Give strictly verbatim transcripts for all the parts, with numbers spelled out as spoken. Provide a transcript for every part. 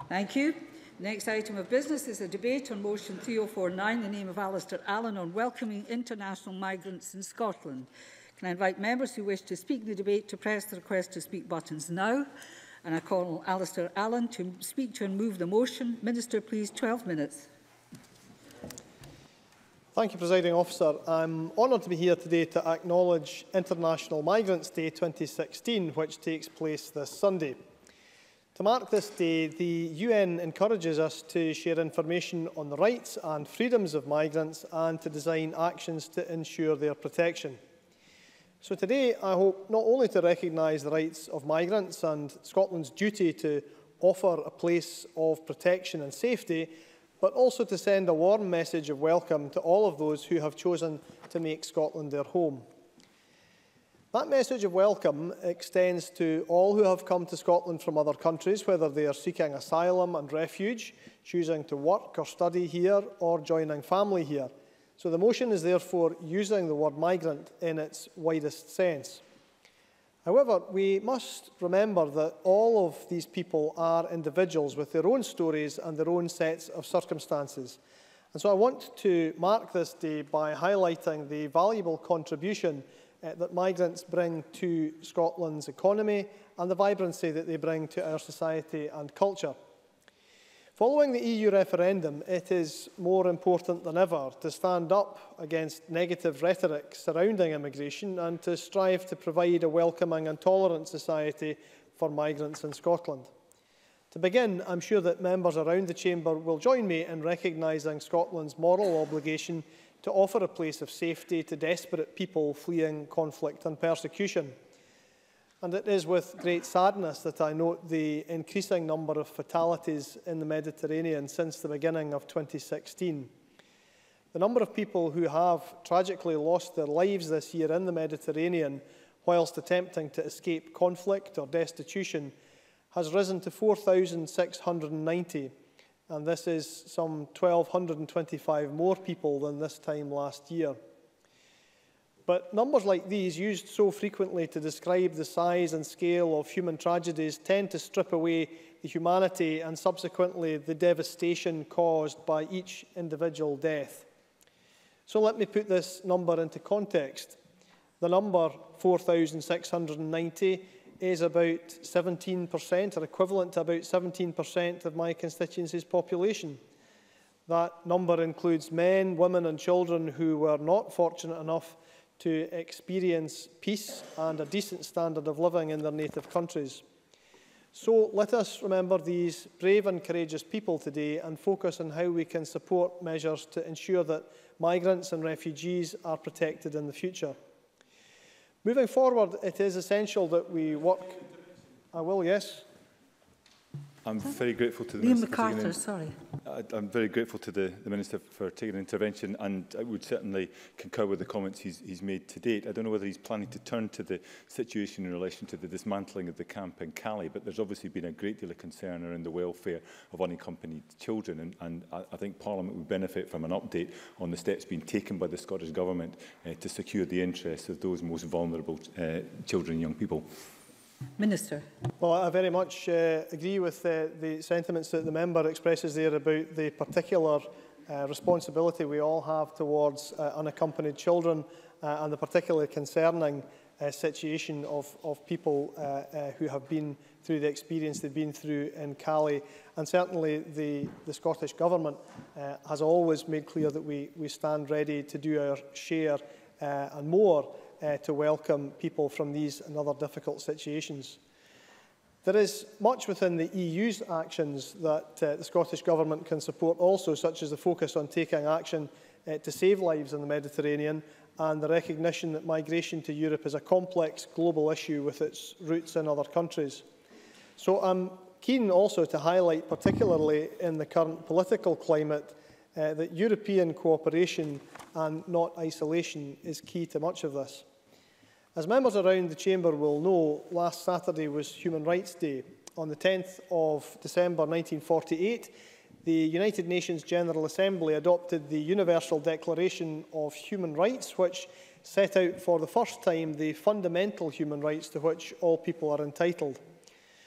Thank you. Next item of business is a debate on motion three oh four nine, the name of Alistair Allen, on welcoming international migrants in Scotland. Can I invite members who wish to speak in the debate to press the request to speak buttons now? And I call Alistair Allen to speak to and move the motion. Minister, please, twelve minutes. Thank you, Presiding Officer. I'm honoured to be here today to acknowledge International Migrants Day twenty sixteen, which takes place this Sunday. To mark this day, the U N encourages us to share information on the rights and freedoms of migrants and to design actions to ensure their protection. So today, I hope not only to recognise the rights of migrants and Scotland's duty to offer a place of protection and safety, but also to send a warm message of welcome to all of those who have chosen to make Scotland their home. That message of welcome extends to all who have come to Scotland from other countries, whether they are seeking asylum and refuge, choosing to work or study here, or joining family here. So the motion is therefore using the word migrant in its widest sense. However, we must remember that all of these people are individuals with their own stories and their own sets of circumstances. And so I want to mark this day by highlighting the valuable contribution uh, that migrants bring to Scotland's economy and the vibrancy that they bring to our society and culture. Following the E U referendum, it is more important than ever to stand up against negative rhetoric surrounding immigration and to strive to provide a welcoming and tolerant society for migrants in Scotland. To begin, I'm sure that members around the Chamber will join me in recognising Scotland's moral obligation to offer a place of safety to desperate people fleeing conflict and persecution. And it is with great sadness that I note the increasing number of fatalities in the Mediterranean since the beginning of twenty sixteen. The number of people who have tragically lost their lives this year in the Mediterranean whilst attempting to escape conflict or destitution has risen to four thousand six hundred ninety, and this is some one thousand two hundred twenty-five more people than this time last year. But numbers like these, used so frequently to describe the size and scale of human tragedies, tend to strip away the humanity and subsequently the devastation caused by each individual death. So let me put this number into context. The number four thousand six hundred ninety is about seventeen percent, or equivalent to about seventeen percent of my constituency's population. That number includes men, women and children who were not fortunate enough to experience peace and a decent standard of living in their native countries. So let us remember these brave and courageous people today and focus on how we can support measures to ensure that migrants and refugees are protected in the future. Moving forward, it is essential that we work... I will, yes. I'm very grateful to the Liam Minister. MacArthur, sorry. I'm very grateful to the, the Minister for taking an intervention, and I would certainly concur with the comments he's, he's made to date. I don't know whether he's planning to turn to the situation in relation to the dismantling of the camp in Calais, but there's obviously been a great deal of concern around the welfare of unaccompanied children, and, and I, I think Parliament would benefit from an update on the steps being taken by the Scottish Government uh, to secure the interests of those most vulnerable uh, children and young people. Minister. Well, I very much uh, agree with uh, the sentiments that the member expresses there about the particular uh, responsibility we all have towards uh, unaccompanied children uh, and the particularly concerning uh, situation of, of people uh, uh, who have been through the experience they've been through in Calais. And certainly the, the Scottish Government uh, has always made clear that we, we stand ready to do our share uh, and more Uh, to welcome people from these and other difficult situations. There is much within the E U's actions that uh, the Scottish Government can support also, such as the focus on taking action uh, to save lives in the Mediterranean and the recognition that migration to Europe is a complex global issue with its roots in other countries. So I'm keen also to highlight, particularly in the current political climate, uh, that European cooperation and not isolation is key to much of this. As members around the Chamber will know, last Saturday was Human Rights Day. On the tenth of December nineteen forty-eight, the United Nations General Assembly adopted the Universal Declaration of Human Rights, which set out for the first time the fundamental human rights to which all people are entitled.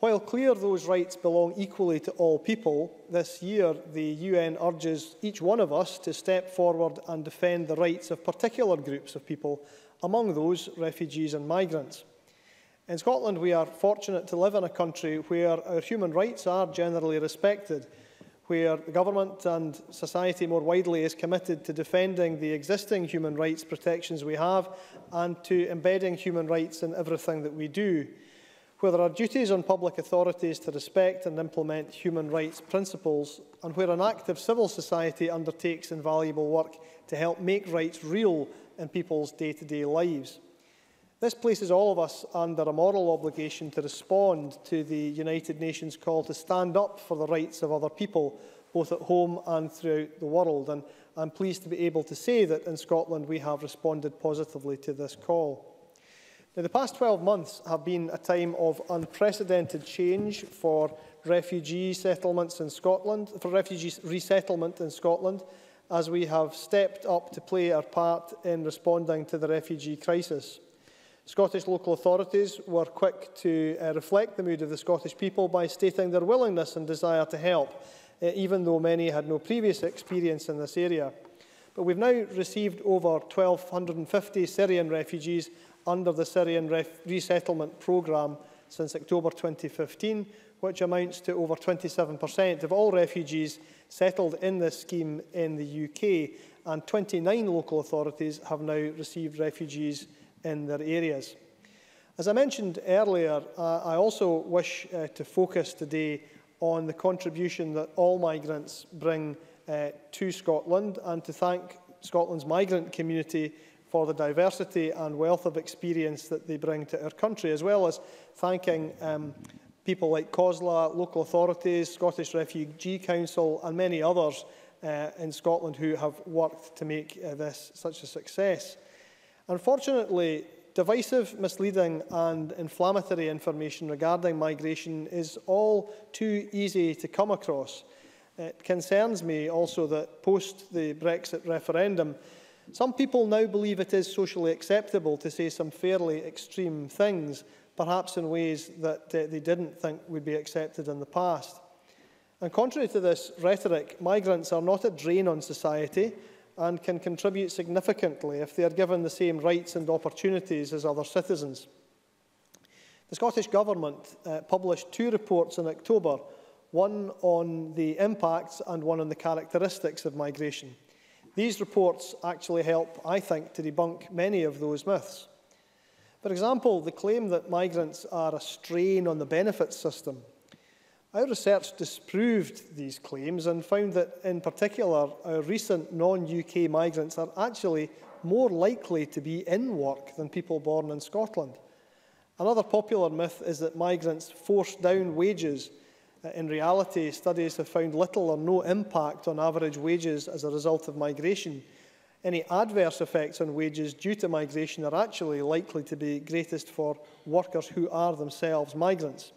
While clear those rights belong equally to all people, this year the U N urges each one of us to step forward and defend the rights of particular groups of people, among those refugees and migrants. In Scotland, we are fortunate to live in a country where our human rights are generally respected, where the government and society more widely is committed to defending the existing human rights protections we have and to embedding human rights in everything that we do, where there are duties on public authorities to respect and implement human rights principles, and where an active civil society undertakes invaluable work to help make rights real in people's day-to-day lives. This places all of us under a moral obligation to respond to the United Nations call to stand up for the rights of other people, both at home and throughout the world. And I'm pleased to be able to say that in Scotland we have responded positively to this call. Now, the past twelve months have been a time of unprecedented change for refugee settlements in Scotland, for refugee resettlement in Scotland, as we have stepped up to play our part in responding to the refugee crisis. Scottish local authorities were quick to uh, reflect the mood of the Scottish people by stating their willingness and desire to help, uh, even though many had no previous experience in this area. But we've now received over one thousand two hundred fifty Syrian refugees under the Syrian Ref Resettlement Programme since October twenty fifteen, which amounts to over twenty-seven percent of all refugees settled in this scheme in the U K, and twenty-nine local authorities have now received refugees in their areas. As I mentioned earlier, uh, I also wish uh, to focus today on the contribution that all migrants bring uh, to Scotland, and to thank Scotland's migrant community for the diversity and wealth of experience that they bring to our country, as well as thanking um, people like COSLA, local authorities, Scottish Refugee Council and many others uh, in Scotland who have worked to make uh, this such a success. Unfortunately, divisive, misleading and inflammatory information regarding migration is all too easy to come across. It concerns me also that post the Brexit referendum, some people now believe it is socially acceptable to say some fairly extreme things, perhaps in ways that uh, they didn't think would be accepted in the past. And contrary to this rhetoric, migrants are not a drain on society and can contribute significantly if they are given the same rights and opportunities as other citizens. The Scottish Government uh, published two reports in October, one on the impacts and one on the characteristics of migration. These reports actually help, I think, to debunk many of those myths. For example, the claim that migrants are a strain on the benefits system. Our research disproved these claims and found that, in particular, our recent non-U K migrants are actually more likely to be in work than people born in Scotland. Another popular myth is that migrants force down wages. In reality, studies have found little or no impact on average wages as a result of migration. Any adverse effects on wages due to migration are actually likely to be greatest for workers who are themselves migrants.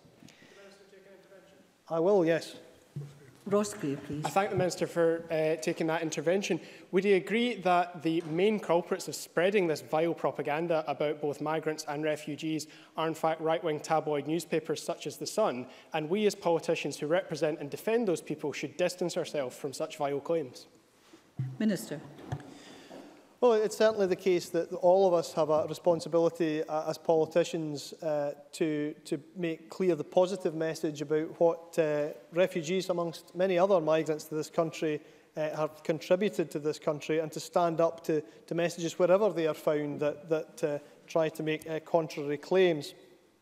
I will, yes. Rossby, please. I thank the Minister for uh, taking that intervention. Would he agree that the main culprits of spreading this vile propaganda about both migrants and refugees are in fact right-wing tabloid newspapers such as The Sun, and we as politicians who represent and defend those people should distance ourselves from such vile claims? Minister. Well, it's certainly the case that all of us have a responsibility uh, as politicians uh, to, to make clear the positive message about what uh, refugees, amongst many other migrants to this country, uh, have contributed to this country, and to stand up to, to messages wherever they are found that, that uh, try to make uh, contrary claims.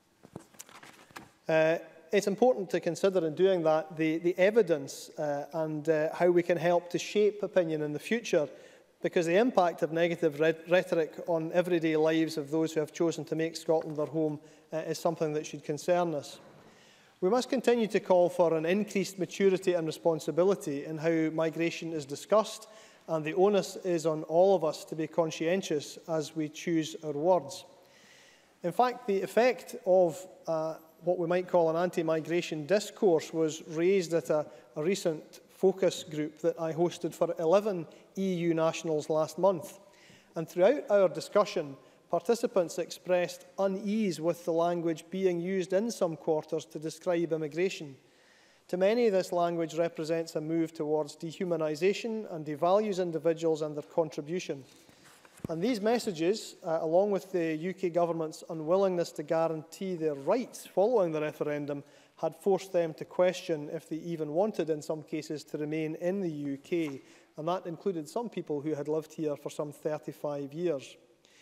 Uh, it's important to consider in doing that the, the evidence uh, and uh, how we can help to shape opinion in the future, because the impact of negative rhetoric on everyday lives of those who have chosen to make Scotland their home uh, is something that should concern us. We must continue to call for an increased maturity and responsibility in how migration is discussed, and the onus is on all of us to be conscientious as we choose our words. In fact, the effect of uh, what we might call an anti-migration discourse was raised at a, a recent focus group that I hosted for eleven E U nationals last month. And throughout our discussion, participants expressed unease with the language being used in some quarters to describe immigration. To many, this language represents a move towards dehumanisation and devalues individuals and their contribution. And these messages, uh, along with the U K government's unwillingness to guarantee their rights following the referendum, had forced them to question if they even wanted, in some cases, to remain in the U K. And that included some people who had lived here for some thirty-five years.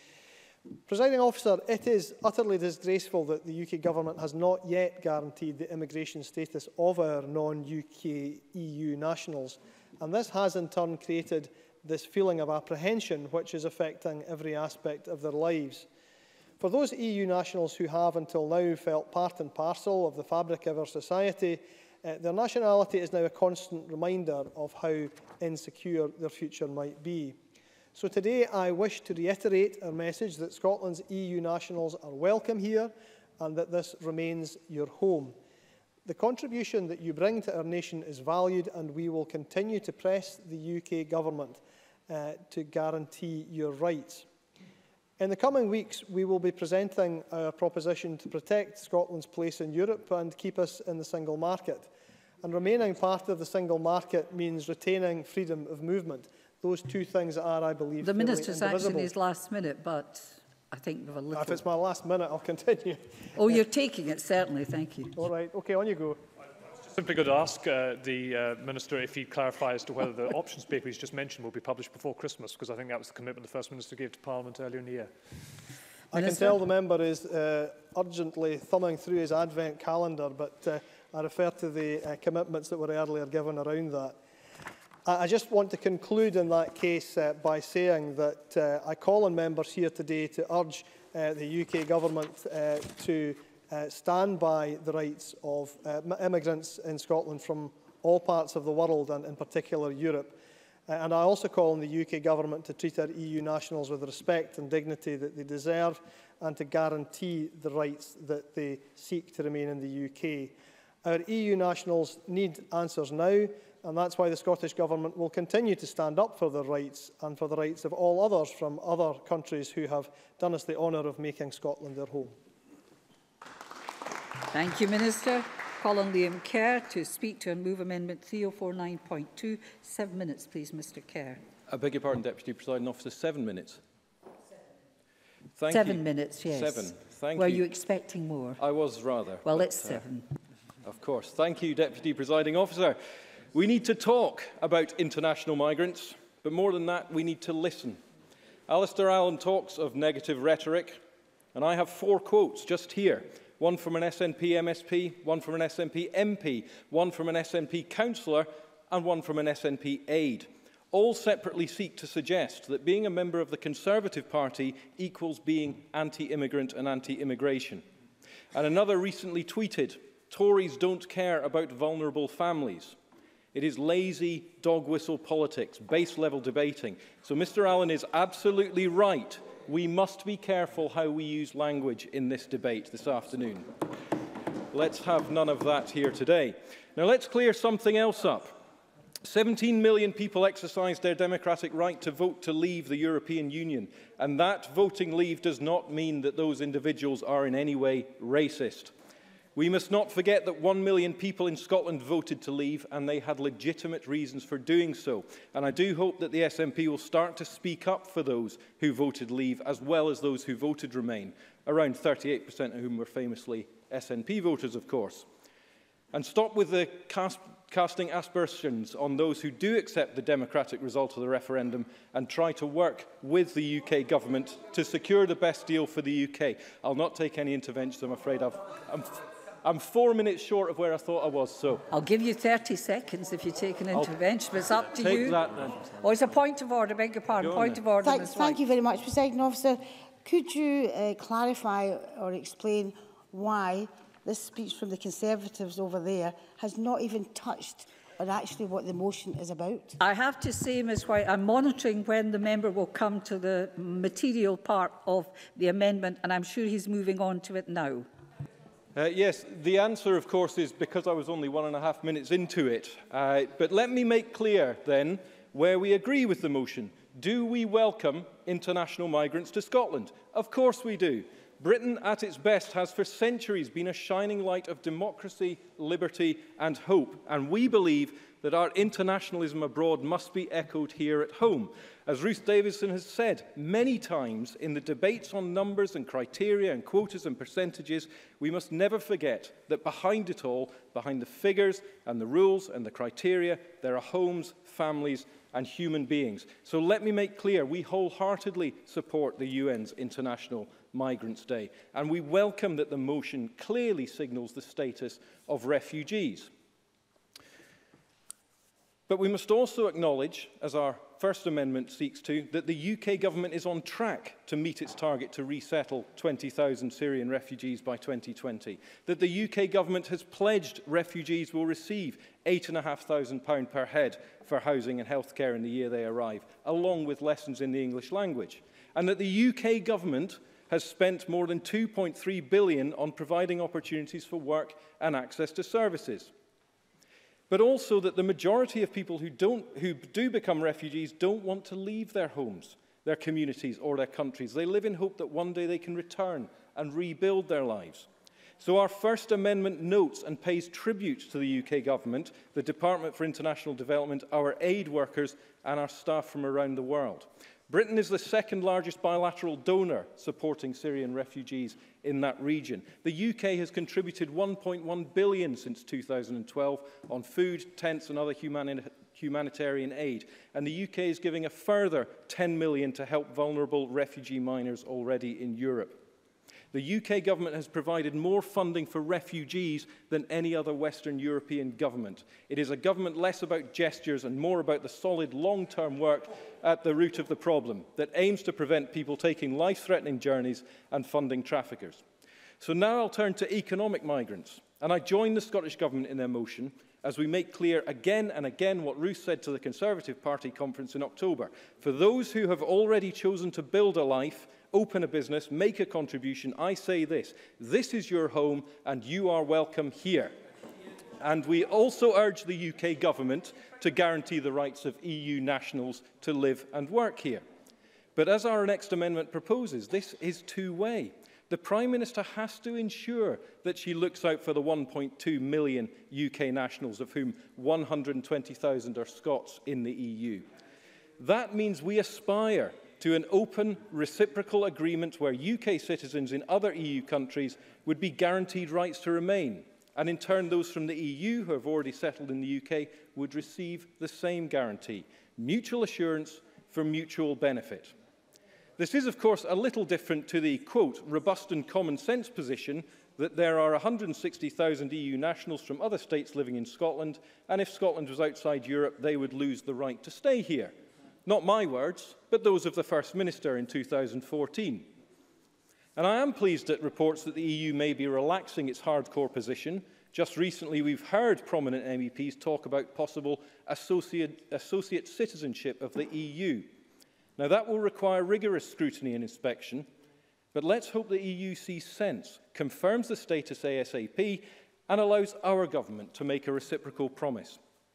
Presiding Officer, it is utterly disgraceful that the U K government has not yet guaranteed the immigration status of our non-U K E U nationals. And this has in turn created this feeling of apprehension which is affecting every aspect of their lives. For those E U nationals who have until now felt part and parcel of the fabric of our society, uh, their nationality is now a constant reminder of how insecure their future might be. So today I wish to reiterate our message that Scotland's E U nationals are welcome here and that this remains your home. The contribution that you bring to our nation is valued, and we will continue to press the U K government uh, to guarantee your rights. In the coming weeks, we will be presenting our proposition to protect Scotland's place in Europe and keep us in the single market. And remaining part of the single market means retaining freedom of movement. Those two things are, I believe, the Minister's indivisible. action is last minute, but I think we've a little... If it's my last minute, I'll continue. Oh, you're taking it, certainly. Thank you. All right. OK, on you go. Simply going to ask uh, the uh, Minister if he'd clarify as to whether the options paper he's just mentioned will be published before Christmas, because I think that was the commitment the First Minister gave to Parliament earlier in the year. I can tell the member is uh, urgently thumbing through his Advent calendar, but uh, I refer to the uh, commitments that were earlier given around that. I, I just want to conclude in that case uh, by saying that uh, I call on members here today to urge uh, the U K government uh, to Uh, stand by the rights of uh, immigrants in Scotland from all parts of the world, and in particular Europe. Uh, and I also call on the U K government to treat our E U nationals with the respect and dignity that they deserve, and to guarantee the rights that they seek to remain in the U K. Our E U nationals need answers now, and that's why the Scottish Government will continue to stand up for their rights and for the rights of all others from other countries who have done us the honour of making Scotland their home. Thank you, Minister. Call on Liam Kerr to speak to and move Amendment three oh four nine point two. Seven minutes, please, Mr Kerr. I beg your pardon, Deputy Presiding Officer. Seven minutes. Thank seven you. minutes, yes. Seven. Thank Were you. you expecting more? I was rather. Well, but, it's seven. Uh, of course. Thank you, Deputy Presiding Officer. We need to talk about international migrants, but more than that, we need to listen. Alistair Allen talks of negative rhetoric, and I have four quotes just here. One from an S N P M S P, one from an S N P M P, one from an S N P councillor, and one from an S N P aide. All separately seek to suggest that being a member of the Conservative Party equals being anti-immigrant and anti-immigration. And another recently tweeted, Tories don't care about vulnerable families. It is lazy dog whistle politics, base level debating. So Mr Allen is absolutely right. We must be careful how we use language in this debate this afternoon. Let's have none of that here today. Now let's clear something else up. seventeen million people exercised their democratic right to vote to leave the European Union, and that voting leave does not mean that those individuals are in any way racist. We must not forget that one million people in Scotland voted to leave, and they had legitimate reasons for doing so. And I do hope that the S N P will start to speak up for those who voted leave, as well as those who voted remain, around thirty-eight percent of whom were famously S N P voters, of course. And stop with the cast casting aspersions on those who do accept the democratic result of the referendum and try to work with the U K government to secure the best deal for the U K. I'll not take any interventions, I'm afraid. I've, I'm, I'm four minutes short of where I thought I was, so... I'll give you thirty seconds if you take an intervention, but it's up to take you. That, then. Oh, it's a point of order, beg your pardon. Point of order, Thank, Miz thank White. you very much, Presiding Officer. Could you uh, clarify or explain why this speech from the Conservatives over there has not even touched on actually what the motion is about? I have to say, Miz White, I'm monitoring when the member will come to the material part of the amendment, and I'm sure he's moving on to it now. Uh, yes, the answer, of course, is because I was only one and a half minutes into it. Uh, but let me make clear, then, where we agree with the motion. Do we welcome international migrants to Scotland? Of course we do. Britain, at its best, has for centuries been a shining light of democracy, liberty and hope. And we believe that our internationalism abroad must be echoed here at home. As Ruth Davidson has said many times in the debates on numbers and criteria and quotas and percentages, we must never forget that behind it all, behind the figures and the rules and the criteria, there are homes, families and human beings. So let me make clear, we wholeheartedly support the U N's International Migrants' Day, and we welcome that the motion clearly signals the status of refugees. But we must also acknowledge, as our First Amendment seeks to, that the U K government is on track to meet its target to resettle twenty thousand Syrian refugees by twenty twenty, that the U K government has pledged refugees will receive eight thousand five hundred pounds per head for housing and healthcare in the year they arrive, along with lessons in the English language, and that the U K government has spent more than two point three billion pounds on providing opportunities for work and access to services. But also that the majority of people who, don't, who do become refugees don't want to leave their homes, their communities or their countries. They live in hope that one day they can return and rebuild their lives. So our First Amendment notes and pays tribute to the U K government, the Department for International Development, our aid workers and our staff from around the world. Britain is the second largest bilateral donor supporting Syrian refugees in that region. The U K has contributed one point one billion pounds since two thousand twelve on food, tents and other humani humanitarian aid. And the U K is giving a further ten million pounds to help vulnerable refugee minors already in Europe. The U K government has provided more funding for refugees than any other Western European government. It is a government less about gestures and more about the solid long-term work at the root of the problem that aims to prevent people taking life-threatening journeys and funding traffickers. So now I'll turn to economic migrants. And I join the Scottish Government in their motion as we make clear again and again what Ruth said to the Conservative Party conference in October. For those who have already chosen to build a life, open a business, make a contribution, I say this: this is your home and you are welcome here. And we also urge the U K government to guarantee the rights of E U nationals to live and work here. But as our next amendment proposes, this is two-way. The Prime Minister has to ensure that she looks out for the one point two million U K nationals, of whom one hundred twenty thousand are Scots in the E U. That means we aspire to an open, reciprocal agreement where U K citizens in other E U countries would be guaranteed rights to remain, and in turn those from the E U who have already settled in the U K would receive the same guarantee. Mutual assurance for mutual benefit. This is, of course, a little different to the, quote, robust and common sense position that there are one hundred sixty thousand E U nationals from other states living in Scotland, and if Scotland was outside Europe, they would lose the right to stay here. Not my words, but those of the First Minister in two thousand fourteen. And I am pleased at reports that the E U may be relaxing its hardcore position. Just recently, we've heard prominent M E Ps talk about possible associate, associate citizenship of the E U. Now, that will require rigorous scrutiny and inspection, but let's hope the E U sees sense, confirms the status ASAP, and allows our government to make a reciprocal promise.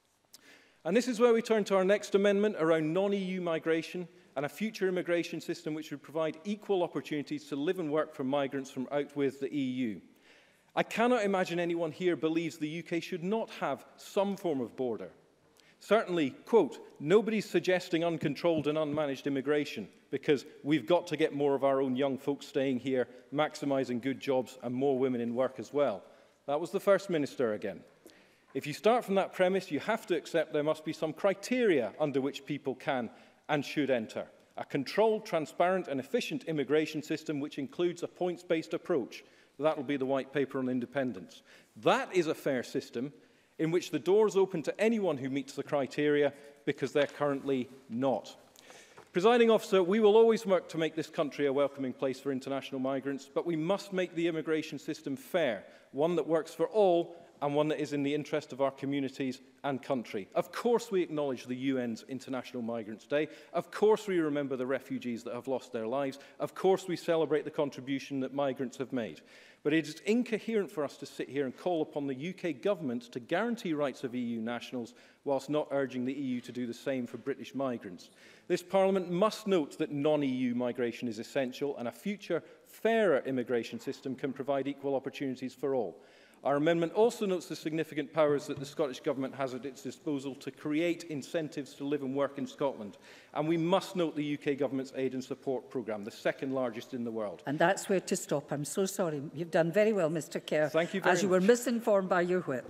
And this is where we turn to our next amendment around non-E U migration and a future immigration system which would provide equal opportunities to live and work for migrants from out with the E U. I cannot imagine anyone here believes the U K should not have some form of border. Certainly, quote, nobody's suggesting uncontrolled and unmanaged immigration because we've got to get more of our own young folks staying here, maximising good jobs and more women in work as well. That was the First Minister again. If you start from that premise, you have to accept there must be some criteria under which people can and should enter. A controlled, transparent and efficient immigration system which includes a points-based approach. That will be the White Paper on Independence. That is a fair system in which the door is open to anyone who meets the criteria because they're currently not. Presiding Officer, we will always work to make this country a welcoming place for international migrants, but we must make the immigration system fair, one that works for all and one that is in the interest of our communities and country. Of course we acknowledge the U N's International Migrants' Day. Of course we remember the refugees that have lost their lives. Of course we celebrate the contribution that migrants have made. But it is incoherent for us to sit here and call upon the U K government to guarantee rights of E U nationals whilst not urging the E U to do the same for British migrants. This Parliament must note that non-E U migration is essential and a future, fairer immigration system can provide equal opportunities for all. Our amendment also notes the significant powers that the Scottish Government has at its disposal to create incentives to live and work in Scotland. And we must note the U K Government's aid and support programme, the second largest in the world. And that's where to stop. I'm so sorry. You've done very well, Mr Kerr. Thank you very As you much. were misinformed by your whip.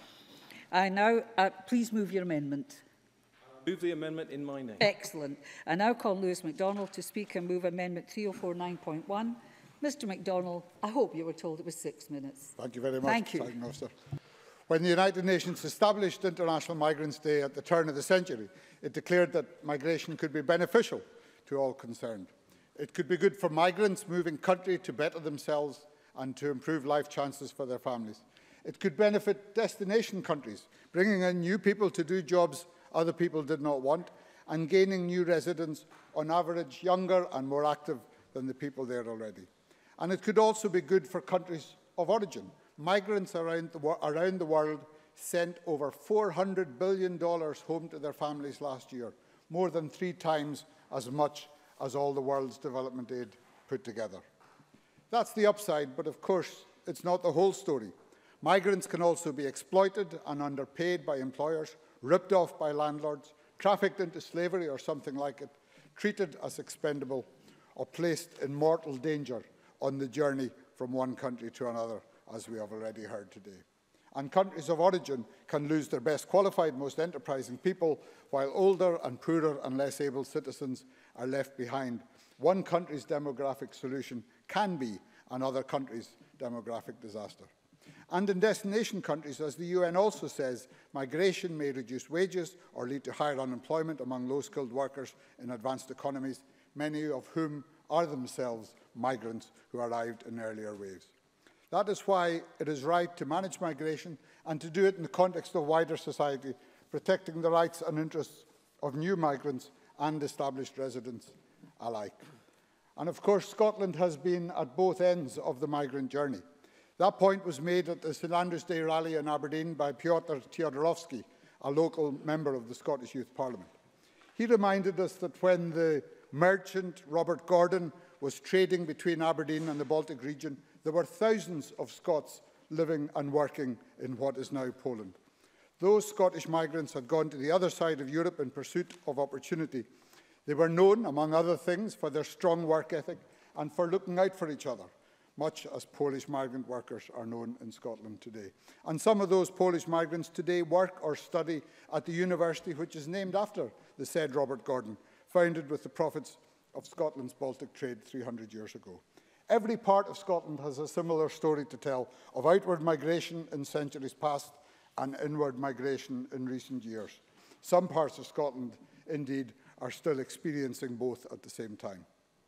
I now, uh, please move your amendment. Move the amendment in my name. Excellent. I now call Lewis MacDonald to speak and move Amendment three oh four nine point one. Mister MacDonald, I hope you were told it was six minutes. Thank you very much, Thank you. Presiding Officer. When the United Nations established International Migrants' Day at the turn of the century, it declared that migration could be beneficial to all concerned. It could be good for migrants moving country to better themselves and to improve life chances for their families. It could benefit destination countries, bringing in new people to do jobs other people did not want, and gaining new residents, on average younger and more active than the people there already. And it could also be good for countries of origin. Migrants around the, around the world sent over four hundred billion dollars home to their families last year, more than three times as much as all the world's development aid put together. That's the upside, but of course, it's not the whole story. Migrants can also be exploited and underpaid by employers, ripped off by landlords, trafficked into slavery or something like it, treated as expendable, or placed in mortal danger on the journey from one country to another, as we have already heard today. And countries of origin can lose their best qualified, most enterprising people, while older and poorer and less able citizens are left behind. One country's demographic solution can be another country's demographic disaster. And in destination countries, as the U N also says, migration may reduce wages or lead to higher unemployment among low-skilled workers in advanced economies, many of whom are themselves migrants who arrived in earlier waves. That is why it is right to manage migration and to do it in the context of wider society, protecting the rights and interests of new migrants and established residents alike. And of course, Scotland has been at both ends of the migrant journey. That point was made at the St Andrews Day rally in Aberdeen by Piotr Tiodorovsky, a local member of the Scottish Youth Parliament. He reminded us that when the merchant Robert Gordon was trading between Aberdeen and the Baltic region, there were thousands of Scots living and working in what is now Poland. Those Scottish migrants had gone to the other side of Europe in pursuit of opportunity. They were known, among other things, for their strong work ethic and for looking out for each other, much as Polish migrant workers are known in Scotland today. And some of those Polish migrants today work or study at the university which is named after the said Robert Gordon, founded with the profits of Scotland's Baltic trade three hundred years ago. Every part of Scotland has a similar story to tell of outward migration in centuries past and inward migration in recent years. Some parts of Scotland, indeed, are still experiencing both at the same time.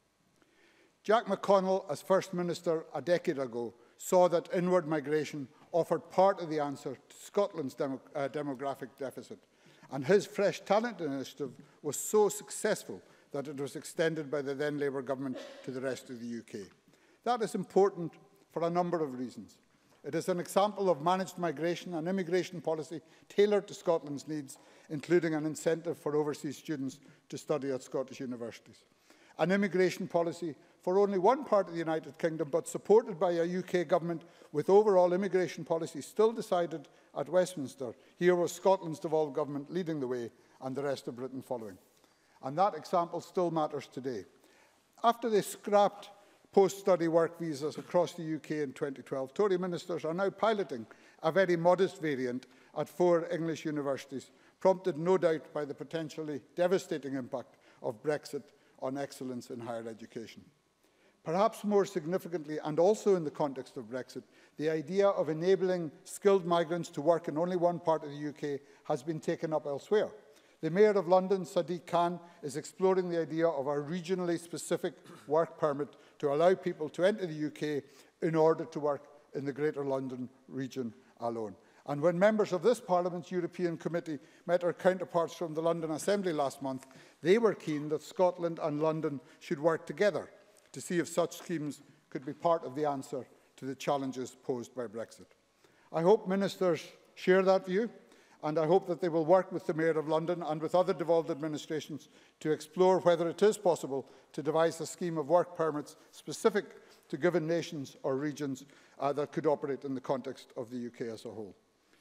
Jack McConnell, as First Minister a decade ago, saw that inward migration offered part of the answer to Scotland's demo, uh, demographic deficit, and his Fresh Talent initiative was so successful that it was extended by the then Labour government to the rest of the U K. That is important for a number of reasons. It is an example of managed migration and immigration policy tailored to Scotland's needs, including an incentive for overseas students to study at Scottish universities. An immigration policy for only one part of the United Kingdom, but supported by a U K government with overall immigration policy still decided at Westminster. Here was Scotland's devolved government leading the way and the rest of Britain following. And that example still matters today. After they scrapped post-study work visas across the U K in twenty twelve, Tory ministers are now piloting a very modest variant at four English universities, prompted no doubt by the potentially devastating impact of Brexit on excellence in higher education. Perhaps more significantly, and also in the context of Brexit, the idea of enabling skilled migrants to work in only one part of the U K has been taken up elsewhere. The Mayor of London, Sadiq Khan, is exploring the idea of a regionally specific work permit to allow people to enter the U K in order to work in the Greater London region alone. And when members of this Parliament's European Committee met our counterparts from the London Assembly last month, they were keen that Scotland and London should work together to see if such schemes could be part of the answer to the challenges posed by Brexit. I hope ministers share that view, and I hope that they will work with the Mayor of London and with other devolved administrations to explore whether it is possible to devise a scheme of work permits specific to given nations or regions uh, that could operate in the context of the U K as a whole.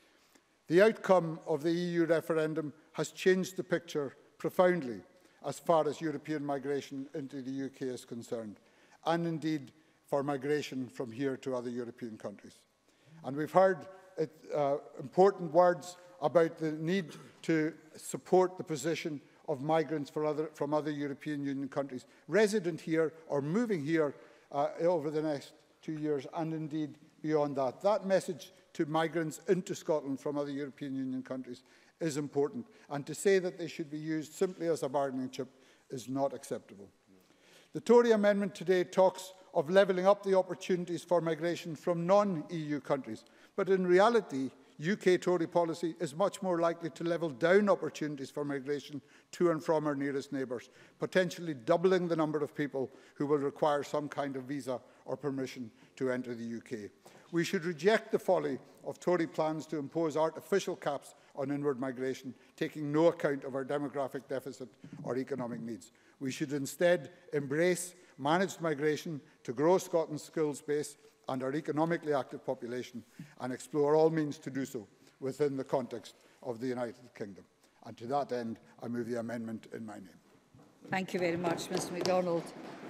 The outcome of the E U referendum has changed the picture profoundly as far as European migration into the U K is concerned, and indeed for migration from here to other European countries. And we've heard it, uh, important words about the need to support the position of migrants for other, from other European Union countries, resident here or moving here uh, over the next two years, and indeed beyond that. That message to migrants into Scotland from other European Union countries is important, and to say that they should be used simply as a bargaining chip is not acceptable. The Tory amendment today talks of levelling up the opportunities for migration from non-E U countries, but in reality, U K Tory policy is much more likely to level down opportunities for migration to and from our nearest neighbours, potentially doubling the number of people who will require some kind of visa or permission to enter the U K. We should reject the folly of Tory plans to impose artificial caps on inward migration, taking no account of our demographic deficit or economic needs. We should instead embrace managed migration to grow Scotland's skills base and our economically active population, and explore all means to do so within the context of the United Kingdom. And to that end, I move the amendment in my name. Thank you very much, Mr MacDonald.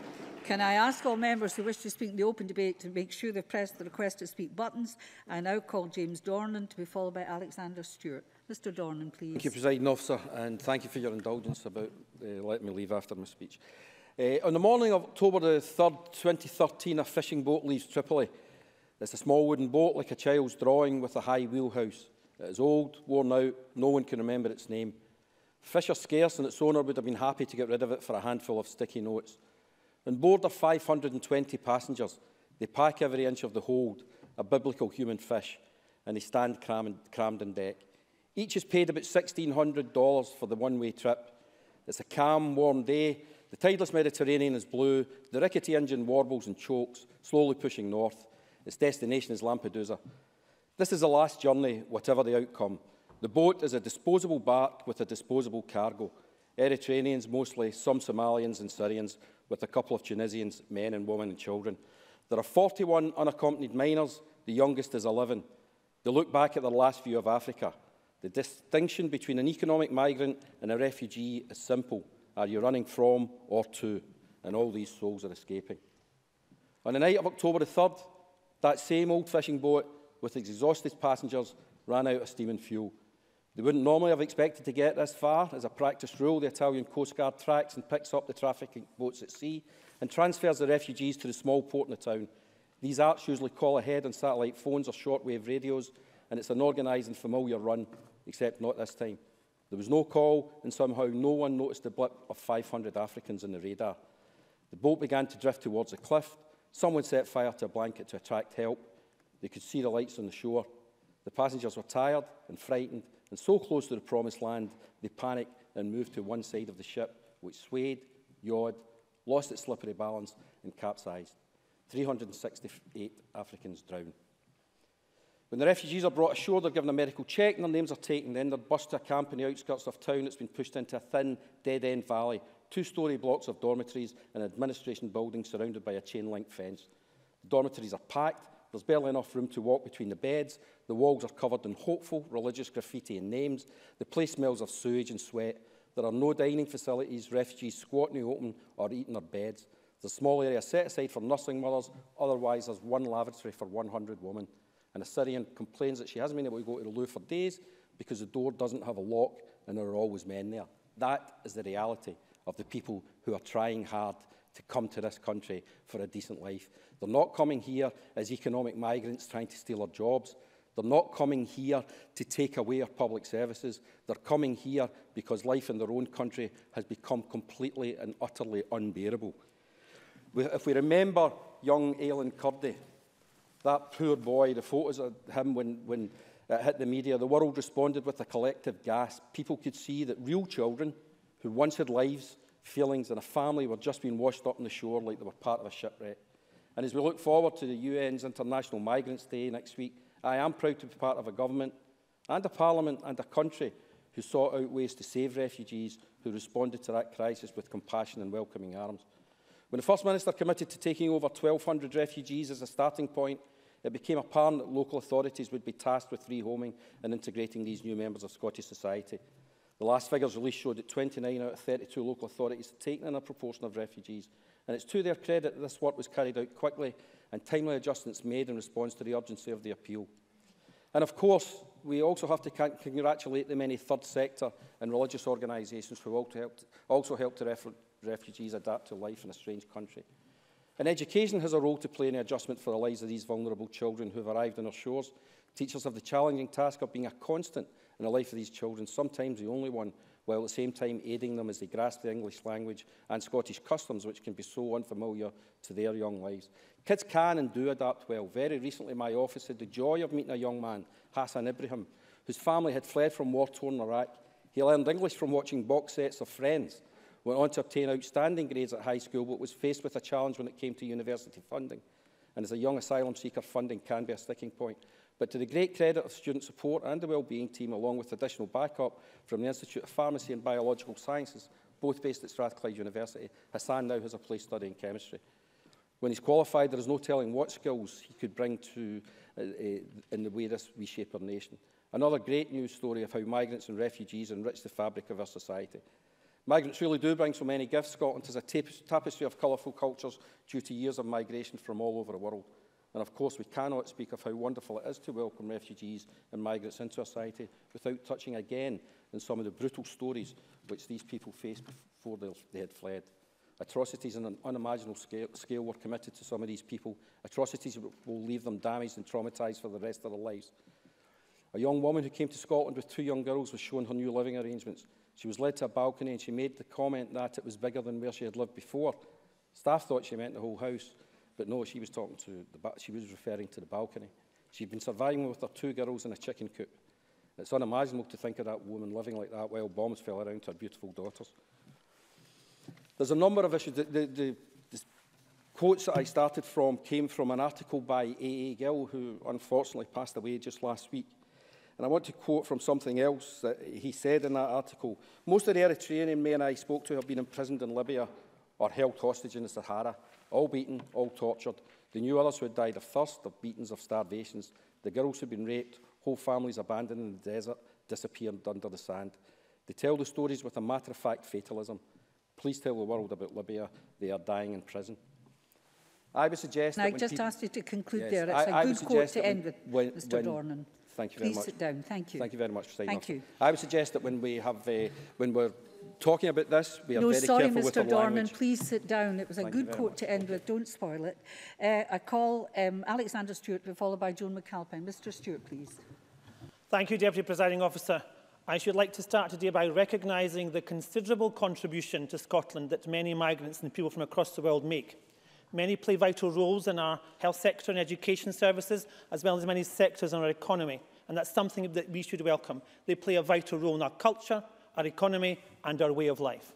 Can I ask all members who wish to speak in the open debate to make sure they've pressed the request to speak buttons? I now call James Dornan to be followed by Alexander Stewart. Mr Dornan, please. Thank you, Presiding Officer, and thank you for your indulgence about uh, letting me leave after my speech. Uh, on the morning of October the third, twenty thirteen, a fishing boat leaves Tripoli. It's a small wooden boat like a child's drawing with a high wheelhouse. It is old, worn out, no one can remember its name. Fish are scarce and its owner would have been happy to get rid of it for a handful of sticky notes. On board are five hundred and twenty passengers. They pack every inch of the hold, a biblical human fish, and they stand crammed, crammed on deck. Each is paid about sixteen hundred dollars for the one-way trip. It's a calm, warm day. The tideless Mediterranean is blue. The rickety engine warbles and chokes, slowly pushing north. Its destination is Lampedusa. This is the last journey, whatever the outcome. The boat is a disposable bark with a disposable cargo. Eritreans mostly, some Somalians and Syrians, with a couple of Tunisians, men and women and children. There are forty-one unaccompanied minors. The youngest is eleven. They look back at their last view of Africa. The distinction between an economic migrant and a refugee is simple. Are you running from or to? And all these souls are escaping. On the night of October the third, that same old fishing boat with its exhausted passengers ran out of steam and fuel. They wouldn't normally have expected to get this far. As a practice rule, the Italian Coast Guard tracks and picks up the trafficking boats at sea and transfers the refugees to the small port in the town. These arts usually call ahead on satellite phones or shortwave radios, and it's an organised and familiar run, except not this time. There was no call, and somehow no one noticed the blip of five hundred Africans on the radar. The boat began to drift towards a cliff. Someone set fire to a blanket to attract help. They could see the lights on the shore. The passengers were tired and frightened, and so close to the promised land, they panicked and moved to one side of the ship, which swayed, yawed, lost its slippery balance, and capsized. three hundred and sixty-eight Africans drowned. When the refugees are brought ashore, they're given a medical check and their names are taken. Then they're bused to a camp in the outskirts of town that's been pushed into a thin, dead-end valley, two-storey blocks of dormitories and an administration building surrounded by a chain-link fence. The dormitories are packed. There's barely enough room to walk between the beds. The walls are covered in hopeful religious graffiti and names. The place smells of sewage and sweat. There are no dining facilities. Refugees squat in the open or eat in their beds. There's a small area set aside for nursing mothers. Otherwise, there's one lavatory for one hundred women. And a Syrian complains that she hasn't been able to go to the loo for days because the door doesn't have a lock and there are always men there. That is the reality of the people who are trying hard to come to this country for a decent life. They're not coming here as economic migrants trying to steal our jobs. They're not coming here to take away our public services. They're coming here because life in their own country has become completely and utterly unbearable. If we remember young Aileen Curdy, that poor boy, the photos of him when, when it hit the media, the world responded with a collective gasp. People could see that real children who once had lives, feelings and a family were just being washed up on the shore like they were part of a shipwreck. And as we look forward to the U N's International Migrants Day next week, I am proud to be part of a government and a parliament and a country who sought out ways to save refugees, who responded to that crisis with compassion and welcoming arms. When the First Minister committed to taking over twelve hundred refugees as a starting point, it became apparent that local authorities would be tasked with rehoming and integrating these new members of Scottish society. The last figures released showed that twenty-nine out of thirty-two local authorities had taken in a proportion of refugees, and it's to their credit that this work was carried out quickly and timely adjustments made in response to the urgency of the appeal. And of course, we also have to congratulate the many third sector and religious organisations who also helped, also helped the ref refugees adapt to life in a strange country. And education has a role to play in the adjustment for the lives of these vulnerable children who have arrived on our shores. Teachers have the challenging task of being a constant in the life of these children, sometimes the only one, while at the same time aiding them as they grasp the English language and Scottish customs, which can be so unfamiliar to their young lives. Kids can and do adapt well. Very recently, my office had the joy of meeting a young man, Hassan Ibrahim, whose family had fled from war-torn Iraq. He learned English from watching box sets of Friends, went on to obtain outstanding grades at high school, but was faced with a challenge when it came to university funding. And as a young asylum seeker, funding can be a sticking point. But to the great credit of student support and the wellbeing team, along with additional backup from the Institute of Pharmacy and Biological Sciences, both based at Strathclyde University, Hassan now has a place studying chemistry. When he's qualified, there is no telling what skills he could bring to uh, uh, in the way this reshape our nation. Another great news story of how migrants and refugees enrich the fabric of our society. Migrants really do bring so many gifts. Scotland is a tapestry of colourful cultures due to years of migration from all over the world. And of course, we cannot speak of how wonderful it is to welcome refugees and migrants into our society without touching again on some of the brutal stories which these people faced before they had fled. Atrocities on an unimaginable scale, scale were committed to some of these people. Atrocities that will leave them damaged and traumatised for the rest of their lives. A young woman who came to Scotland with two young girls was shown her new living arrangements. She was led to a balcony and she made the comment that it was bigger than where she had lived before. Staff thought she meant the whole house, but no, she was talking to the, she was referring to the balcony. She'd been surviving with her two girls in a chicken coop. It's unimaginable to think of that woman living like that while bombs fell around her beautiful daughters. There's a number of issues. The, the, the, the quotes that I started from came from an article by A A Gill, who unfortunately passed away just last week. And I want to quote from something else that he said in that article. Most of the Eritrean men I spoke to have been imprisoned in Libya or held hostage in the Sahara, all beaten, all tortured. They knew others who had died of thirst, of beatings, of starvations. The girls who had been raped, whole families abandoned in the desert, disappeared under the sand. They tell the stories with a matter-of-fact fatalism. Please tell the world about Libya. They are dying in prison. I would suggest and that I just asked you to conclude yes, there. It's I, a I good quote to end with, when, Mr when, Dornan. Thank you very Please much. sit down. Thank you. Thank you very much for saying Thank that. you. I would suggest that when we have, uh, when we're talking about this, we are no, very sorry, careful Mister with our Dornan, language. please sit down. It was a Thank good quote much. to end with. Don't spoil it. Uh, I call um, Alexander Stewart, followed by Joan McAlpine. Mister Stewart, please. Thank you, Deputy Presiding Officer. I should like to start today by recognising the considerable contribution to Scotland that many migrants and people from across the world make. Many play vital roles in our health sector and education services, as well as many sectors in our economy, and that's something that we should welcome. They play a vital role in our culture, our economy and our way of life.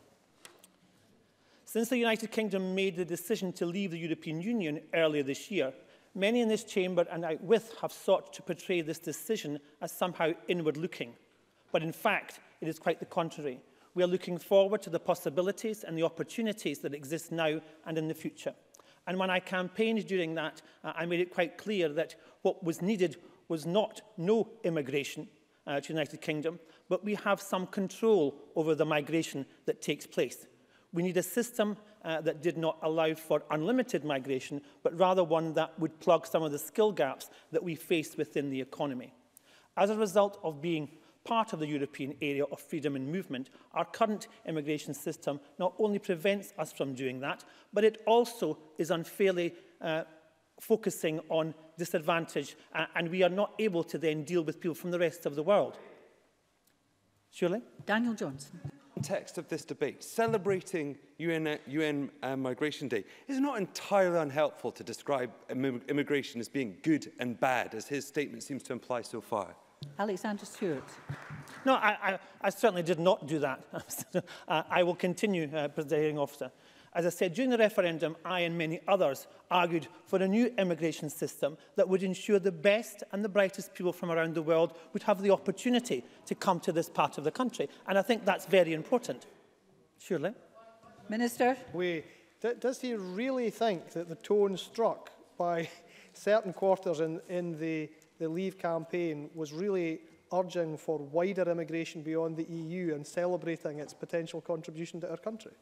Since the United Kingdom made the decision to leave the European Union earlier this year, many in this chamber and out with have sought to portray this decision as somehow inward-looking. But in fact, it is quite the contrary. We are looking forward to the possibilities and the opportunities that exist now and in the future. And when I campaigned during that, uh, I made it quite clear that what was needed was not no immigration uh, to the United Kingdom, but we have some control over the migration that takes place. We need a system uh, that did not allow for unlimited migration, but rather one that would plug some of the skill gaps that we face within the economy. As a result of being part of the European area of freedom and movement, our current immigration system not only prevents us from doing that, but it also is unfairly uh, focusing on disadvantage, uh, and we are not able to then deal with people from the rest of the world. Shirley? Daniel Johnson. In the context of this debate, celebrating U N, U N uh, Migration Day is not entirely unhelpful to describe imm immigration as being good and bad, as his statement seems to imply so far. Alexander Stewart. No, I, I, I certainly did not do that. uh, I will continue, uh, Presiding Officer. As I said, during the referendum, I and many others argued for a new immigration system that would ensure the best and the brightest people from around the world would have the opportunity to come to this part of the country. And I think that's very important. Surely. Minister. We, does he really think that the tone struck by certain quarters in, in the, the Leave campaign was really urging for wider immigration beyond the E U and celebrating its potential contribution to our country?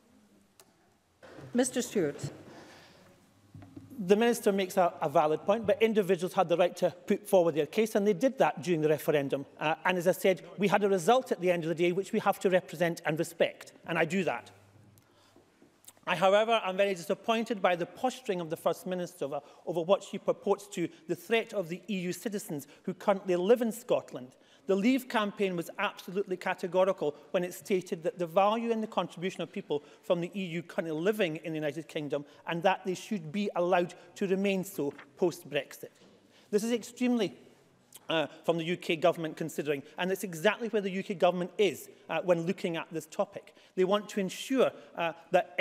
Mr Stewart. The Minister makes a, a valid point, but individuals had the right to put forward their case, and they did that during the referendum. Uh, and as I said, we had a result at the end of the day which we have to represent and respect, and I do that. I, however, am very disappointed by the posturing of the First Minister over, over what she purports to the threat of the E U citizens who currently live in Scotland. The Leave campaign was absolutely categorical when it stated that the value and the contribution of people from the E U currently living in the United Kingdom and that they should be allowed to remain so post-Brexit. This is extremely uh, from the U K government considering, and it's exactly where the U K government is uh, when looking at this topic. They want to ensure uh, that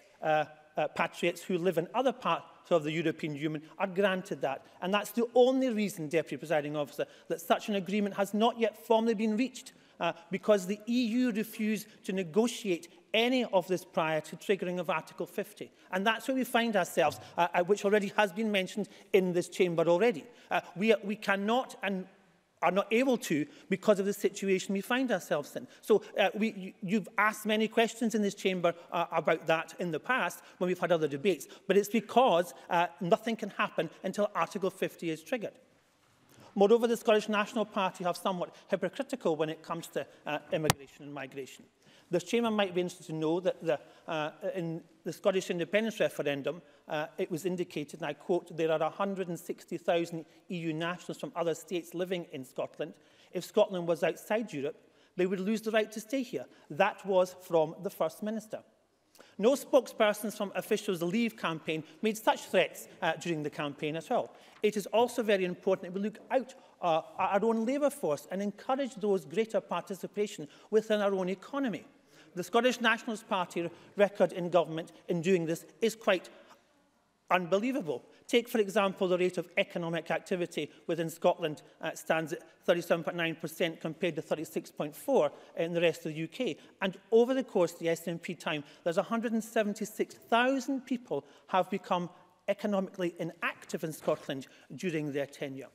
ex-patriots uh, uh, who live in other parts of the European Union are granted that. And that's the only reason, Deputy Presiding Officer, that such an agreement has not yet formally been reached, uh, because the E U refused to negotiate any of this prior to triggering of Article fifty. And that's where we find ourselves, uh, which already has been mentioned in this chamber already. Uh, we, we cannot and are not able to because of the situation we find ourselves in. So uh, we, you, you've asked many questions in this chamber uh, about that in the past when we've had other debates, but it's because uh, nothing can happen until Article fifty is triggered. Moreover, the Scottish National Party have somewhat hypocritical when it comes to uh, immigration and migration. The chamber might be interested to know that the, uh, in the Scottish independence referendum, uh, it was indicated, and I quote, there are one hundred sixty thousand E U nationals from other states living in Scotland. If Scotland was outside Europe, they would lose the right to stay here. That was from the First Minister. No spokespersons from officials of the Leave campaign made such threats uh, during the campaign as well. It is also very important that we look out uh, at our own labour force and encourage those greater participation within our own economy. The Scottish Nationalist Party record in government in doing this is quite unbelievable. Take, for example, the rate of economic activity within Scotland uh, stands at thirty-seven point nine percent compared to thirty-six point four in the rest of the U K. And over the course of the S N P time, there's one hundred seventy-six thousand people have become economically inactive in Scotland during their tenure.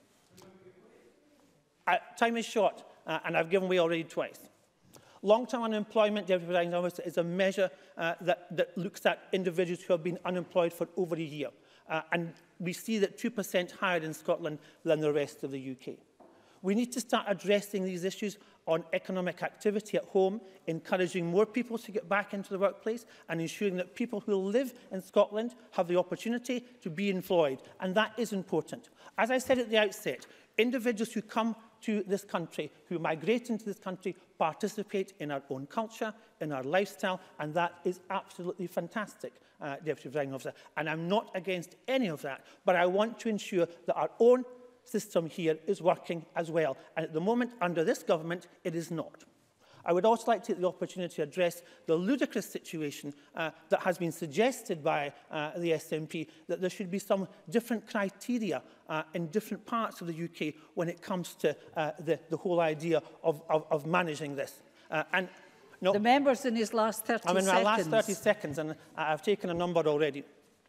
Uh, time is short, uh, and I've given way already twice. Long-term unemployment, Deputy Presiding Officer, is a measure uh, that, that looks at individuals who have been unemployed for over a year. Uh, and we see that two percent higher in Scotland than the rest of the U K. We need to start addressing these issues on economic activity at home, encouraging more people to get back into the workplace and ensuring that people who live in Scotland have the opportunity to be employed. And that is important. As I said at the outset, individuals who come to this country, who migrate into this country, participate in our own culture, in our lifestyle, and that is absolutely fantastic, uh, Deputy Presiding Officer. And I'm not against any of that, but I want to ensure that our own system here is working as well. And at the moment, under this government, it is not. I would also like to take the opportunity to address the ludicrous situation uh, that has been suggested by uh, the S N P, that there should be some different criteria uh, in different parts of the U K when it comes to uh, the, the whole idea of, of, of managing this. Uh, and no, the member's in his last thirty seconds. I'm in my last thirty seconds, and I've taken a number already.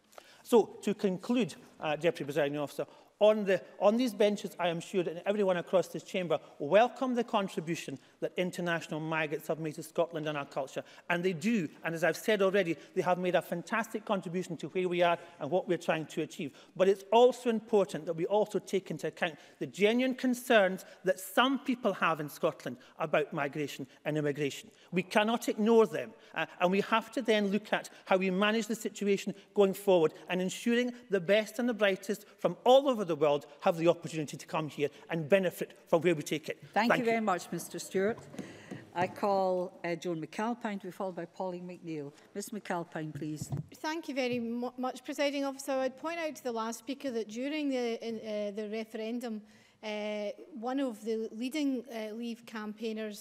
So, to conclude, uh, Deputy Presiding Officer, On, the, on these benches, I am sure that everyone across this chamber welcome the contribution that international migrants have made to Scotland and our culture. And they do, and as I've said already, they have made a fantastic contribution to where we are and what we're trying to achieve. But it's also important that we also take into account the genuine concerns that some people have in Scotland about migration and immigration. We cannot ignore them, uh, and we have to then look at how we manage the situation going forward and ensuring the best and the brightest from all over the the world have the opportunity to come here and benefit from where we take it. Thank, Thank you, you very much, Mr Stewart. I call uh, Joan McAlpine to be followed by Pauline McNeill. Miz McAlpine, please. Thank you very mu much, Presiding Officer. I'd point out to the last speaker that during the, uh, the referendum, uh, one of the leading uh, Leave campaigners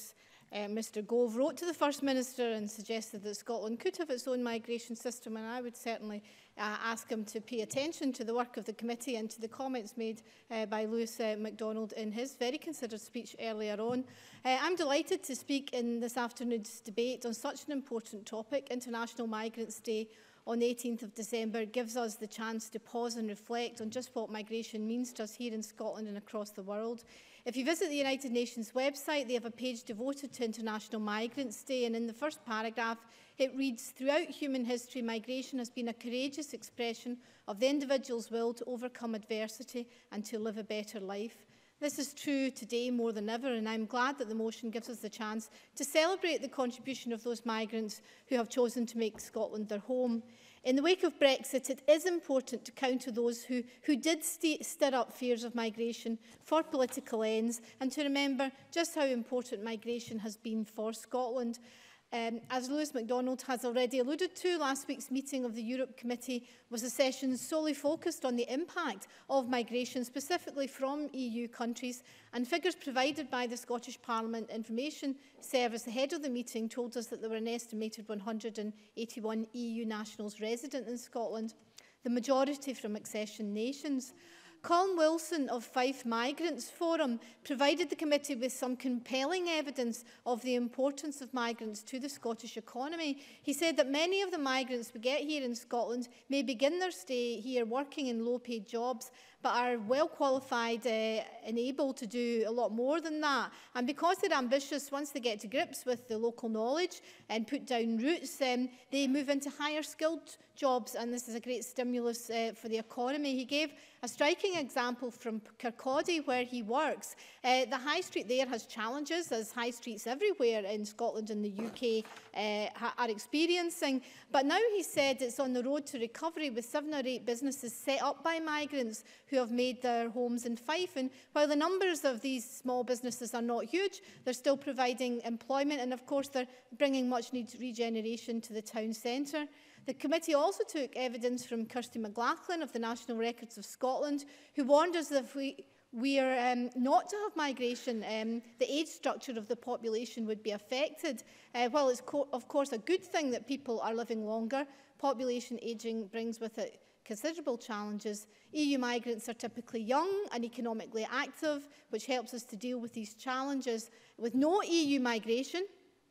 Uh, Mr Gove wrote to the First Minister and suggested that Scotland could have its own migration system, and I would certainly uh, ask him to pay attention to the work of the committee and to the comments made uh, by Lewis uh, MacDonald in his very considered speech earlier on. Uh, I'm delighted to speak in this afternoon's debate on such an important topic. International Migrants Day on the eighteenth of December gives us the chance to pause and reflect on just what migration means to us here in Scotland and across the world. If you visit the United Nations website, they have a page devoted to International Migrants Day, and in the first paragraph it reads, "Throughout human history, migration has been a courageous expression of the individual's will to overcome adversity and to live a better life." This is true today more than ever, and I'm glad that the motion gives us the chance to celebrate the contribution of those migrants who have chosen to make Scotland their home. In the wake of Brexit, it is important to counter those who, who did st stir up fears of migration for political ends, and to remember just how important migration has been for Scotland. Um, as Lewis MacDonald has already alluded to, last week's meeting of the Europe Committee was a session solely focused on the impact of migration, specifically from E U countries, and figures provided by the Scottish Parliament Information Service ahead of the meeting told us that there were an estimated one hundred and eighty-one E U nationals resident in Scotland, the majority from accession nations. Colin Wilson of Fife Migrants Forum provided the committee with some compelling evidence of the importance of migrants to the Scottish economy. He said that many of the migrants we get here in Scotland may begin their stay here working in low-paid jobs, but are well qualified uh, and able to do a lot more than that. And because they're ambitious, once they get to grips with the local knowledge and put down roots, um, they move into higher skilled jobs, and this is a great stimulus uh, for the economy. He gave a striking example from Kirkcaldy, where he works. Uh, the high street there has challenges, as high streets everywhere in Scotland and the U K uh, are experiencing. But now he said it's on the road to recovery, with seven or eight businesses set up by migrants who have made their homes in Fife. And while the numbers of these small businesses are not huge, they're still providing employment, and of course they're bringing much needed regeneration to the town centre. The committee also took evidence from Kirsty McLachlan of the National Records of Scotland, who warned us that if we, we are um, not to have migration, um, the age structure of the population would be affected. Uh, while it's co of course a good thing that people are living longer, population ageing brings with it considerable challenges. E U migrants are typically young and economically active, which helps us to deal with these challenges. With no E U migration,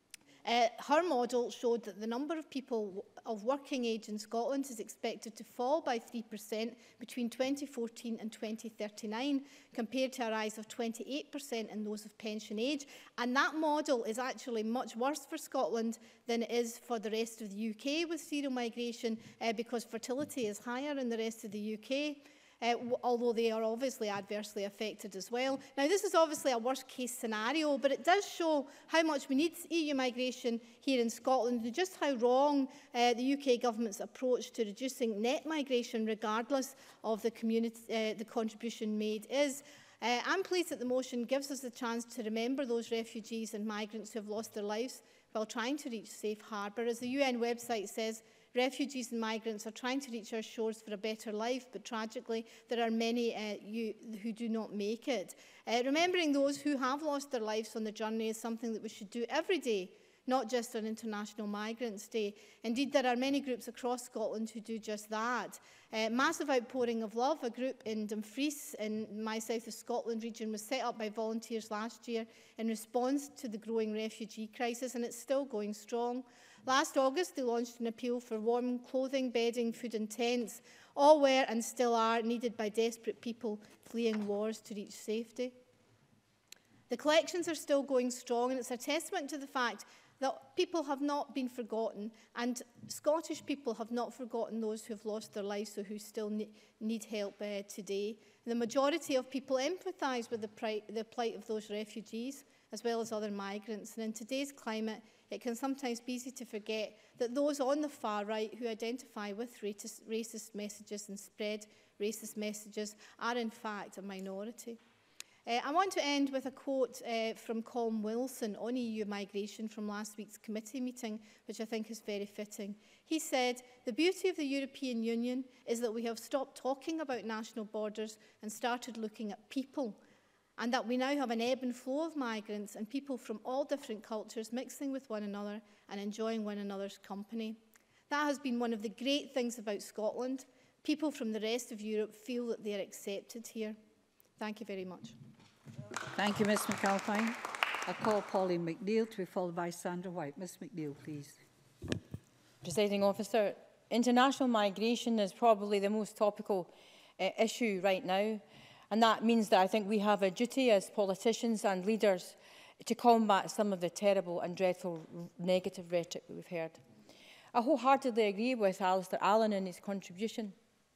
Uh, her model showed that the number of people of working age in Scotland is expected to fall by three percent between twenty fourteen and twenty thirty-nine, compared to a rise of twenty-eight percent in those of pension age. And that model is actually much worse for Scotland than it is for the rest of the U K with zero migration, uh, because fertility is higher in the rest of the U K. Uh, although they are obviously adversely affected as well. Now, this is obviously a worst-case scenario, but it does show how much we need E U migration here in Scotland, and just how wrong uh, the U K government's approach to reducing net migration, regardless of the, community, uh, the contribution made, is. Uh, I'm pleased that the motion gives us the chance to remember those refugees and migrants who have lost their lives while trying to reach safe harbour. As the U N website says, refugees and migrants are trying to reach our shores for a better life, but tragically there are many uh, you, who do not make it. Uh, remembering those who have lost their lives on the journey is something that we should do every day, not just on International Migrants Day. Indeed, there are many groups across Scotland who do just that. Uh, Massive Outpouring of Love, a group in Dumfries in my South of Scotland region, was set up by volunteers last year in response to the growing refugee crisis, and it's still going strong. Last August, they launched an appeal for warm clothing, bedding, food and tents, all were and still are needed by desperate people fleeing wars to reach safety. The collections are still going strong, and it's a testament to the fact that people have not been forgotten, and Scottish people have not forgotten those who have lost their lives, so who still ne need help uh, today. The majority of people empathise with the, the plight of those refugees, as well as other migrants. And in today's climate, it can sometimes be easy to forget that those on the far right who identify with racist, racist messages and spread racist messages are in fact a minority. Uh, I want to end with a quote uh, from Colin Wilson on E U migration from last week's committee meeting, which I think is very fitting. He said, "The beauty of the European Union is that we have stopped talking about national borders and started looking at people. and that we now have an ebb and flow of migrants and people from all different cultures mixing with one another and enjoying one another's company. That has been one of the great things about Scotland. People from the rest of Europe feel that they are accepted here. Thank you very much. Thank you, Miz McAlpine. I call Pauline McNeill to be followed by Sandra White. Miz McNeill, please. Presiding Officer, international migration is probably the most topical uh, issue right now, and that means that I think we have a duty as politicians and leaders to combat some of the terrible and dreadful negative rhetoric that we've heard. I wholeheartedly agree with Alistair Allen in his contribution,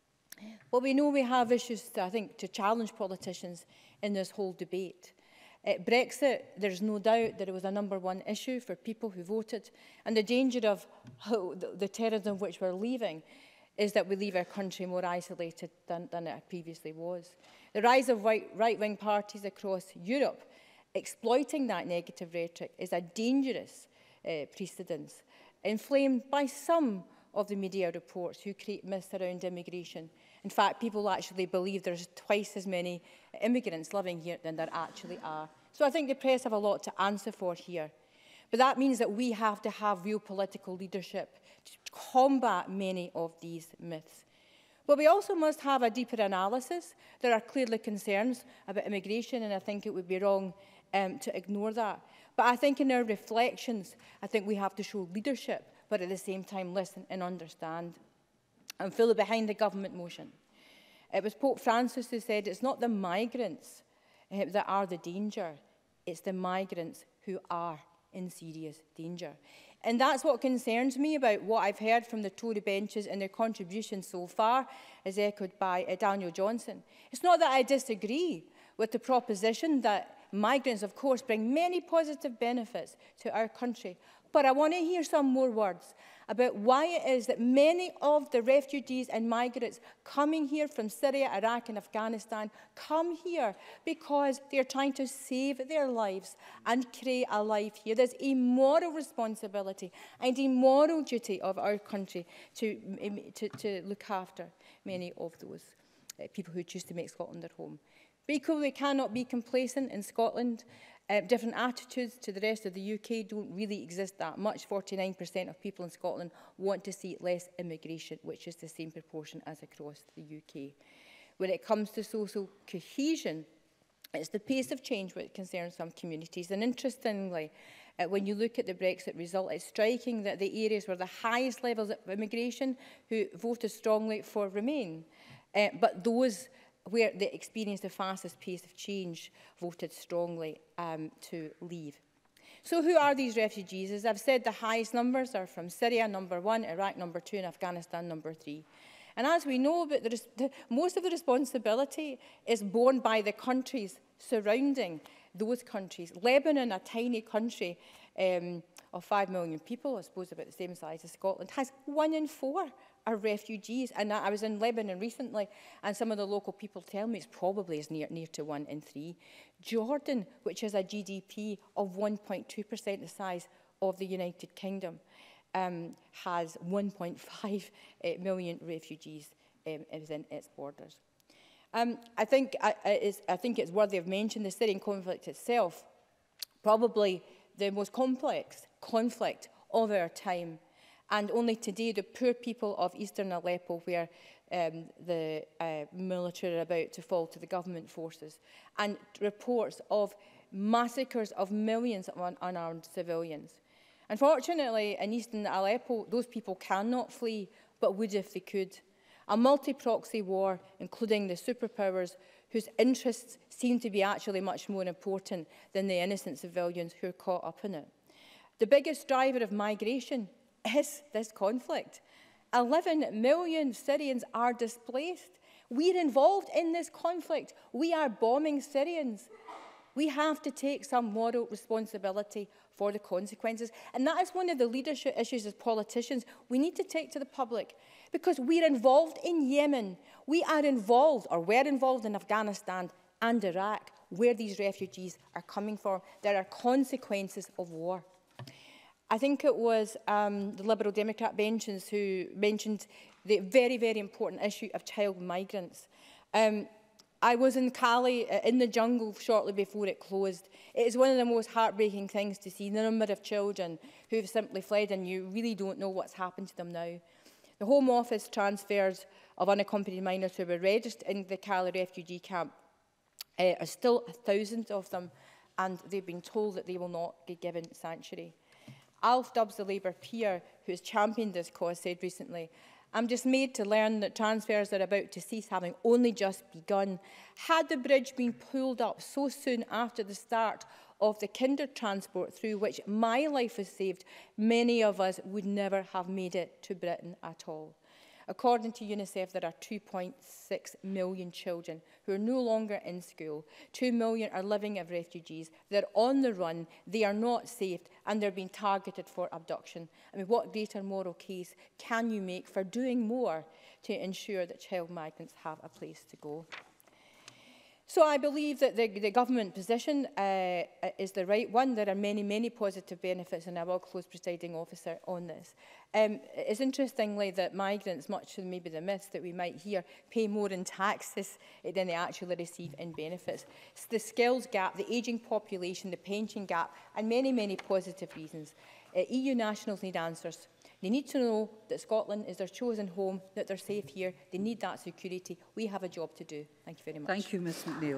but we know we have issues, to, I think, to challenge politicians in this whole debate. At Brexit, there's no doubt that it was a number one issue for people who voted, and the danger of how the, the terrorism which we're leaving is that we leave our country more isolated than, than it previously was. The rise of right-wing parties across Europe exploiting that negative rhetoric is a dangerous uh, precedence, inflamed by some of the media reports who create myths around immigration. In fact, people actually believe there's twice as many immigrants living here than there actually are. So I think the press have a lot to answer for here. But that means that we have to have real political leadership to combat many of these myths. But we also must have a deeper analysis. There are clearly concerns about immigration, and I think it would be wrong um, to ignore that. But I think in our reflections, I think we have to show leadership, but at the same time listen and understand. I'm fully behind the government motion. It was Pope Francis who said it's not the migrants uh, that are the danger, it's the migrants who are in serious danger. And that's what concerns me about what I've heard from the Tory benches and their contributions so far, as echoed by uh, Daniel Johnson. It's not that I disagree with the proposition that migrants, of course, bring many positive benefits to our country, but I want to hear some more words about why it is that many of the refugees and migrants coming here from Syria, Iraq and Afghanistan come here because they're trying to save their lives and create a life here. There's a moral responsibility and a moral duty of our country to, to, to look after many of those uh, people who choose to make Scotland their home. But equally, we cannot be complacent in Scotland. Uh, different attitudes to the rest of the U K don't really exist that much. forty-nine percent of people in Scotland want to see less immigration, which is the same proportion as across the U K. When it comes to social cohesion, it's the pace of which concerns some communities. And interestingly, uh, when you look at the Brexit result, it's striking that the areas where the highest levels of immigration who voted strongly for Remain, uh, but those where they experienced the fastest pace of change voted strongly um, to leave. So who are these refugees? As I've said, the highest numbers are from Syria, number one, Iraq, number two, and Afghanistan, number three. And as we know, but the, the, most of the responsibility is borne by the countries surrounding those countries. Lebanon, a tiny country um, of five million people, I suppose about the same size as Scotland, has one in four are refugees. And I was in Lebanon recently, and some of the local people tell me it's probably as near, near to one in three. Jordan, which has a G D P of one point two percent the size of the United Kingdom, um, has one point five uh, million refugees um, within its borders. Um, I, think, I, it's, I think it's worthy of mention the Syrian conflict itself, probably the most complex conflict of our time. And only today, the poor people of eastern Aleppo, where um, the uh, military are about to fall to the government forces, and reports of massacres of millions of un unarmed civilians. Unfortunately, in eastern Aleppo, those people cannot flee, but would if they could. A multi-proxy war, including the superpowers, whose interests seem to be actually much more important than the innocent civilians who are caught up in it. The biggest driver of migration is this conflict. eleven million Syrians are displaced. We're involved in this conflict. We are bombing Syrians. We have to take some moral responsibility for the consequences. And that is one of the leadership issues as politicians we need to take to the public, because we're involved in Yemen. We are involved, or we're involved in Afghanistan and Iraq, where these refugees are coming from. There are consequences of war. I think it was um, the Liberal Democrat benches who mentioned the very, very important issue of child migrants. Um, I was in Cali, uh, in the jungle, shortly before it closed. It is one of the most heartbreaking things to see the number of children who have simply fled, and you really don't know what's happened to them now. The Home Office transfers of unaccompanied minors who were registered in the Cali refugee camp uh, are still thousands of them, and they've been told that they will not be given sanctuary. Alf Dubs, the Labour peer who has championed this cause, said recently, "I'm dismayed to learn that transfers are about to cease, having only just begun. Had the bridge been pulled up so soon after the start of the kinder transport through which my life was saved, many of us would never have made it to Britain at all." According to UNICEF, there are two point six million children who are no longer in school. two million are living as refugees. They're on the run, they are not safe, and they're being targeted for abduction. I mean, what greater moral case can you make for doing more to ensure that child migrants have a place to go? So I believe that the, the government position uh, is the right one. There are many, many positive benefits, and I will close, presiding officer, on this. Um, it's interestingly that migrants, much to maybe the myths that we might hear, pay more in taxes than they actually receive in benefits. It's the skills gap, the ageing population, the pension gap, and many, many positive reasons. Uh, E U nationals need answers. They need to know that Scotland is their chosen home, that they're safe here. They need that security. We have a job to do. Thank you very much. Thank you, Miz McNeill.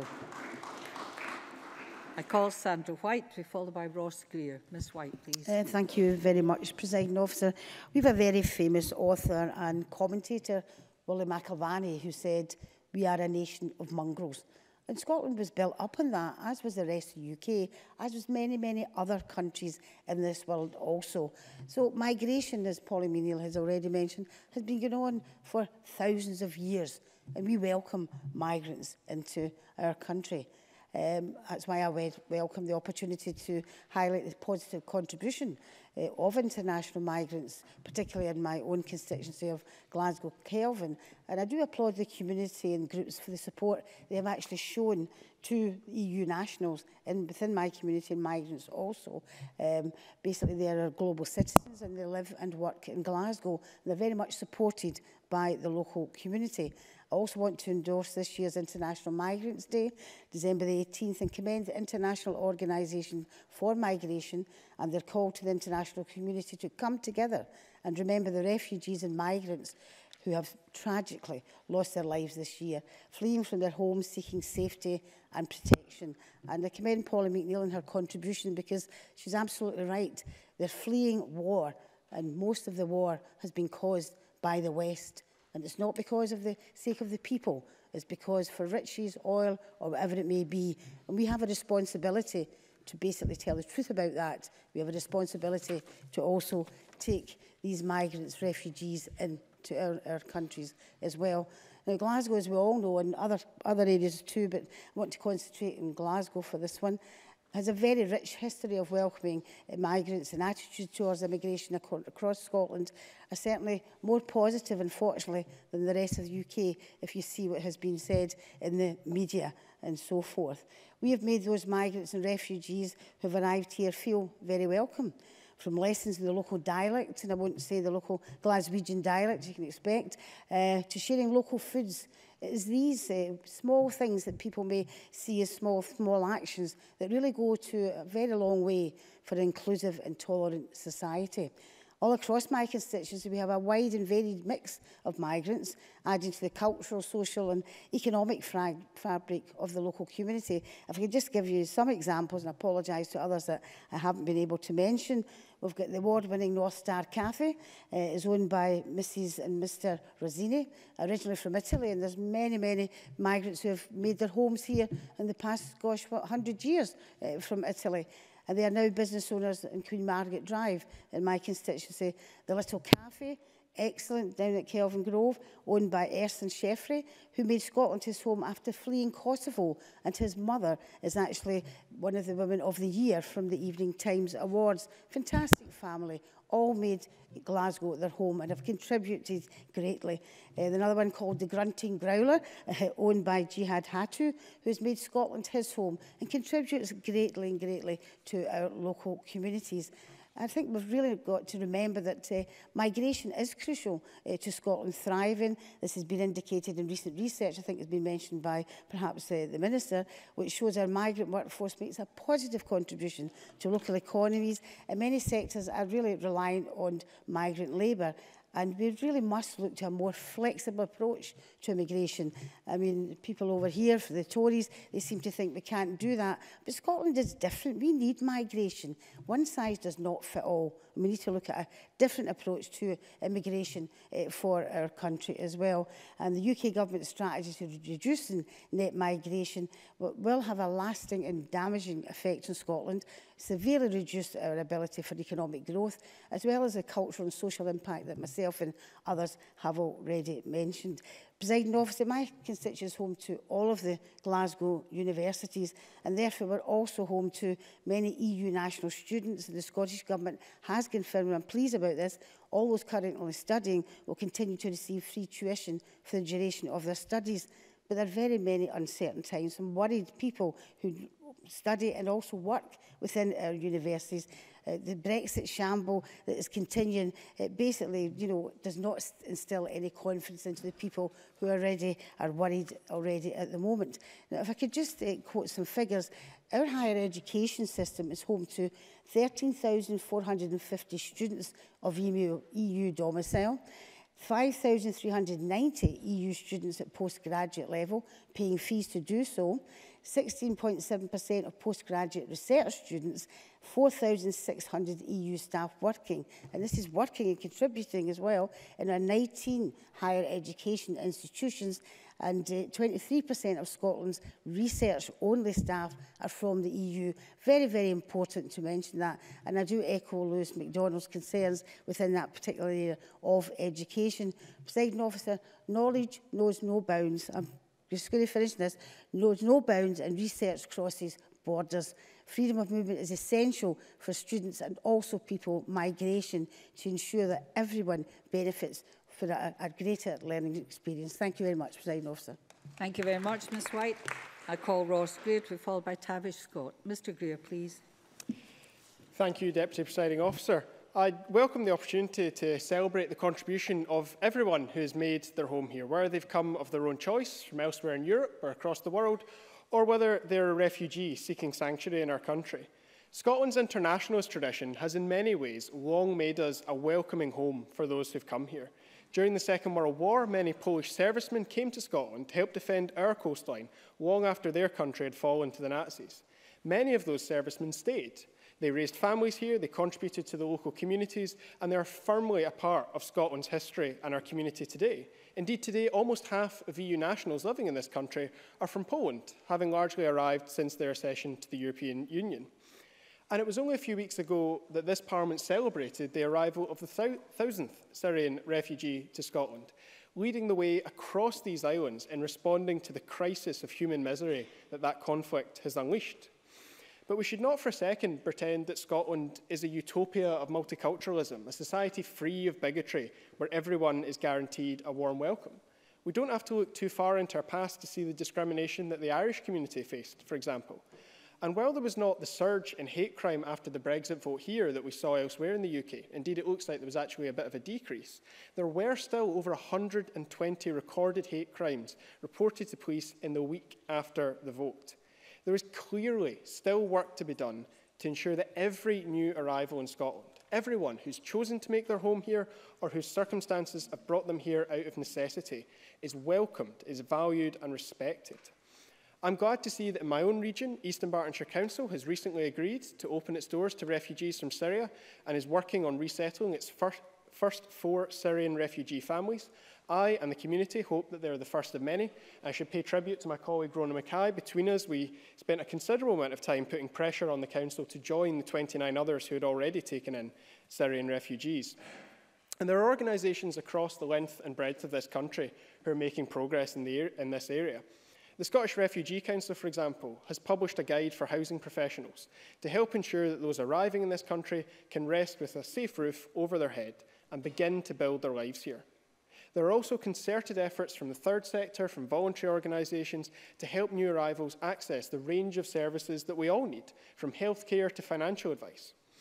I call Sandra White, to be followed by Ross Greer. Miz White, please. Uh, thank you very much, Presiding Officer. We have a very famous author and commentator, Willie McIlvany, who said, "We are a nation of mongrels." And Scotland was built up on that, as was the rest of the U K, as was many, many other countries in this world also. So migration, as Polly McNeill has already mentioned, has been going on for thousands of years, and we welcome migrants into our country. Um, that's why I welcome the opportunity to highlight the positive contribution uh, of international migrants, particularly in my own constituency of Glasgow Kelvin. And I do applaud the community and groups for the support they have actually shown to E U nationals and within my community and migrants also. Um, basically, they are global citizens and they live and work in Glasgow. And they're very much supported by the local community. I also want to endorse this year's International Migrants Day, December the eighteenth, and commend the International Organisation for Migration and their call to the international community to come together and remember the refugees and migrants who have tragically lost their lives this year, fleeing from their homes, seeking safety and protection. And I commend Polly McNeill and her contribution, because she's absolutely right. They're fleeing war, and most of the war has been caused by the West. And it's not because of the sake of the people. It's because for riches, oil, or whatever it may be. And we have a responsibility to basically tell the truth about that. We have a responsibility to also take these migrants, refugees, into our, our countries as well. Now, Glasgow, as we all know, and other, other areas too, but I want to concentrate on Glasgow for this one, has a very rich history of welcoming uh, migrants, and attitudes towards immigration ac across Scotland are certainly more positive, unfortunately, than the rest of the U K, if you see what has been said in the media and so forth. We have made those migrants and refugees who have arrived here feel very welcome, from lessons in the local dialect, and I won't say the local Glaswegian dialect you can expect, uh, to sharing local foods. It is these uh, small things that people may see as small, small actions that really go to a very long way for an inclusive and tolerant society. All across my constituency, we have a wide and varied mix of migrants, adding to the cultural, social and economic fabric of the local community. If I could just give you some examples, and I apologise to others that I haven't been able to mention. We've got the award-winning North Star Cafe. Uh, is owned by Missus and Mister Rosini, originally from Italy, and there's many, many migrants who have made their homes here in the past, gosh, what, one hundred years uh, from Italy. And they are now business owners in Queen Margaret Drive in my constituency. The Little Cafe, excellent, down at Kelvin Grove, owned by Erson Sheffrey, who made Scotland his home after fleeing Kosovo, and his mother is actually one of the Women of the Year from the Evening Times Awards. Fantastic family, all made Glasgow their home and have contributed greatly. Uh, another one called the Grunting Growler, uh, owned by Jihad Hatu, who has made Scotland his home and contributes greatly and greatly to our local communities. I think we've really got to remember that uh, migration is crucial uh, to Scotland thriving. This has been indicated in recent research, I think has been mentioned by perhaps uh, the Minister, which shows our migrant workforce makes a positive contribution to local economies, and many sectors are really reliant on migrant labour. And we really must look to a more flexible approach to immigration. I mean, people over here, for the Tories, they seem to think we can't do that. But Scotland is different. We need migration. One size does not fit all. We need to look at a different approach to immigration uh, for our country as well. And the U K government's strategy to reducing net migration will have a lasting and damaging effect on Scotland, severely reduce our ability for economic growth, as well as the cultural and social impact that myself and others have already mentioned. Presiding Officer, my constituency is home to all of the Glasgow universities, and therefore we're also home to many E U national students. And the Scottish Government has confirmed, and I'm pleased about this, all those currently studying will continue to receive free tuition for the duration of their studies. But there are very many uncertain times, and worried people who study and also work within our universities. Uh, the Brexit shamble that is continuing, it basically, you know, does not instill any confidence into the people who already are worried already at the moment. Now, if I could just uh, quote some figures, our higher education system is home to thirteen thousand four hundred fifty students of E U domicile, five thousand three hundred ninety E U students at postgraduate level, paying fees to do so, sixteen point seven percent of postgraduate research students, four thousand six hundred E U staff working, and this is working and contributing as well in our nineteen higher education institutions, and uh, twenty-three percent of Scotland's research-only staff are from the E U. Very, very important to mention that, and I do echo Lewis MacDonald's concerns within that particular area of education. Presiding Officer, knowledge knows no bounds. I'm just going to finish this. Knows no bounds, and research crosses borders. Freedom of movement is essential for students and also people migration to ensure that everyone benefits for a, a greater learning experience. Thank you very much, Presiding Officer. Thank you very much, Miz White. I call Ross Greer to be followed by Tavish Scott. Mister Greer, please. Thank you, Deputy Presiding Officer. I welcome the opportunity to celebrate the contribution of everyone who has made their home here, whether they've come of their own choice from elsewhere in Europe or across the world, or whether they're a refugee seeking sanctuary in our country. Scotland's internationalist tradition has in many ways long made us a welcoming home for those who've come here. During the Second World War, many Polish servicemen came to Scotland to help defend our coastline long after their country had fallen to the Nazis. Many of those servicemen stayed. They raised families here, they contributed to the local communities, and they are firmly a part of Scotland's history and our community today. Indeed, today, almost half of E U nationals living in this country are from Poland, having largely arrived since their accession to the European Union. And it was only a few weeks ago that this Parliament celebrated the arrival of the thousandth Syrian refugee to Scotland, leading the way across these islands in responding to the crisis of human misery that that conflict has unleashed. But we should not for a second pretend that Scotland is a utopia of multiculturalism, a society free of bigotry, where everyone is guaranteed a warm welcome. We don't have to look too far into our past to see the discrimination that the Irish community faced, for example. And while there was not the surge in hate crime after the Brexit vote here that we saw elsewhere in the U K, indeed it looks like there was actually a bit of a decrease, there were still over one hundred twenty recorded hate crimes reported to police in the week after the vote. There is clearly still work to be done to ensure that every new arrival in Scotland, everyone who's chosen to make their home here or whose circumstances have brought them here out of necessity, is welcomed, is valued and respected. I'm glad to see that in my own region, Eastern Bartonshire Council has recently agreed to open its doors to refugees from Syria and is working on resettling its first, first four Syrian refugee families. I and the community hope that they're the first of many. I should pay tribute to my colleague Rona Mackay. Between us, we spent a considerable amount of time putting pressure on the Council to join the twenty-nine others who had already taken in Syrian refugees. And there are organisations across the length and breadth of this country who are making progress in, the, in this area. The Scottish Refugee Council, for example, has published a guide for housing professionals to help ensure that those arriving in this country can rest with a safe roof over their head and begin to build their lives here. There are also concerted efforts from the third sector, from voluntary organisations, to help new arrivals access the range of services that we all need, from healthcare to financial advice.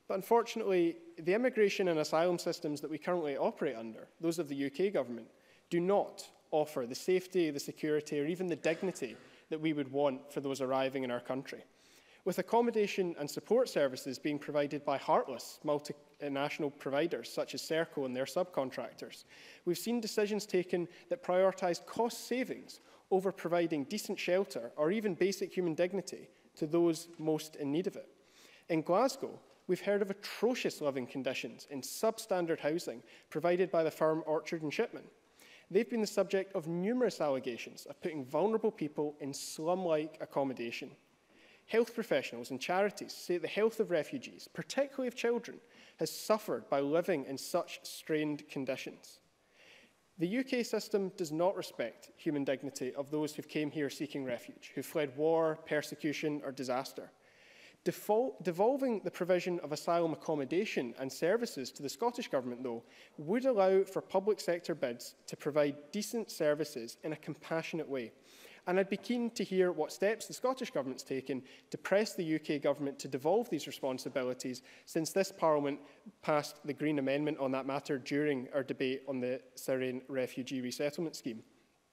But unfortunately, the immigration and asylum systems that we currently operate under, those of the U K government, do not offer the safety, the security, or even the dignity that we would want for those arriving in our country. With accommodation and support services being provided by heartless multinational providers such as Serco and their subcontractors, we've seen decisions taken that prioritise cost savings over providing decent shelter or even basic human dignity to those most in need of it. In Glasgow, we've heard of atrocious living conditions in substandard housing provided by the firm Orchard and Shipman. They've been the subject of numerous allegations of putting vulnerable people in slum-like accommodation. Health professionals and charities say the health of refugees, particularly of children, has suffered by living in such strained conditions. The U K system does not respect human dignity of those who came here seeking refuge, who fled war, persecution or disaster. Default, devolving the provision of asylum accommodation and services to the Scottish Government, though, would allow for public sector bids to provide decent services in a compassionate way. And I'd be keen to hear what steps the Scottish Government's taken to press the U K Government to devolve these responsibilities, since this Parliament passed the Green Amendment on that matter during our debate on the Syrian Refugee Resettlement Scheme.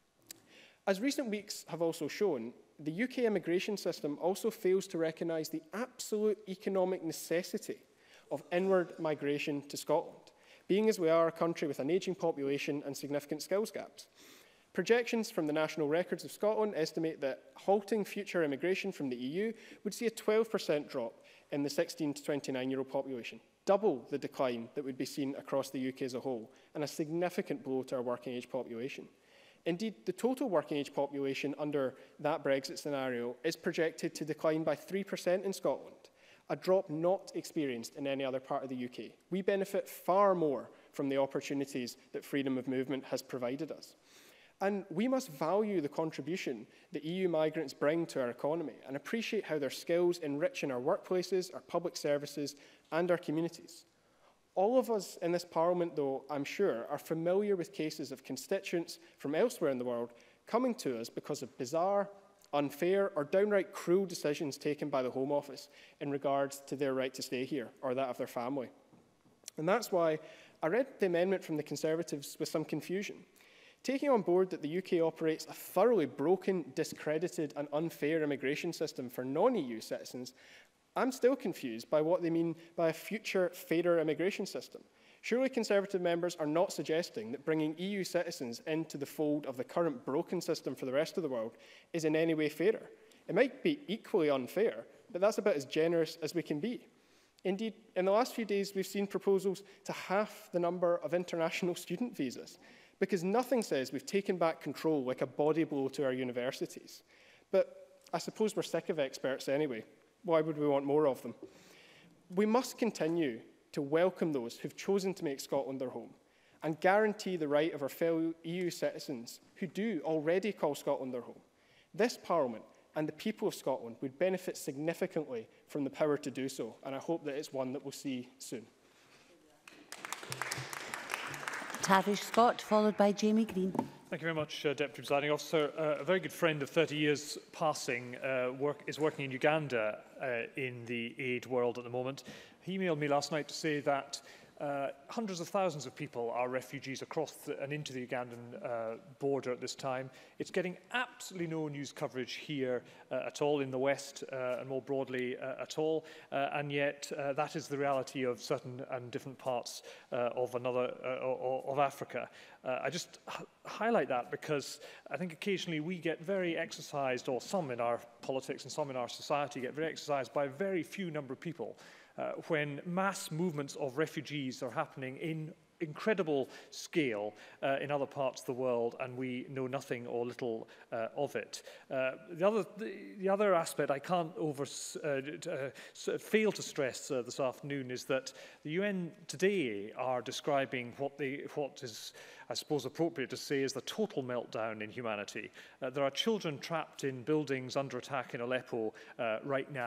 As recent weeks have also shown, the U K immigration system also fails to recognise the absolute economic necessity of inward migration to Scotland, being as we are a country with an ageing population and significant skills gaps. Projections from the National Records of Scotland estimate that halting future immigration from the E U would see a twelve percent drop in the sixteen to twenty-nine-year-old population, double the decline that would be seen across the U K as a whole, and a significant blow to our working-age population. Indeed, the total working-age population under that Brexit scenario is projected to decline by three percent in Scotland, a drop not experienced in any other part of the U K. We benefit far more from the opportunities that freedom of movement has provided us. And we must value the contribution that E U migrants bring to our economy and appreciate how their skills enrich in our workplaces, our public services, and our communities. All of us in this Parliament, though, I'm sure, are familiar with cases of constituents from elsewhere in the world coming to us because of bizarre, unfair, or downright cruel decisions taken by the Home Office in regards to their right to stay here or that of their family. And that's why I read the amendment from the Conservatives with some confusion. Taking on board that the U K operates a thoroughly broken, discredited and unfair immigration system for non-E U citizens, I'm still confused by what they mean by a future, fairer immigration system. Surely Conservative members are not suggesting that bringing E U citizens into the fold of the current broken system for the rest of the world is in any way fairer. It might be equally unfair, but that's about as generous as we can be. Indeed, in the last few days, we've seen proposals to half the number of international student visas, because nothing says we've taken back control like a body blow to our universities. But I suppose we're sick of experts anyway. Why would we want more of them? We must continue to welcome those who've chosen to make Scotland their home and guarantee the right of our fellow E U citizens who do already call Scotland their home. This Parliament and the people of Scotland would benefit significantly from the power to do so, and I hope that it's one that we'll see soon. Tavish Scott, followed by Jamie Green. Thank you very much, uh, Deputy Presiding Officer. Uh, a very good friend of thirty years passing uh, work, is working in Uganda uh, in the aid world at the moment. He emailed me last night to say that uh, hundreds of thousands of people are refugees across the, and into the Ugandan uh, border at this time. It's getting absolutely no news coverage here uh, at all in the West uh, and more broadly uh, at all. Uh, and yet uh, that is the reality of certain and different parts uh, of another uh, of Africa. Uh, I just highlight that because I think occasionally we get very exercised, or some in our politics and some in our society get very exercised by a very few number of people uh, when mass movements of refugees are happening in incredible scale uh, in other parts of the world, and we know nothing or little uh, of it. Uh, the, other, the, the other aspect I can't over, uh, uh, fail to stress uh, this afternoon is that the U N today are describing what, they, what is, I suppose, appropriate to say is the total meltdown in humanity. Uh, there are children trapped in buildings under attack in Aleppo uh, right now.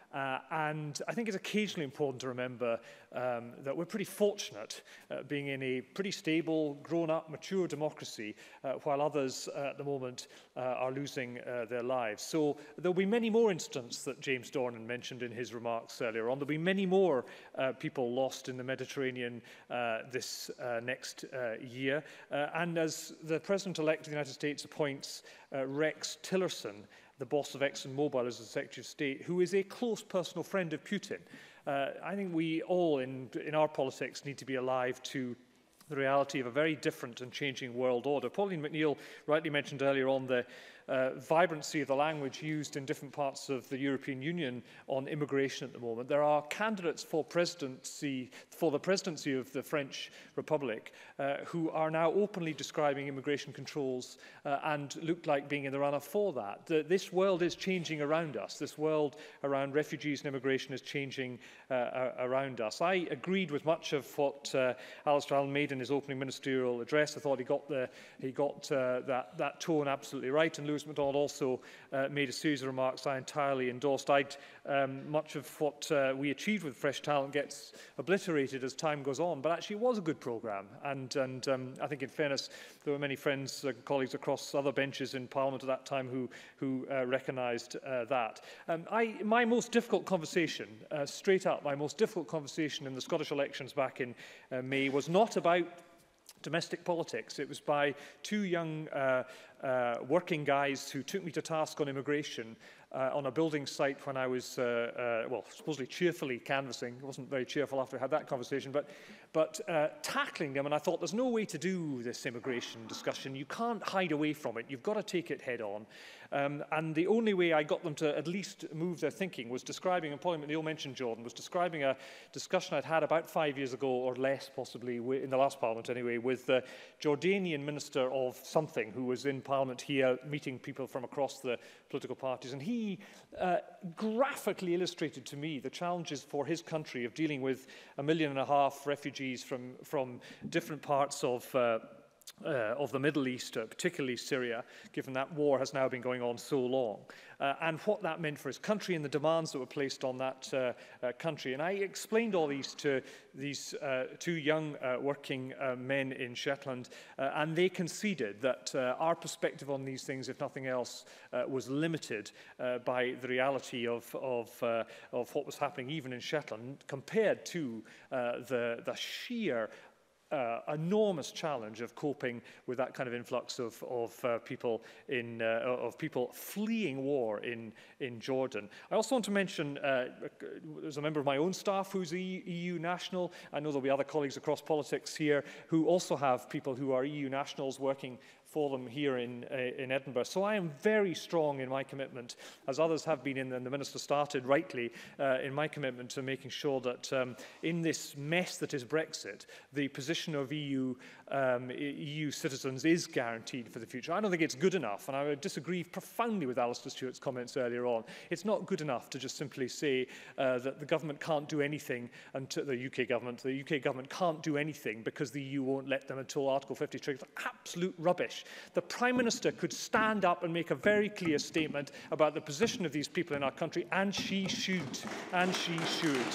Uh, and I think it's occasionally important to remember um, that we're pretty fortunate uh, being in a pretty stable, grown-up, mature democracy, uh, while others uh, at the moment uh, are losing uh, their lives. So there'll be many more incidents that James Dornan mentioned in his remarks earlier on. There'll be many more uh, people lost in the Mediterranean uh, this uh, next uh, year. Uh, and as the President-elect of the United States appoints uh, Rex Tillerson, the boss of ExxonMobil as the Secretary of State, who is a close personal friend of Putin. Uh, I think we all in, in our politics need to be alive to the reality of a very different and changing world order. Pauline McNeill rightly mentioned earlier on the uh, vibrancy of the language used in different parts of the European Union on immigration at the moment. There are candidates for presidency, for the presidency of the French Republic uh, who are now openly describing immigration controls uh, and look like being in the runner for that. The, this world is changing around us. This world around refugees and immigration is changing uh, around us. I agreed with much of what uh, Alistair Allen made in his opening ministerial address. I thought he got, the, he got uh, that, that tone absolutely right, and Lewis MacDonald also uh, made a series of remarks I entirely endorsed. I'd, um, much of what uh, we achieved with Fresh Talent gets obliterated as time goes on, but actually it was a good programme, and, and um, I think in fairness there were many friends and uh, colleagues across other benches in Parliament at that time who, who uh, recognised uh, that. Um, I, my most difficult conversation, uh, straight up, my most difficult conversation in the Scottish elections back in uh, May was not about domestic politics. It was by two young uh, uh, working guys who took me to task on immigration uh, on a building site when I was, uh, uh, well, supposedly cheerfully canvassing. It wasn't very cheerful after I had that conversation, but, but uh, tackling them, and I thought there's no way to do this immigration discussion. You can't hide away from it. You've got to take it head on. Um, and the only way I got them to at least move their thinking was describing, and Pauline McNeill mentioned Jordan, was describing a discussion I'd had about five years ago, or less possibly, in the last Parliament anyway, with the Jordanian Minister of something who was in Parliament here meeting people from across the political parties. And he uh, graphically illustrated to me the challenges for his country of dealing with a million and a half refugees from, from different parts of uh, Uh, of the Middle East, uh, particularly Syria, given that war has now been going on so long, uh, and what that meant for his country and the demands that were placed on that uh, uh, country. And I explained all these to these uh, two young uh, working uh, men in Shetland, uh, and they conceded that uh, our perspective on these things, if nothing else, uh, was limited uh, by the reality of, of, uh, of what was happening even in Shetland, compared to uh, the, the sheer Uh, enormous challenge of coping with that kind of influx of, of uh, people in uh, of people fleeing war in in Jordan. I also want to mention uh, there's a member of my own staff who's a E U national. I know there'll be other colleagues across politics here who also have people who are E U nationals working for them here in, uh, in Edinburgh. So I am very strong in my commitment, as others have been in, and the Minister started rightly, uh, in my commitment to making sure that um, in this mess that is Brexit, the position of E U, um, E U citizens is guaranteed for the future. I don't think it's good enough, and I would disagree profoundly with Alistair Stewart's comments earlier on. It's not good enough to just simply say uh, that the government can't do anything, until the U K government, the U K government can't do anything because the E U won't let them until Article fifty triggers. Absolute rubbish. The Prime Minister could stand up and make a very clear statement about the position of these people in our country, and she should, and she should.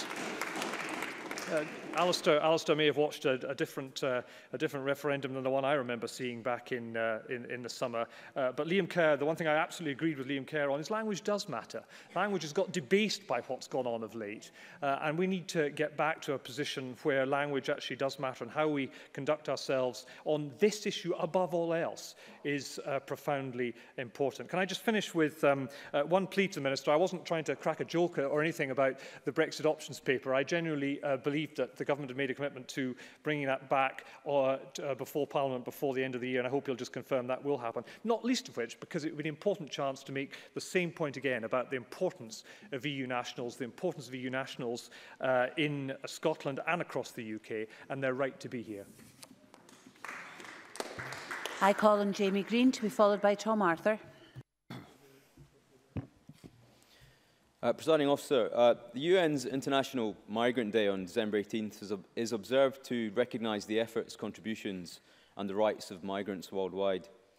Uh, Alistair, Alistair may have watched a, a, different, uh, a different referendum than the one I remember seeing back in, uh, in, in the summer. Uh, but Liam Kerr, the one thing I absolutely agreed with Liam Kerr on is language does matter. Language has got debased by what's gone on of late. Uh, and we need to get back to a position where language actually does matter, and how we conduct ourselves on this issue above all else is uh, profoundly important. Can I just finish with um, uh, one plea to the Minister? I wasn't trying to crack a joke or anything about the Brexit options paper. I genuinely uh, believe that the government had made a commitment to bringing that back uh, uh, before Parliament before the end of the year, and I hope you'll just confirm that will happen. Not least of which because it would be an important chance to make the same point again about the importance of E U nationals, the importance of E U nationals uh, in Scotland and across the U K, and their right to be here. I call on Jamie Green to be followed by Tom Arthur. Uh, Presiding Officer, uh, the U N's International Migrant Day on December eighteenth is, ob is observed to recognise the efforts, contributions and the rights of migrants worldwide.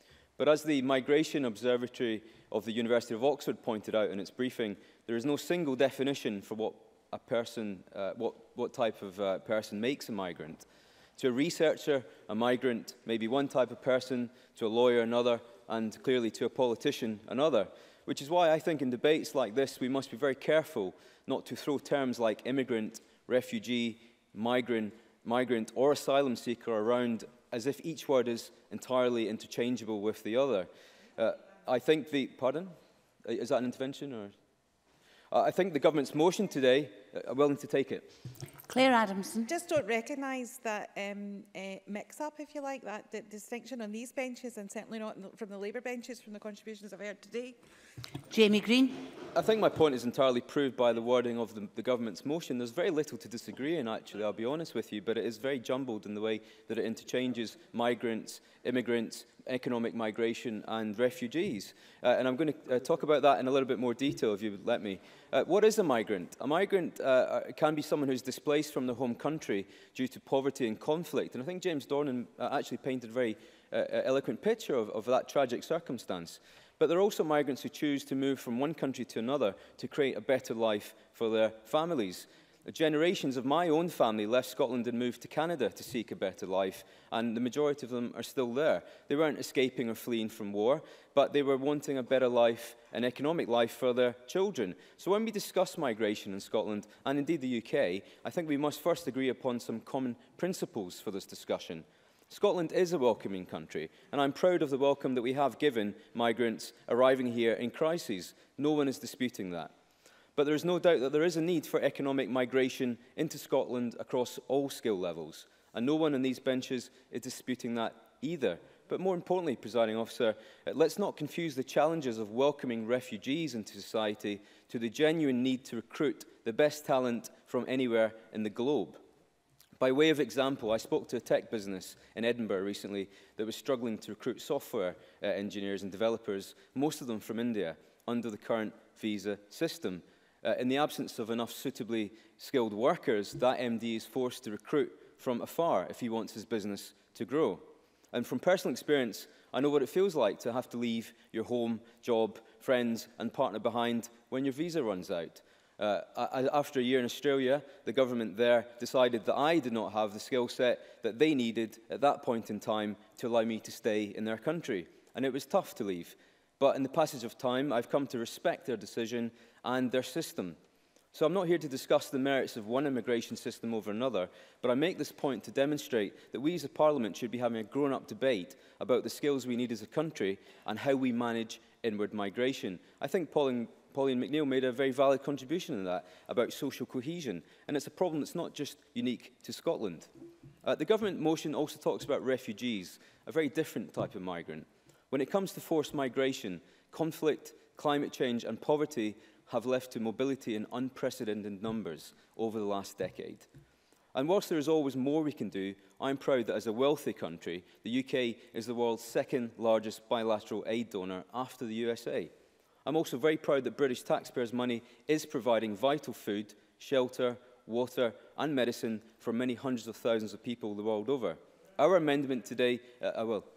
But as the Migration Observatory of the University of Oxford pointed out in its briefing, there is no single definition for what a person, uh, what, what type of uh, person makes a migrant. To a researcher, a migrant may be one type of person, to a lawyer another, and clearly to a politician another. Which is why I think in debates like this we must be very careful not to throw terms like immigrant, refugee, migrant, migrant or asylum seeker around as if each word is entirely interchangeable with the other. Uh, I think the... Pardon? Is that an intervention? Or? Uh, I think the government's motion today uh, are willing to take it. Claire Adamson. Just don't recognise that um, uh, mix-up, if you like, that, that distinction on these benches, and certainly not from the Labour benches, from the contributions I've heard today. Jamie Green. I think my point is entirely proved by the wording of the, the government's motion. There's very little to disagree in, actually, I'll be honest with you, but it is very jumbled in the way that it interchanges migrants, immigrants, economic migration and refugees. Uh, and I'm going to uh, talk about that in a little bit more detail, if you would let me. Uh, what is a migrant? A migrant uh, can be someone who's displaced from their home country due to poverty and conflict. And I think James Dornan uh, actually painted a very uh, eloquent picture of, of that tragic circumstance. But there are also migrants who choose to move from one country to another to create a better life for their families. The generations of my own family left Scotland and moved to Canada to seek a better life, and the majority of them are still there. They weren't escaping or fleeing from war, but they were wanting a better life, an economic life for their children. So when we discuss migration in Scotland, and indeed the U K, I think we must first agree upon some common principles for this discussion. Scotland is a welcoming country, and I'm proud of the welcome that we have given migrants arriving here in crises. No one is disputing that. But there is no doubt that there is a need for economic migration into Scotland across all skill levels, and no one on these benches is disputing that either. But more importantly, presiding officer, let's not confuse the challenges of welcoming refugees into society to the genuine need to recruit the best talent from anywhere in the globe. By way of example, I spoke to a tech business in Edinburgh recently that was struggling to recruit software uh, engineers and developers, most of them from India, under the current visa system. Uh, in the absence of enough suitably skilled workers, that M D is forced to recruit from afar if he wants his business to grow. And from personal experience, I know what it feels like to have to leave your home, job, friends and partner behind when your visa runs out. Uh, after a year in Australia, the government there decided that I did not have the skill set that they needed at that point in time to allow me to stay in their country. And it was tough to leave. But in the passage of time, I've come to respect their decision and their system. So I'm not here to discuss the merits of one immigration system over another, but I make this point to demonstrate that we as a Parliament should be having a grown-up debate about the skills we need as a country and how we manage inward migration. I think Pauline Pauline McNeill made a very valid contribution in that about social cohesion, and it's a problem that's not just unique to Scotland. Uh, the government motion also talks about refugees, a very different type of migrant. When it comes to forced migration, conflict, climate change and poverty have left to mobility in unprecedented numbers over the last decade. And whilst there is always more we can do, I'm proud that as a wealthy country, the U K is the world's second largest bilateral aid donor after the U S A. I'm also very proud that British taxpayers' money is providing vital food, shelter, water and medicine for many hundreds of thousands of people the world over. Our amendment today, uh, I will.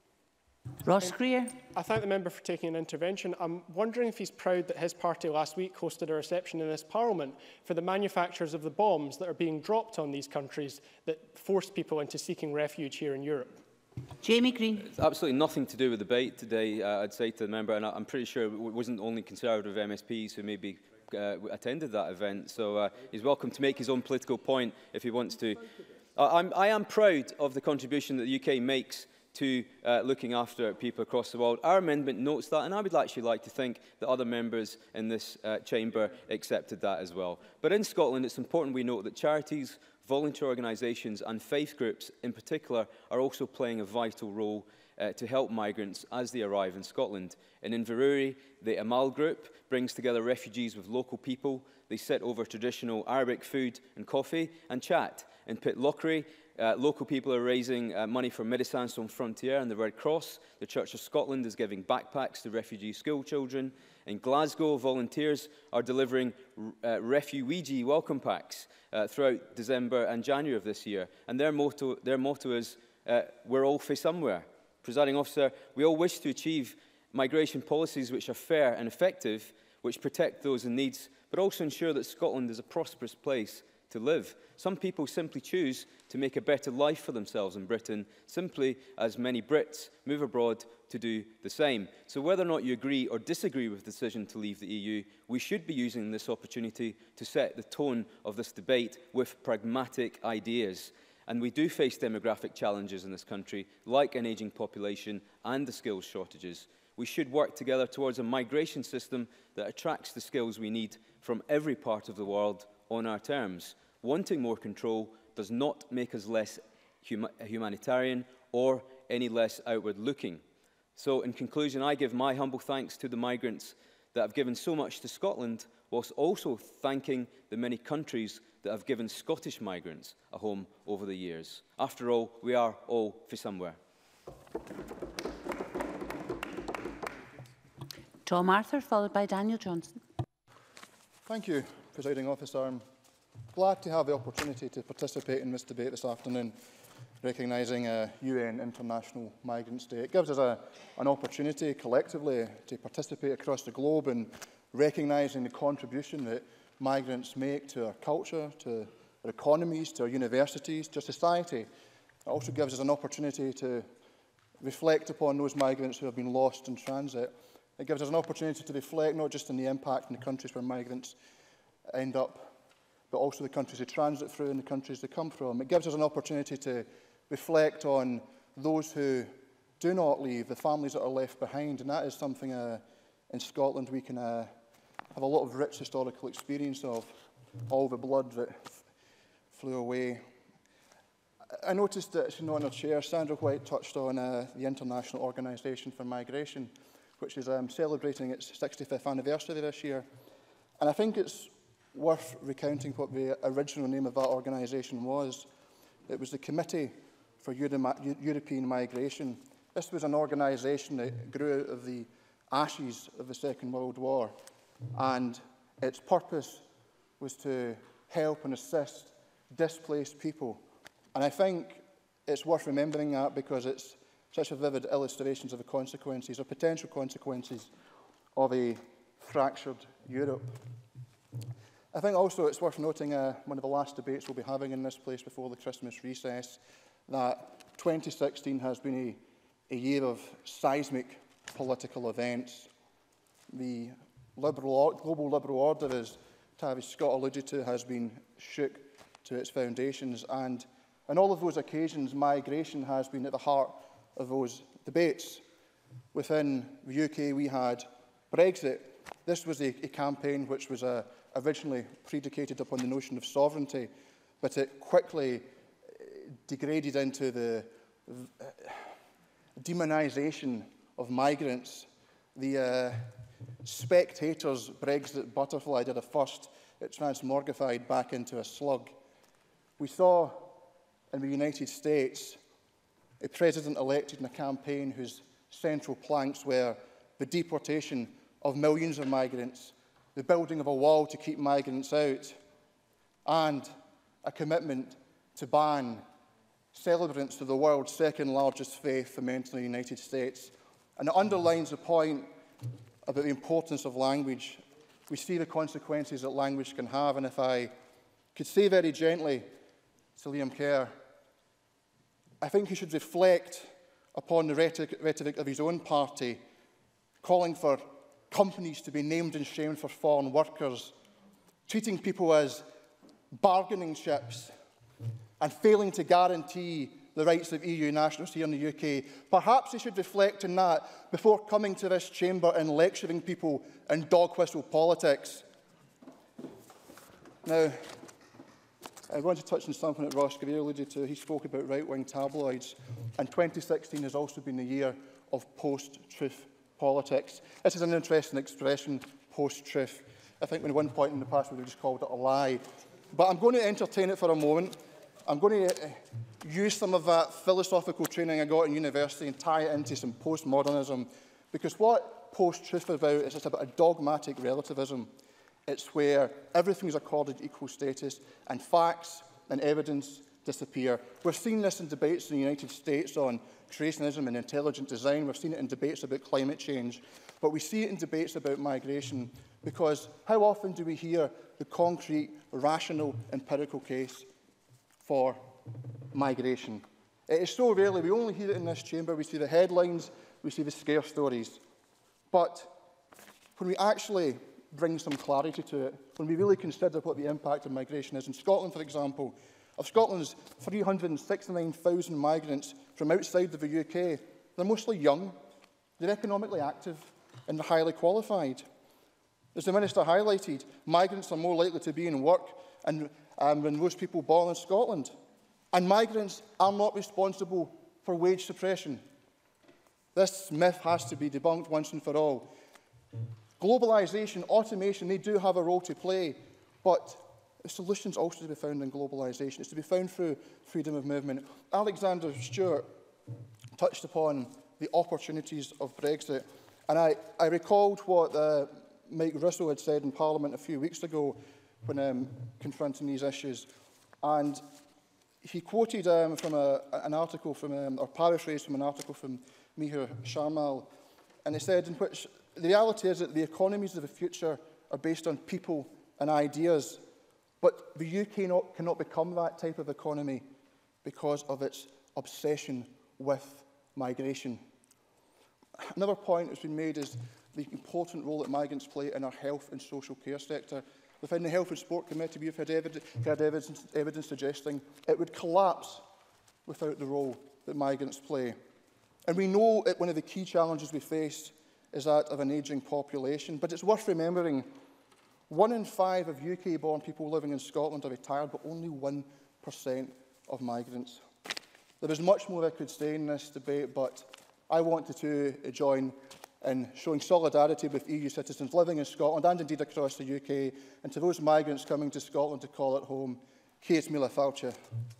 Ross Greer. I thank the member for taking an intervention. I'm wondering if he's proud that his party last week hosted a reception in this Parliament for the manufacturers of the bombs that are being dropped on these countries that force people into seeking refuge here in Europe. Jamie Green. It's absolutely nothing to do with the debate today, uh, I'd say to the member, and I'm pretty sure it wasn't only Conservative M S Ps who maybe uh, attended that event, so uh, he's welcome to make his own political point if he wants to. Uh, I'm, I am proud of the contribution that the U K makes to uh, looking after people across the world. Our amendment notes that, and I would actually like to think that other members in this uh, chamber accepted that as well. But in Scotland, it's important we note that charities, volunteer organisations and faith groups in particular are also playing a vital role uh, to help migrants as they arrive in Scotland. In Inverurie, the Amal group brings together refugees with local people. They sit over traditional Arabic food and coffee and chat. In Pitlochry, Uh, local people are raising uh, money for Médecins Sans Frontières and the Red Cross. The Church of Scotland is giving backpacks to refugee school children. In Glasgow, volunteers are delivering uh, refugee welcome packs uh, throughout December and January of this year. And their motto, their motto is, uh, we're all fae somewhere. Presiding Officer, we all wish to achieve migration policies which are fair and effective, which protect those in need, but also ensure that Scotland is a prosperous place to live. Some people simply choose to make a better life for themselves in Britain, simply as many Brits move abroad to do the same. So whether or not you agree or disagree with the decision to leave the E U, we should be using this opportunity to set the tone of this debate with pragmatic ideas. And we do face demographic challenges in this country, like an ageing population and the skills shortages. We should work together towards a migration system that attracts the skills we need from every part of the world on our terms. Wanting more control does not make us less huma humanitarian or any less outward-looking. So, in conclusion, I give my humble thanks to the migrants that have given so much to Scotland, whilst also thanking the many countries that have given Scottish migrants a home over the years. After all, we are all for somewhere. Tom Arthur, followed by Daniel Johnson. Thank you, Presiding Officer. I'm glad to have the opportunity to participate in this debate this afternoon, recognising uh, U N International Migrants Day. It gives us a, an opportunity collectively to participate across the globe in recognising the contribution that migrants make to our culture, to our economies, to our universities, to society. It also gives us an opportunity to reflect upon those migrants who have been lost in transit. It gives us an opportunity to reflect not just on the impact in the countries where migrants end up, but also the countries they transit through and the countries they come from. It gives us an opportunity to reflect on those who do not leave, the families that are left behind, and that is something uh, in Scotland we can uh, have a lot of rich historical experience of, all the blood that flew away. I noticed that, she's not in her chair, Sandra White touched on uh, the International Organisation for Migration, which is um, celebrating its sixty-fifth anniversary this year. And I think it's worth recounting what the original name of that organisation was. It was the Committee for Euro European Migration. This was an organisation that grew out of the ashes of the Second World War, and its purpose was to help and assist displaced people. And I think it's worth remembering that because it's such a vivid illustration of the consequences, or potential consequences, of a fractured Europe. I think also it's worth noting uh, one of the last debates we'll be having in this place before the Christmas recess, that twenty sixteen has been a, a year of seismic political events. The liberal, global liberal order, as Tavish Scott alluded to, has been shook to its foundations, and on all of those occasions, migration has been at the heart of those debates. Within the U K, we had Brexit. This was a, a campaign which was uh, originally predicated upon the notion of sovereignty, but it quickly degraded into the uh, demonisation of migrants. The uh, spectators' Brexit butterfly did a first. It transmorgified back into a slug. We saw in the United States a president elected in a campaign whose central planks were the deportation of millions of migrants, the building of a wall to keep migrants out, and a commitment to ban celebrants of the world's second largest faith from entering the United States. And it underlines the point about the importance of language. We see the consequences that language can have, and if I could say very gently to Liam Kerr, I think he should reflect upon the rhetoric, rhetoric of his own party, calling for companies to be named and shamed for foreign workers, treating people as bargaining chips, and failing to guarantee the rights of E U nationals here in the U K. Perhaps he should reflect on that before coming to this chamber and lecturing people in dog whistle politics. Now, I want to touch on something that Ross Greer alluded to. He spoke about right-wing tabloids, and twenty sixteen has also been the year of post-truth politics. This is an interesting expression, post-truth. I think at one point in the past we would have just called it a lie. But I'm going to entertain it for a moment. I'm going to use some of that philosophical training I got in university and tie it into some postmodernism, because what post-truth is about is it's about a dogmatic relativism. It's where everything is accorded equal status, and facts and evidence disappear. We've seen this in debates in the United States on creationism and intelligent design. We've seen it in debates about climate change. But we see it in debates about migration because how often do we hear the concrete, rational, empirical case for migration? It is so rarely. We only hear it in this chamber. We see the headlines, we see the scare stories. But when we actually bring some clarity to it, when we really consider what the impact of migration is, in Scotland, for example, of Scotland's three hundred and sixty-nine thousand migrants from outside of the U K, they're mostly young, they're economically active, and they're highly qualified. As the Minister highlighted, migrants are more likely to be in work and, um, than most people born in Scotland. And migrants are not responsible for wage suppression. This myth has to be debunked once and for all. Globalisation, automation, they do have a role to play, but the solution's also to be found in globalisation. It's to be found through freedom of movement. Alexander Stewart touched upon the opportunities of Brexit, and I, I recalled what uh, Mike Russell had said in Parliament a few weeks ago when um, confronting these issues. And he quoted um, from a, an article from, um, or paraphrased from an article from Mihir Sharmal, and he said in which the reality is that the economies of the future are based on people and ideas, but the U K not, cannot become that type of economy because of its obsession with migration. Another point that's been made is the important role that migrants play in our health and social care sector. Within the Health and Sport Committee, we've had, evid had evidence, evidence suggesting it would collapse without the role that migrants play. And we know that one of the key challenges we face is that of an ageing population. But it's worth remembering, one in five of U K-born people living in Scotland are retired, but only one percent of migrants. There is much more I could say in this debate, but I wanted to join in showing solidarity with E U citizens living in Scotland and indeed across the U K, and to those migrants coming to Scotland to call it home. Kate Mila Faucha.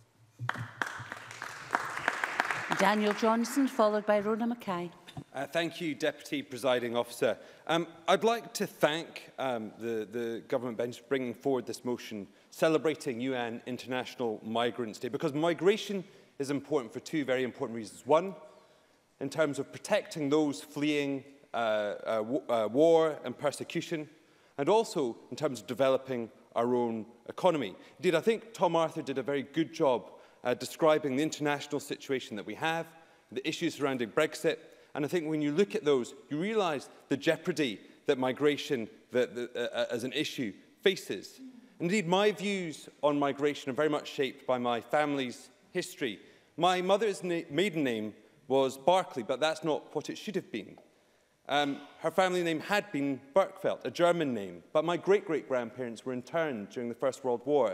Daniel Johnson, followed by Rona Mackay. Uh, thank you, Deputy Presiding Officer. Um, I'd like to thank um, the, the Government bench for bringing forward this motion celebrating U N International Migrants Day, because migration is important for two very important reasons. One, in terms of protecting those fleeing uh, uh, uh, war and persecution, and also in terms of developing our own economy. Indeed, I think Tom Arthur did a very good job uh, describing the international situation that we have, the issues surrounding Brexit, and I think when you look at those, you realise the jeopardy that migration that, that, uh, as an issue faces. Indeed, my views on migration are very much shaped by my family's history. My mother's na maiden name was Barclay, but that's not what it should have been. Um, her family name had been Berkfeld, a German name, but my great-great-grandparents were interned during the First World War.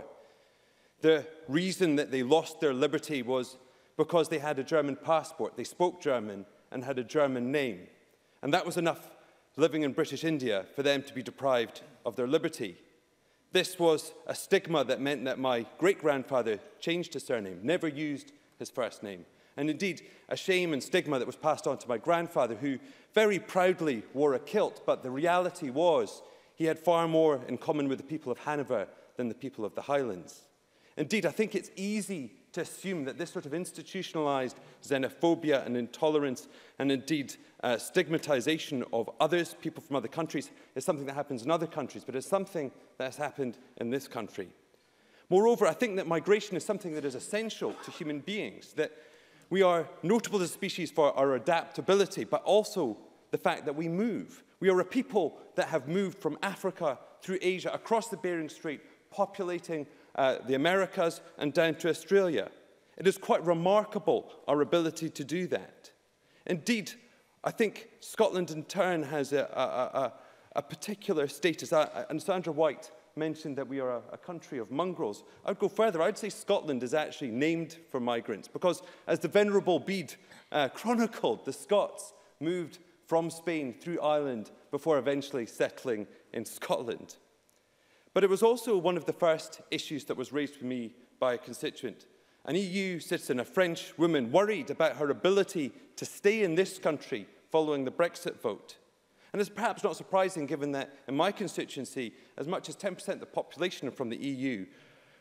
The reason that they lost their liberty was because they had a German passport, they spoke German, and had a German name. And that was enough, living in British India, for them to be deprived of their liberty. This was a stigma that meant that my great-grandfather changed his surname, never used his first name. And indeed, a shame and stigma that was passed on to my grandfather, who very proudly wore a kilt, but the reality was he had far more in common with the people of Hanover than the people of the Highlands. Indeed, I think it's easy to assume that this sort of institutionalised xenophobia and intolerance, and indeed uh, stigmatisation of others, people from other countries, is something that happens in other countries, but it's something that has happened in this country. Moreover, I think that migration is something that is essential to human beings, that we are notable as a species for our adaptability, but also the fact that we move. We are a people that have moved from Africa through Asia, across the Bering Strait, populating uh, the Americas and down to Australia. It is quite remarkable, our ability to do that. Indeed, I think Scotland in turn has a, a, a, a particular status. I, and Sandra White mentioned that we are a, a country of mongrels. I'd go further. I'd say Scotland is actually named for migrants because, as the Venerable Bede uh, chronicled, the Scots moved from Spain through Ireland before eventually settling in Scotland. But it was also one of the first issues that was raised for me by a constituent. An E U citizen, a French woman, worried about her ability to stay in this country following the Brexit vote. And it's perhaps not surprising, given that in my constituency, as much as ten percent of the population are from the E U,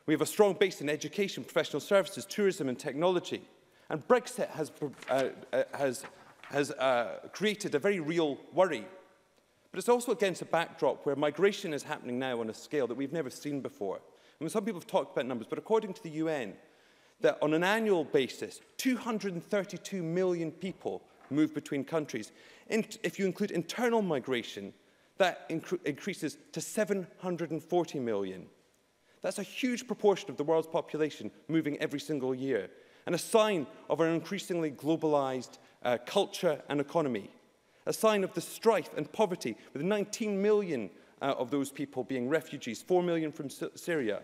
We have a strong base in education, professional services, tourism and technology. And Brexit has, uh, uh, has, has uh, created a very real worry. But it's also against a backdrop where migration is happening now on a scale that we've never seen before. I mean, some people have talked about numbers, but according to the U N, that on an annual basis, two hundred thirty-two million people move between countries. In, if you include internal migration, that incre increases to seven hundred forty million. That's a huge proportion of the world's population moving every single year, and a sign of our increasingly globalised uh, culture and economy, a sign of the strife and poverty, with nineteen million uh, of those people being refugees, four million from S Syria.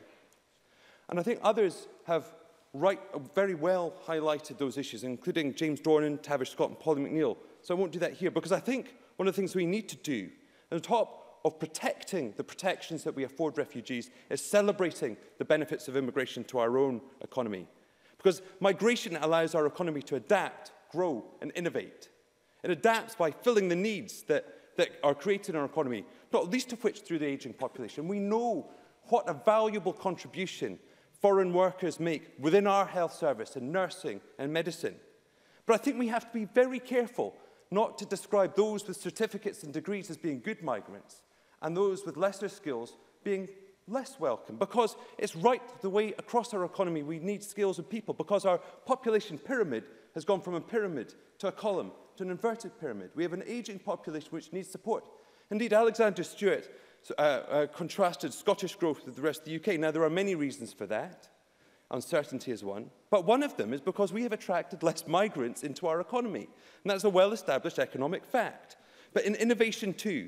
And I think others have right, very well highlighted those issues, including James Dornan, Tavish Scott and Polly McNeill. So I won't do that here, because I think one of the things we need to do, on top of protecting the protections that we afford refugees, is celebrating the benefits of immigration to our own economy. Because migration allows our economy to adapt, grow and innovate. It adapts by filling the needs that, that are created in our economy, not least of which through the ageing population. We know what a valuable contribution foreign workers make within our health service in nursing and medicine. But I think we have to be very careful not to describe those with certificates and degrees as being good migrants and those with lesser skills being less welcome, because it's right the way across our economy we need skills and people, because our population pyramid has gone from a pyramid to a column to an inverted pyramid. We have an ageing population which needs support. Indeed, Alexander Stewart uh, uh, contrasted Scottish growth with the rest of the U K. Now, there are many reasons for that. Uncertainty is one. But one of them is because we have attracted less migrants into our economy. And that's a well-established economic fact. But in innovation too,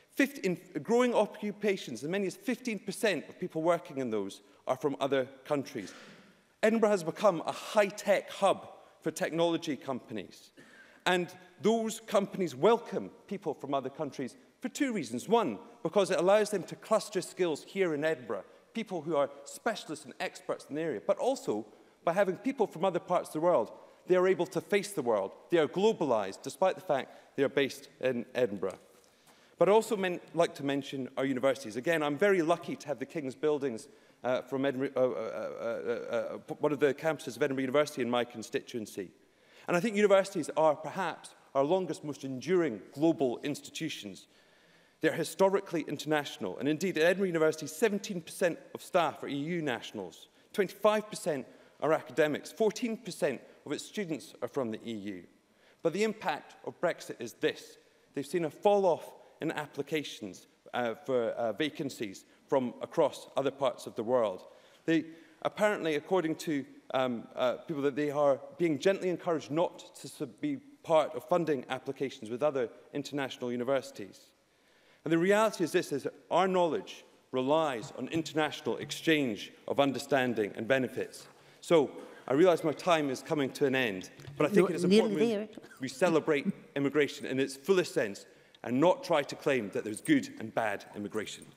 in growing occupations, as many as fifteen percent of people working in those are from other countries. Edinburgh has become a high-tech hub for technology companies. And those companies welcome people from other countries for two reasons. One, because it allows them to cluster skills here in Edinburgh, people who are specialists and experts in the area, but also by having people from other parts of the world, they are able to face the world. They are globalised, despite the fact they are based in Edinburgh. But I also men like to mention our universities. Again, I'm very lucky to have the King's Buildings uh, from Edinburgh, uh, uh, uh, uh, one of the campuses of Edinburgh University in my constituency. And I think universities are perhaps our longest, most enduring global institutions. They're historically international. And indeed, at Edinburgh University, seventeen percent of staff are E U nationals, twenty-five percent are academics, fourteen percent of its students are from the E U. But the impact of Brexit is this. They've seen a fall-off in applications uh, for uh, vacancies from across other parts of the world. They, apparently, according to um, uh, people, that they are being gently encouraged not to be part of funding applications with other international universities. And the reality is this, is that our knowledge relies on international exchange of understanding and benefits. So I realise my time is coming to an end, but I think it is important we, we celebrate immigration in its fullest sense and not try to claim that there's good and bad immigration.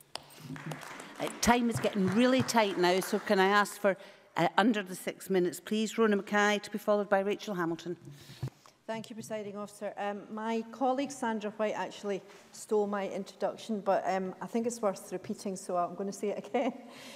Uh, time is getting really tight now, so can I ask for uh, under the six minutes, please. Rona Mackay, to be followed by Rachel Hamilton. Thank you, Presiding Officer. Um, my colleague Sandra White actually stole my introduction, but um, I think it's worth repeating, so I'm going to say it again.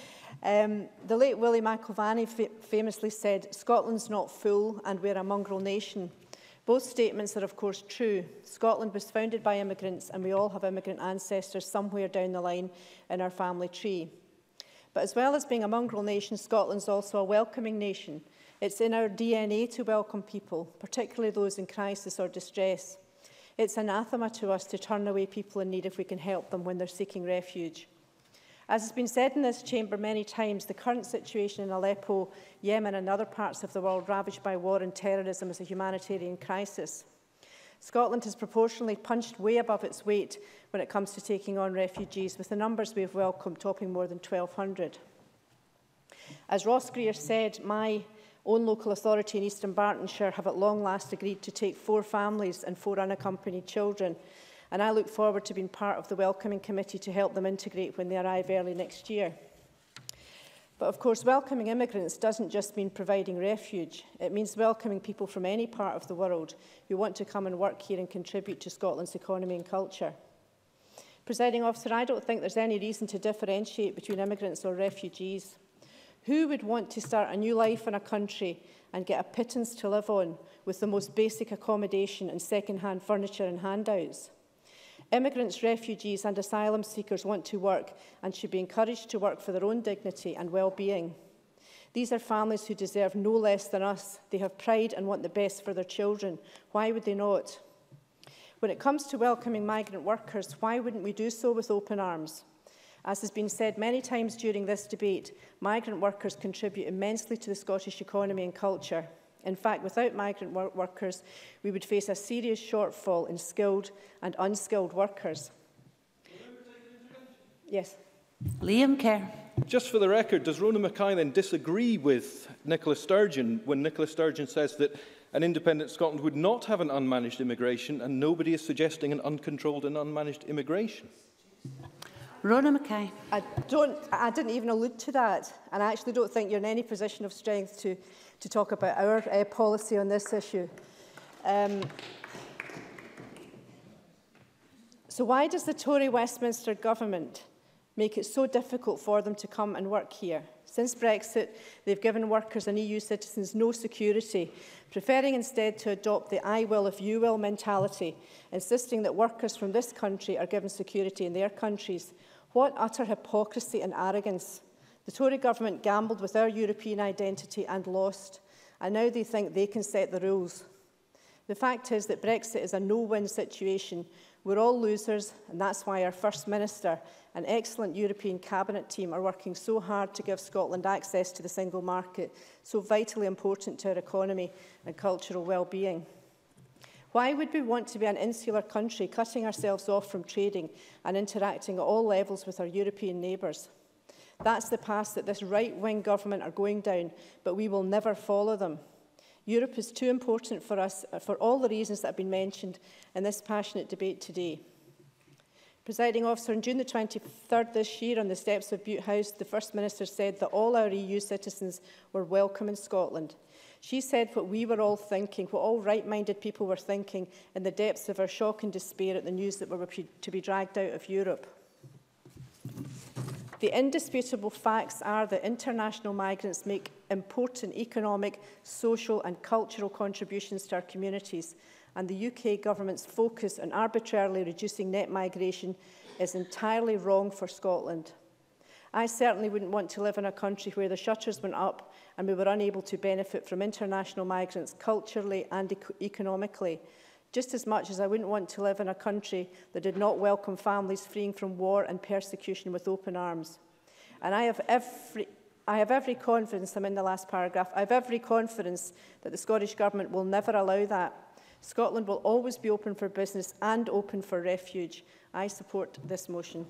Um, the late Willie McIlvanney fa famously said, "Scotland's not full and we're a mongrel nation." Both statements are of course true. Scotland was founded by immigrants and we all have immigrant ancestors somewhere down the line in our family tree. But as well as being a mongrel nation, Scotland's also a welcoming nation. It's in our D N A to welcome people, particularly those in crisis or distress. It's anathema to us to turn away people in need if we can help them when they're seeking refuge. As has been said in this chamber many times, the current situation in Aleppo, Yemen and other parts of the world ravaged by war and terrorism is a humanitarian crisis. Scotland has proportionally punched way above its weight when it comes to taking on refugees, with the numbers we have welcomed topping more than twelve hundred. As Ross Greer said, my own local authority in Eastern Bartonshire have at long last agreed to take four families and four unaccompanied children, and I look forward to being part of the welcoming committee to help them integrate when they arrive early next year. But of course, welcoming immigrants doesn't just mean providing refuge. It means welcoming people from any part of the world who want to come and work here and contribute to Scotland's economy and culture. Presiding Officer, I don't think there's any reason to differentiate between immigrants or refugees. Who would want to start a new life in a country and get a pittance to live on with the most basic accommodation and second-hand furniture and handouts? Immigrants, refugees and asylum seekers want to work and should be encouraged to work for their own dignity and well-being. These are families who deserve no less than us. They have pride and want the best for their children. Why would they not? When it comes to welcoming migrant workers, why wouldn't we do so with open arms? As has been said many times during this debate, migrant workers contribute immensely to the Scottish economy and culture. In fact, without migrant wor workers, we would face a serious shortfall in skilled and unskilled workers. Yes. Liam Kerr. Just for the record, does Rona Mackay then disagree with Nicola Sturgeon when Nicola Sturgeon says that an independent Scotland would not have an unmanaged immigration, and nobody is suggesting an uncontrolled and unmanaged immigration? Rona Mackay. I, don't, I didn't even allude to that, and I actually don't think you're in any position of strength to, to talk about our uh, policy on this issue. Um, so why does the Tory Westminster government make it so difficult for them to come and work here? Since Brexit, they've given workers and E U citizens no security, preferring instead to adopt the I will if you will mentality, insisting that workers from this country are given security in their countries. What utter hypocrisy and arrogance. The Tory government gambled with our European identity and lost, and now they think they can set the rules. The fact is that Brexit is a no-win situation. We're all losers, and that's why our First Minister and excellent European Cabinet team are working so hard to give Scotland access to the single market, so vitally important to our economy and cultural well-being. Why would we want to be an insular country, cutting ourselves off from trading and interacting at all levels with our European neighbours? That's the path that this right-wing government are going down, but we will never follow them. Europe is too important for us for all the reasons that have been mentioned in this passionate debate today. Presiding officer, on June the twenty-third this year, on the steps of Butte House, the First Minister said that all our E U citizens were welcome in Scotland. She said what we were all thinking, what all right-minded people were thinking in the depths of our shock and despair at the news that we were to be dragged out of Europe. The indisputable facts are that international migrants make important economic, social and cultural contributions to our communities, and the U K government's focus on arbitrarily reducing net migration is entirely wrong for Scotland. I certainly wouldn't want to live in a country where the shutters went up and we were unable to benefit from international migrants culturally and e economically, just as much as I wouldn't want to live in a country that did not welcome families fleeing from war and persecution with open arms. And I have every, I have every confidence, I'm in the last paragraph, I have every confidence that the Scottish Government will never allow that. Scotland will always be open for business and open for refuge. I support this motion.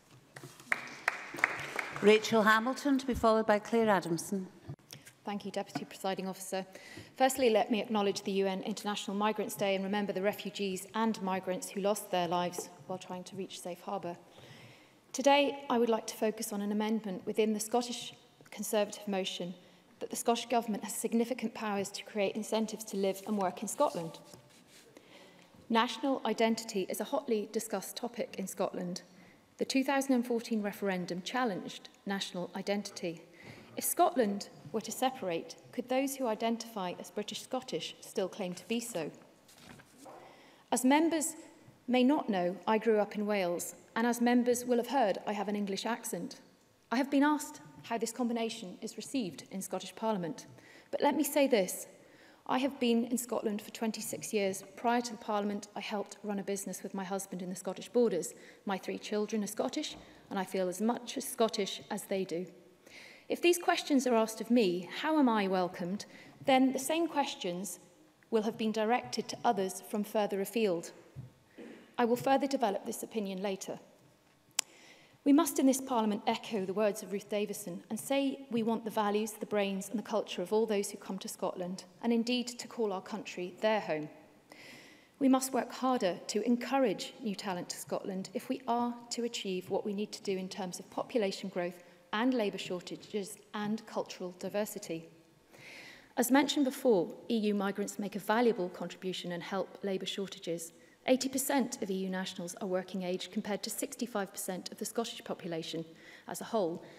Rachel Hamilton, to be followed by Claire Adamson. Thank you, Deputy Presiding Officer. Firstly, let me acknowledge the U N International Migrants Day and remember the refugees and migrants who lost their lives while trying to reach safe harbour. Today, I would like to focus on an amendment within the Scottish Conservative motion that the Scottish Government has significant powers to create incentives to live and work in Scotland. National identity is a hotly discussed topic in Scotland. The two thousand fourteen referendum challenged national identity. If Scotland were to separate, could those who identify as British Scottish still claim to be so? As members may not know, I grew up in Wales, and as members will have heard, I have an English accent. I have been asked how this combination is received in Scottish Parliament, but let me say this. I have been in Scotland for twenty-six years. Prior to the Parliament, I helped run a business with my husband in the Scottish borders. My three children are Scottish, and I feel as much as Scottish as they do. If these questions are asked of me, how am I welcomed, then the same questions will have been directed to others from further afield. I will further develop this opinion later. We must in this Parliament echo the words of Ruth Davison and say we want the values, the brains and the culture of all those who come to Scotland, and indeed to call our country their home. We must work harder to encourage new talent to Scotland if we are to achieve what we need to do in terms of population growth and labour shortages and cultural diversity. As mentioned before, E U migrants make a valuable contribution and help labour shortages. eighty percent of E U nationals are working age compared to sixty-five percent of the Scottish population as a whole.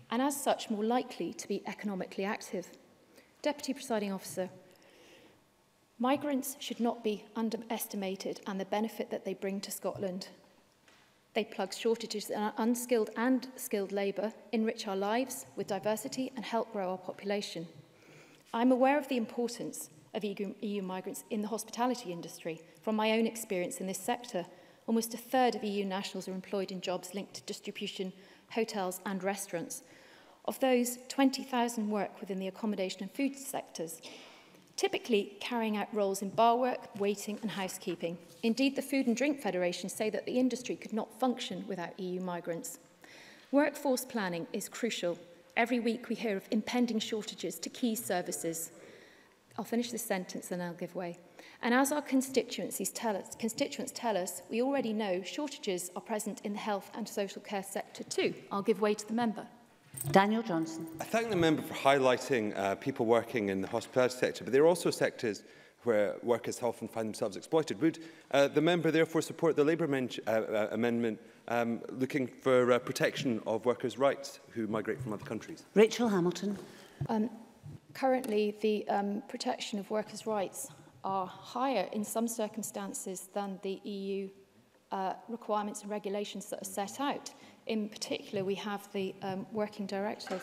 and as such more likely to be economically active. Deputy Presiding Officer, migrants should not be underestimated and the benefit that they bring to Scotland. They plug shortages in unskilled and skilled labour, enrich our lives with diversity and help grow our population. I'm aware of the importance of E U migrants in the hospitality industry. From my own experience in this sector, almost a third of E U nationals are employed in jobs linked to distribution, hotels and restaurants. Of those, twenty thousand work within the accommodation and food sectors, typically carrying out roles in bar work, waiting and housekeeping. Indeed, the Food and Drink Federation say that the industry could not function without E U migrants. Workforce planning is crucial. Every week we hear of impending shortages to key services. I'll finish this sentence and I'll give way. And as our constituencies tell us, constituents tell us, we already know shortages are present in the health and social care sector too. I'll give way to the member. Daniel Johnson. I thank the member for highlighting uh, people working in the hospitality sector, but there are also sectors where workers often find themselves exploited. Would uh, the member therefore support the Labour uh, uh, amendment um, looking for uh, protection of workers' rights who migrate from other countries? Rachel Hamilton. Um, currently, the um, protection of workers' rights are higher in some circumstances than the E U uh, requirements and regulations that are set out. In particular, we have the um, Working Directive.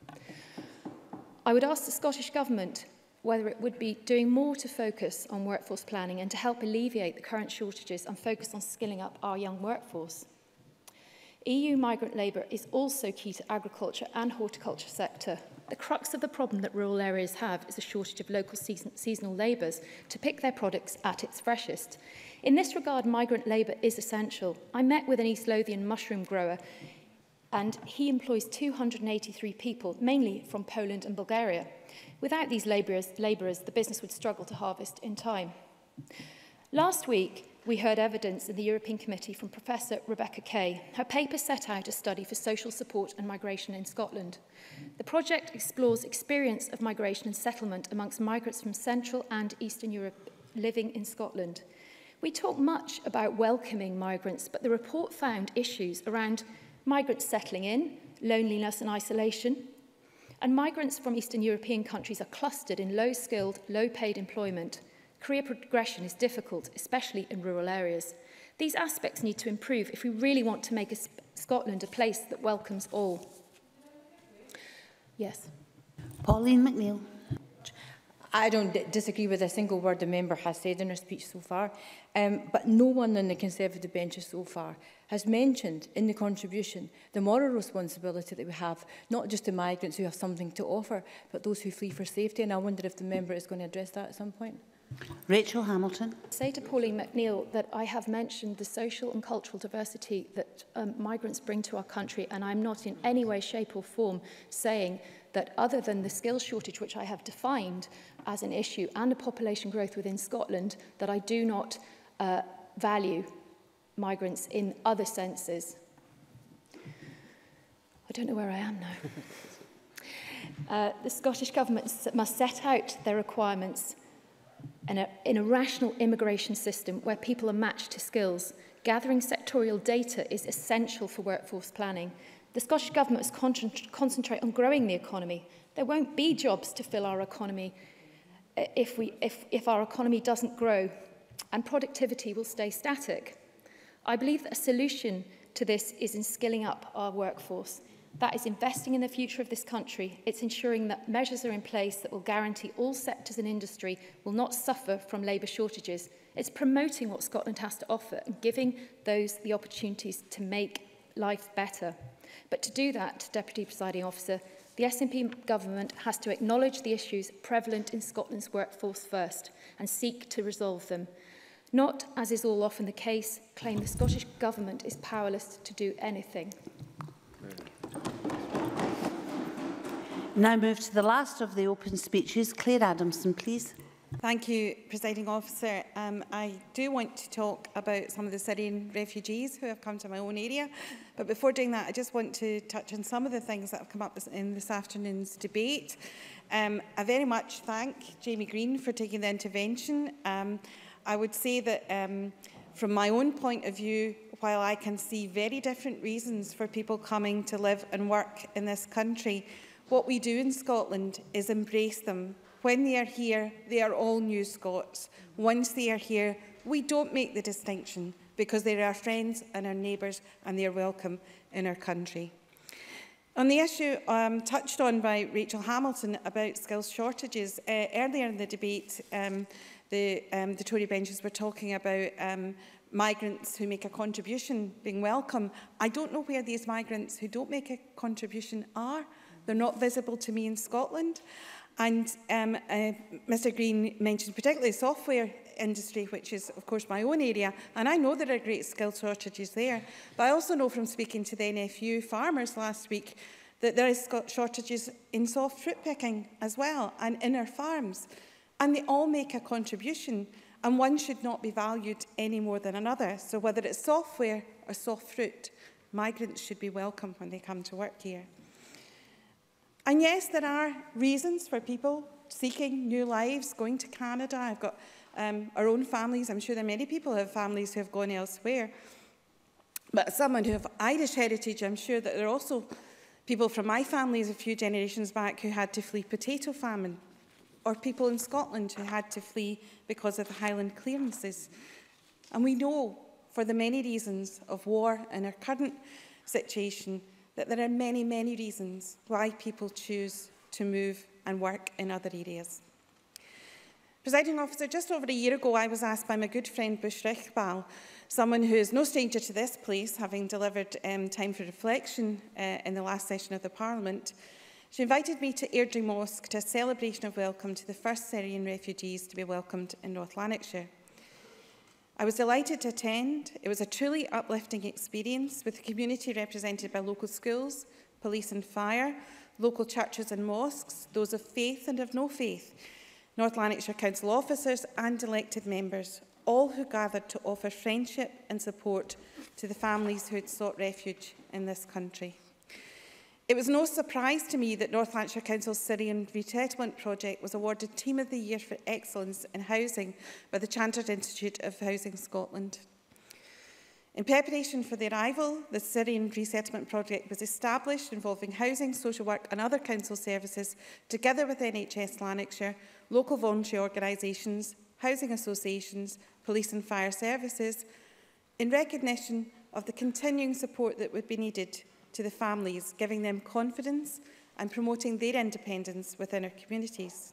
I would ask the Scottish Government whether it would be doing more to focus on workforce planning and to help alleviate the current shortages and focus on skilling up our young workforce. E U migrant labour is also key to agriculture and horticulture sector. The crux of the problem that rural areas have is a shortage of local season seasonal labourers to pick their products at its freshest. In this regard, migrant labour is essential. I met with an East Lothian mushroom grower and he employs two hundred and eighty-three people, mainly from Poland and Bulgaria. Without these labourers, labourers, the business would struggle to harvest in time. Last week, we heard evidence in the European Committee from Professor Rebecca Kay. Her paper set out a study for social support and migration in Scotland. The project explores experience of migration and settlement amongst migrants from Central and Eastern Europe living in Scotland. We talk much about welcoming migrants, but the report found issues around migrants settling in, loneliness and isolation, and migrants from Eastern European countries are clustered in low-skilled, low-paid employment. Career progression is difficult, especially in rural areas. These aspects need to improve if we really want to make a Scotland a place that welcomes all. Yes. Pauline McNeill. I don't d disagree with a single word the member has said in her speech so far, um, but no one on the Conservative benches so far has mentioned in the contribution the moral responsibility that we have, not just to migrants who have something to offer, but those who flee for safety. And I wonder if the member is going to address that at some point. Rachel Hamilton. I say to Pauline McNeill that I have mentioned the social and cultural diversity that um, migrants bring to our country, and I'm not in any way, shape or form saying that other than the skills shortage, which I have defined as an issue, and a population growth within Scotland, that I do not uh, value migrants in other senses. I don't know where I am now. uh, the Scottish Government must set out their requirements in a, in a rational immigration system where people are matched to skills. Gathering sectorial data is essential for workforce planning. The Scottish Government must con concentrate on growing the economy. There won't be jobs to fill our economy if, we, if, if our economy doesn't grow, and productivity will stay static. I believe that a solution to this is in skilling up our workforce. That is investing in the future of this country. It's ensuring that measures are in place that will guarantee all sectors and industry will not suffer from labour shortages. It's promoting what Scotland has to offer and giving those the opportunities to make life better. But to do that, Deputy Presiding Officer, the S N P government has to acknowledge the issues prevalent in Scotland's workforce first and seek to resolve them. Not, as is all often the case, claim the Scottish Government is powerless to do anything. Now move to the last of the open speeches. Claire Adamson, please. Thank you, Presiding Officer. Um, I do want to talk about some of the Syrian refugees who have come to my own area. But before doing that, I just want to touch on some of the things that have come up in this afternoon's debate. Um, I very much thank Jamie Green for taking the intervention. Um, I would say that um, From my own point of view, while I can see very different reasons for people coming to live and work in this country, what we do in Scotland is embrace them. When they are here, they are all new Scots. Once they are here, we don't make the distinction because they are our friends and our neighbours and they are welcome in our country. On the issue um, touched on by Rachel Hamilton about skills shortages, uh, earlier in the debate, um, the, um, the Tory benches were talking about um, migrants who make a contribution being welcome. I don't know where these migrants who don't make a contribution are. They're not visible to me in Scotland. And um, uh, Mr Green mentioned particularly the software industry, which is, of course, my own area. And I know there are great skill shortages there. But I also know from speaking to the N F U farmers last week that there is shortages in soft fruit picking as well and in our farms. And they all make a contribution, and one should not be valued any more than another. So whether it's software or soft fruit, migrants should be welcome when they come to work here. And yes, there are reasons for people seeking new lives, going to Canada. I've got um, our own families. I'm sure there are many people who have families who have gone elsewhere. But as someone who have Irish heritage, I'm sure that there are also people from my families a few generations back who had to flee potato famine, or people in Scotland who had to flee because of the Highland clearances. And we know, for the many reasons of war and our current situation, that there are many, many reasons why people choose to move and work in other areas. Presiding Officer, just over a year ago, I was asked by my good friend Bush Richbal, someone who is no stranger to this place, having delivered um, time for reflection uh, in the last session of the Parliament. She invited me to Airdrie Mosque to a celebration of welcome to the first Syrian refugees to be welcomed in North Lanarkshire. I was delighted to attend. It was a truly uplifting experience with the community represented by local schools, police and fire, local churches and mosques, those of faith and of no faith, North Lanarkshire Council officers and elected members, all who gathered to offer friendship and support to the families who had sought refuge in this country. It was no surprise to me that North Lanarkshire Council's Syrian Resettlement Project was awarded Team of the Year for Excellence in Housing by the Chartered Institute of Housing Scotland. In preparation for the arrival, the Syrian Resettlement Project was established, involving housing, social work and other council services, together with N H S Lanarkshire, local voluntary organisations, housing associations, police and fire services, in recognition of the continuing support that would be needed to the families, giving them confidence and promoting their independence within our communities.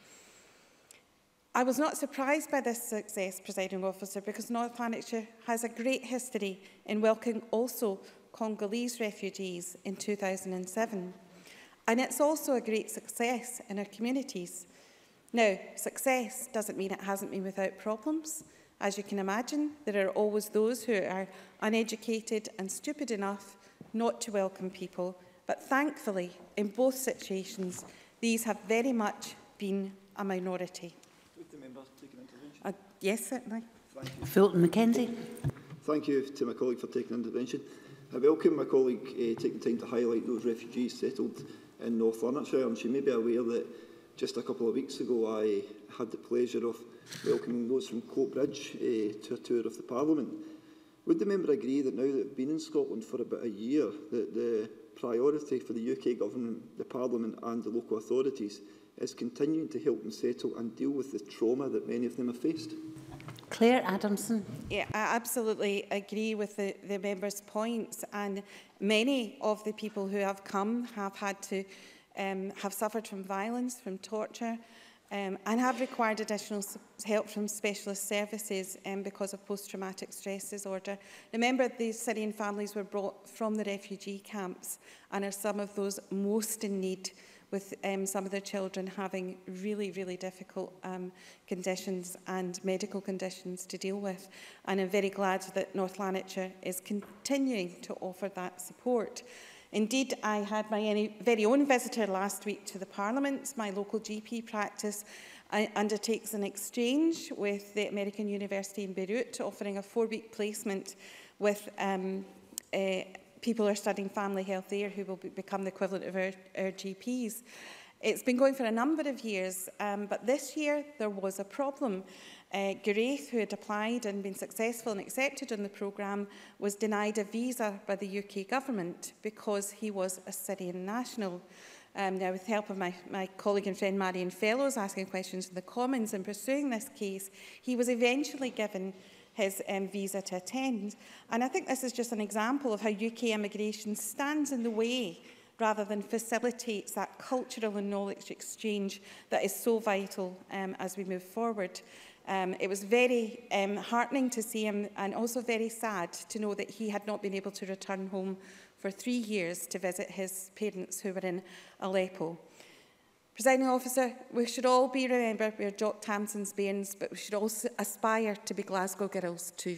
I was not surprised by this success, Presiding Officer, because North Lanarkshire has a great history in welcoming also Congolese refugees in two thousand seven. And it's also a great success in our communities. Now, success doesn't mean it hasn't been without problems. As you can imagine, there are always those who are uneducated and stupid enough not to welcome people, but thankfully, in both situations, these have very much been a minority. Would the member take an intervention? Uh, yes, certainly. Thank you. Fulton Mackenzie. Thank you to my colleague for taking an intervention. I welcome my colleague uh, taking time to highlight those refugees settled in North Lanarkshire, and she may be aware that just a couple of weeks ago I had the pleasure of welcoming those from Coatbridge uh, to a tour of the Parliament. Would the member agree that now that they've been in Scotland for about a year, that the priority for the U K Government, the Parliament and the local authorities is continuing to help them settle and deal with the trauma that many of them have faced? Claire Adamson. Yeah, I absolutely agree with the, the member's points, and many of the people who have come have had to um, have suffered from violence, from torture, Um, and have required additional help from specialist services um, because of post-traumatic stress disorder. Remember, these Syrian families were brought from the refugee camps and are some of those most in need, with um, some of their children having really, really difficult um, conditions and medical conditions to deal with. And I'm very glad that North Lanarkshire is continuing to offer that support. Indeed, I had my very own visitor last week to the Parliament. My local G P practice uh, undertakes an exchange with the American University in Beirut, offering a four-week placement with um, uh, people who are studying family health there, who will be, become the equivalent of our, our G Ps. It's been going for a number of years, um, but this year there was a problem. Uh, Geraith, who had applied and been successful and accepted in the programme, was denied a visa by the U K government because he was a Syrian national. Um, now, with the help of my, my colleague and friend Marion Fellows asking questions in the Commons and pursuing this case, he was eventually given his um, visa to attend. And I think this is just an example of how U K immigration stands in the way rather than facilitates that cultural and knowledge exchange that is so vital um, as we move forward. Um, it was very um, heartening to see him, and also very sad to know that he had not been able to return home for three years to visit his parents who were in Aleppo. Presiding Officer, we should all be remembered we are Jock Tamson's bairns, but we should also aspire to be Glasgow girls too.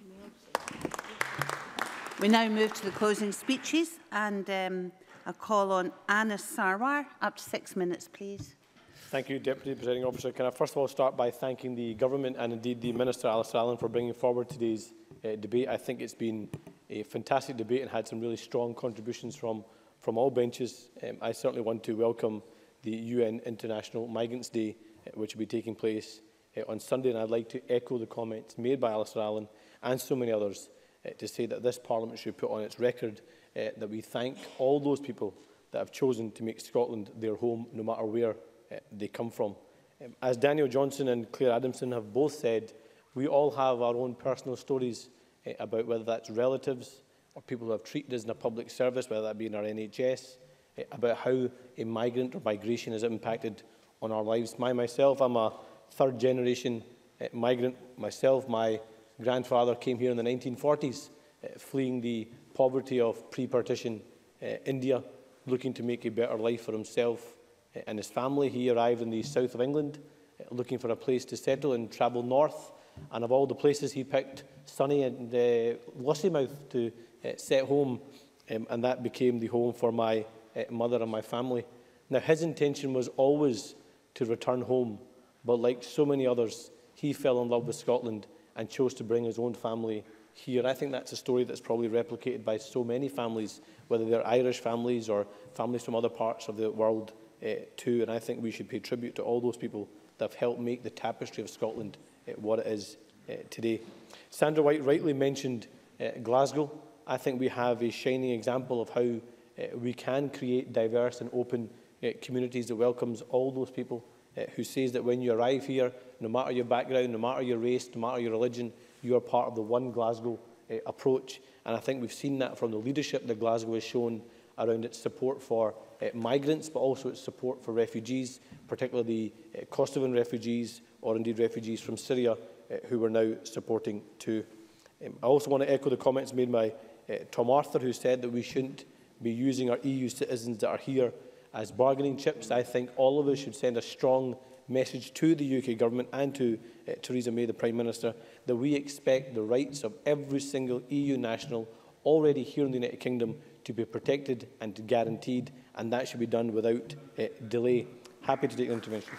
We now move to the closing speeches, and um, a call on Anna Sarwar. Up to six minutes, please. Thank you, Deputy Presiding Officer. Can I first of all start by thanking the Government and indeed the Minister, Alistair Allen, for bringing forward today's uh, debate. I think it's been a fantastic debate and had some really strong contributions from, from all benches. Um, I certainly want to welcome the U N International Migrants Day, uh, which will be taking place uh, on Sunday, and I'd like to echo the comments made by Alistair Allen and so many others uh, to say that this Parliament should put on its record uh, that we thank all those people that have chosen to make Scotland their home, no matter where uh, they come from. Um, as Daniel Johnson and Claire Adamson have both said, we all have our own personal stories uh, about whether that's relatives or people who have treated us in a public service, whether that be in our N H S, uh, about how a migrant or migration has impacted on our lives. My myself, I'm a third generation uh, migrant myself. My grandfather came here in the nineteen forties, uh, fleeing the poverty of pre-partition uh, India, looking to make a better life for himself and his family. He arrived in the south of England, uh, looking for a place to settle, and travelled north. And of all the places, he picked sunny and uh, Lossiemouth to uh, set home, um, and that became the home for my uh, mother and my family. Now, his intention was always to return home, but like so many others, he fell in love with Scotland and chose to bring his own family here. I think that's a story that's probably replicated by so many families, whether they're Irish families or families from other parts of the world uh, too. And I think we should pay tribute to all those people that have helped make the tapestry of Scotland uh, what it is uh, today. Sandra White rightly mentioned uh, Glasgow. I think we have a shining example of how uh, we can create diverse and open uh, communities that welcomes all those people, uh, who says that when you arrive here, no matter your background, no matter your race, no matter your religion, you are part of the one Glasgow uh, approach. And I think we've seen that from the leadership that Glasgow has shown around its support for uh, migrants, but also its support for refugees, particularly the uh, Kosovan refugees, or indeed refugees from Syria, uh, who we're now supporting too. Um, I also want to echo the comments made by uh, Tom Arthur, who said that we shouldn't be using our E U citizens that are here as bargaining chips. I think all of us should send a strong message to the U K Government and to uh, Theresa May, the Prime Minister, that we expect the rights of every single E U national already here in the United Kingdom to be protected and guaranteed, and that should be done without uh, delay. Happy to take the intervention.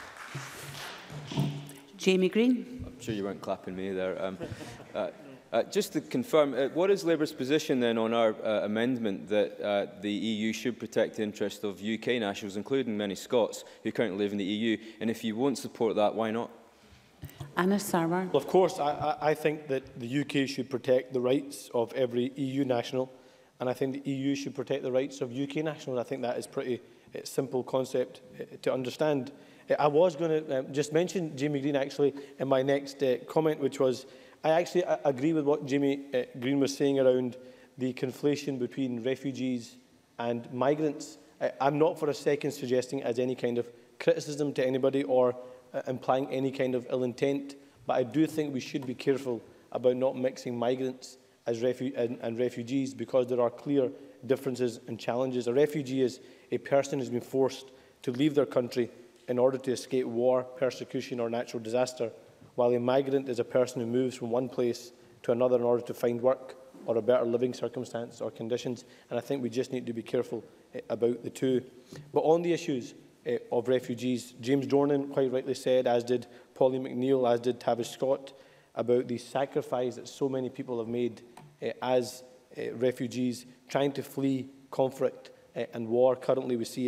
Jamie Green. I'm sure you weren't clapping me there. Um, uh, uh, just to confirm, uh, what is Labour's position then on our uh, amendment that uh, the E U should protect the interests of U K nationals, including many Scots who currently live in the E U? And if you won't support that, why not? Anna Sarwar. Well, of course, I, I think that the U K should protect the rights of every E U national, and I think the E U should protect the rights of U K nationals. I think that is a pretty uh, simple concept uh, to understand. Uh, I was going to um, just mention Jamie Green, actually, in my next uh, comment, which was, I actually uh, agree with what Jamie uh, Green was saying around the conflation between refugees and migrants. I, I'm not for a second suggesting as any kind of criticism to anybody or uh, implying any kind of ill intent, but I do think we should be careful about not mixing migrants as refu and, and refugees, because there are clear differences and challenges. A refugee is a person who has been forced to leave their country in order to escape war, persecution or natural disaster, while a migrant is a person who moves from one place to another in order to find work or a better living circumstance or conditions. And I think we just need to be careful uh, about the two. But on the issues uh, of refugees, James Dornan quite rightly said, as did Polly McNeill, as did Tavish Scott, about the sacrifice that so many people have made uh, as uh, refugees trying to flee conflict uh, and war. Currently we see it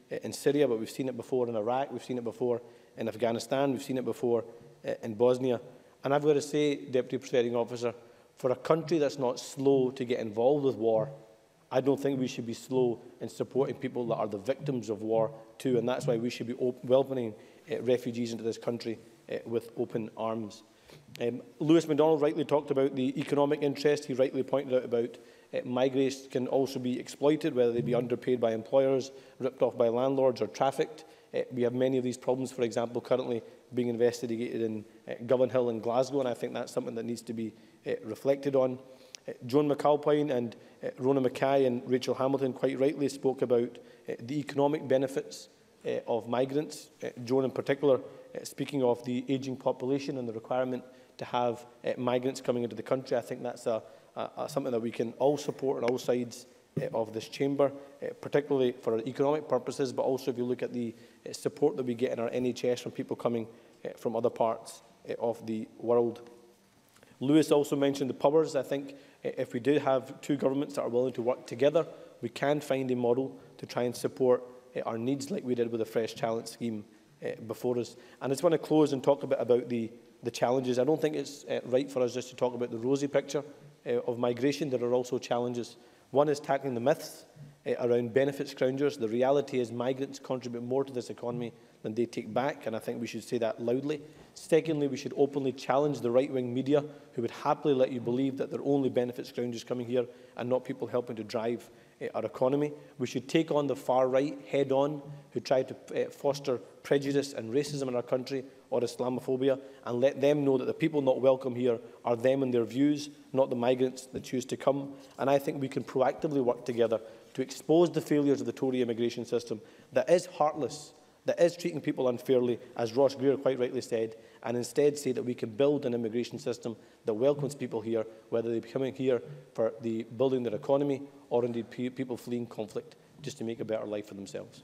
uh, in Syria, but we've seen it before in Iraq, we've seen it before in Afghanistan, we've seen it before uh, in Bosnia. And I've got to say, Deputy Presiding Officer, for a country that's not slow to get involved with war, I don't think we should be slow in supporting people that are the victims of war too, and that's why we should be welcoming uh, refugees into this country uh, with open arms. Um, Lewis MacDonald rightly talked about the economic interest. He rightly pointed out about uh, migrants can also be exploited, whether they be underpaid by employers, ripped off by landlords or trafficked. Uh, we have many of these problems, for example, currently being investigated in uh, Govan Hill and Glasgow, and I think that's something that needs to be uh, reflected on. Uh, Joan McAlpine and uh, Rona Mackay and Rachel Hamilton quite rightly spoke about uh, the economic benefits uh, of migrants. Uh, Joan in particular uh, speaking of the ageing population and the requirement to have uh, migrants coming into the country. I think that's a, a, a something that we can all support on all sides uh, of this chamber, uh, particularly for economic purposes, but also if you look at the uh, support that we get in our N H S from people coming uh, from other parts uh, of the world. Lewis also mentioned the powers. I think uh, if we do have two governments that are willing to work together, we can find a model to try and support uh, our needs like we did with the Fresh Talent Scheme uh, before us. And I just want to close and talk a bit about the the challenges. I don't think it's uh, right for us just to talk about the rosy picture uh, of migration. There are also challenges. One is tackling the myths uh, around benefit scroungers. The reality is migrants contribute more to this economy than they take back, and I think we should say that loudly. Secondly, we should openly challenge the right-wing media who would happily let you believe that they're only benefit scroungers coming here and not people helping to drive uh, our economy. We should take on the far right head-on who try to uh, foster prejudice and racism in our country or Islamophobia, and let them know that the people not welcome here are them and their views, not the migrants that choose to come. And I think we can proactively work together to expose the failures of the Tory immigration system that is heartless, that is treating people unfairly, as Ross Greer quite rightly said, and instead say that we can build an immigration system that welcomes people here, whether they're coming here for the building their economy or indeed pe people fleeing conflict just to make a better life for themselves.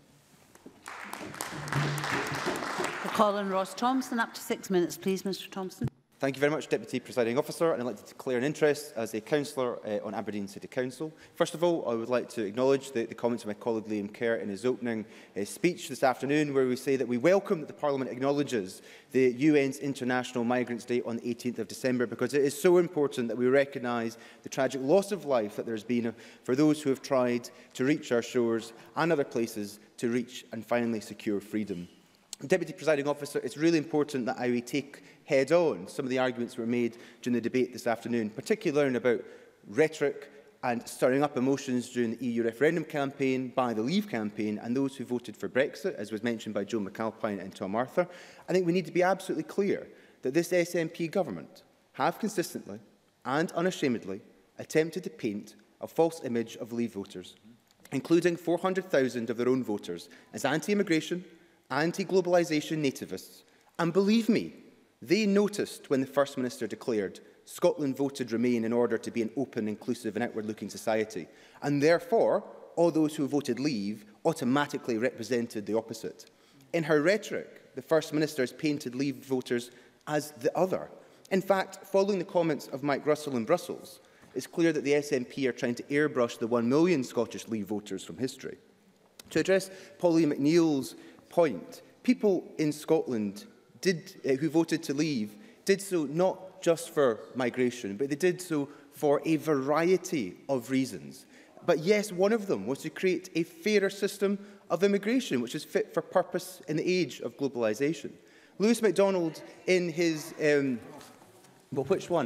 Colin Ross Thompson, up to six minutes, please, Mr Thompson. Thank you very much, Deputy Presiding Officer, and I'd like to declare an interest as a councillor uh, on Aberdeen City Council. First of all, I would like to acknowledge the, the comments of my colleague Liam Kerr in his opening uh, speech this afternoon, where we say that we welcome that the Parliament acknowledges the U N's International Migrants Day on the eighteenth of December, because it is so important that we recognise the tragic loss of life that there has been for those who have tried to reach our shores and other places to reach and finally secure freedom. Deputy Presiding Officer, it's really important that I take head-on some of the arguments that were made during the debate this afternoon, particularly about rhetoric and stirring up emotions during the E U referendum campaign, by the Leave campaign, and those who voted for Brexit, as was mentioned by Joan McAlpine and Tom Arthur. I think we need to be absolutely clear that this S N P government have consistently and unashamedly attempted to paint a false image of Leave voters, including four hundred thousand of their own voters, as anti-immigration, anti-globalisation nativists. And believe me, they noticed when the First Minister declared Scotland voted Remain in order to be an open, inclusive and outward-looking society. And therefore, all those who voted Leave automatically represented the opposite. In her rhetoric, the First Minister has painted Leave voters as the other. In fact, following the comments of Mike Russell in Brussels, it's clear that the S N P are trying to airbrush the one million Scottish Leave voters from history. To address Pauline McNeill's point, people in Scotland did, uh, who voted to leave did so not just for migration, but they did so for a variety of reasons. But yes, one of them was to create a fairer system of immigration, which is fit for purpose in the age of globalisation. Lewis MacDonald, in his... Um, well, which one?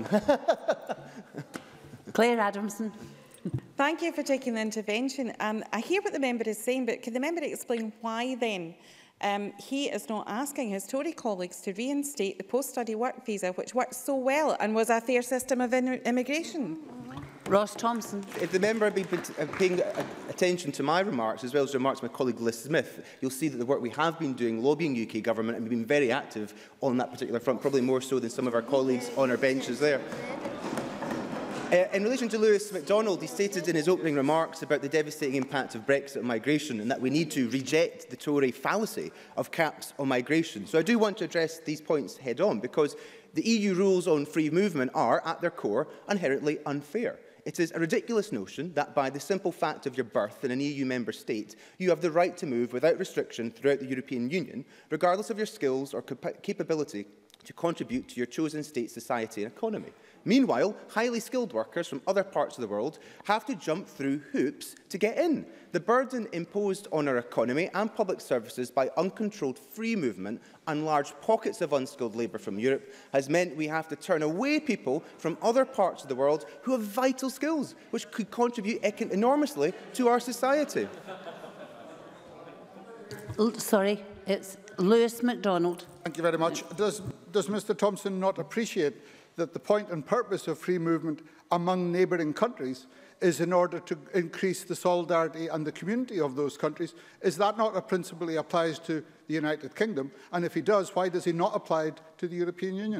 Claire Adamson. Thank you for taking the intervention. Um, I hear what the member is saying, but can the member explain why then um, he is not asking his Tory colleagues to reinstate the post-study work visa, which worked so well and was a fair system of immigration? Ross Thompson. If the member had been paying attention to my remarks, as well as the remarks of my colleague Liz Smith, you'll see that the work we have been doing, lobbying U K government, and we've been very active on that particular front, probably more so than some of our colleagues on our benches there. Uh, in relation to Lewis MacDonald, he stated in his opening remarks about the devastating impact of Brexit on migration and that we need to reject the Tory fallacy of caps on migration. So I do want to address these points head-on, because the E U rules on free movement are, at their core, inherently unfair. It is a ridiculous notion that by the simple fact of your birth in an E U member state, you have the right to move without restriction throughout the European Union, regardless of your skills or cap capability to contribute to your chosen state, society and economy. Meanwhile, highly skilled workers from other parts of the world have to jump through hoops to get in. The burden imposed on our economy and public services by uncontrolled free movement and large pockets of unskilled labour from Europe has meant we have to turn away people from other parts of the world who have vital skills, which could contribute enormously to our society. Sorry, it's Lewis MacDonald. Thank you very much. Does, does Mr Thompson not appreciate that the point and purpose of free movement among neighbouring countries is in order to increase the solidarity and the community of those countries? Is that not a principle he applies to the United Kingdom? And if he does, why does he not apply it to the European Union?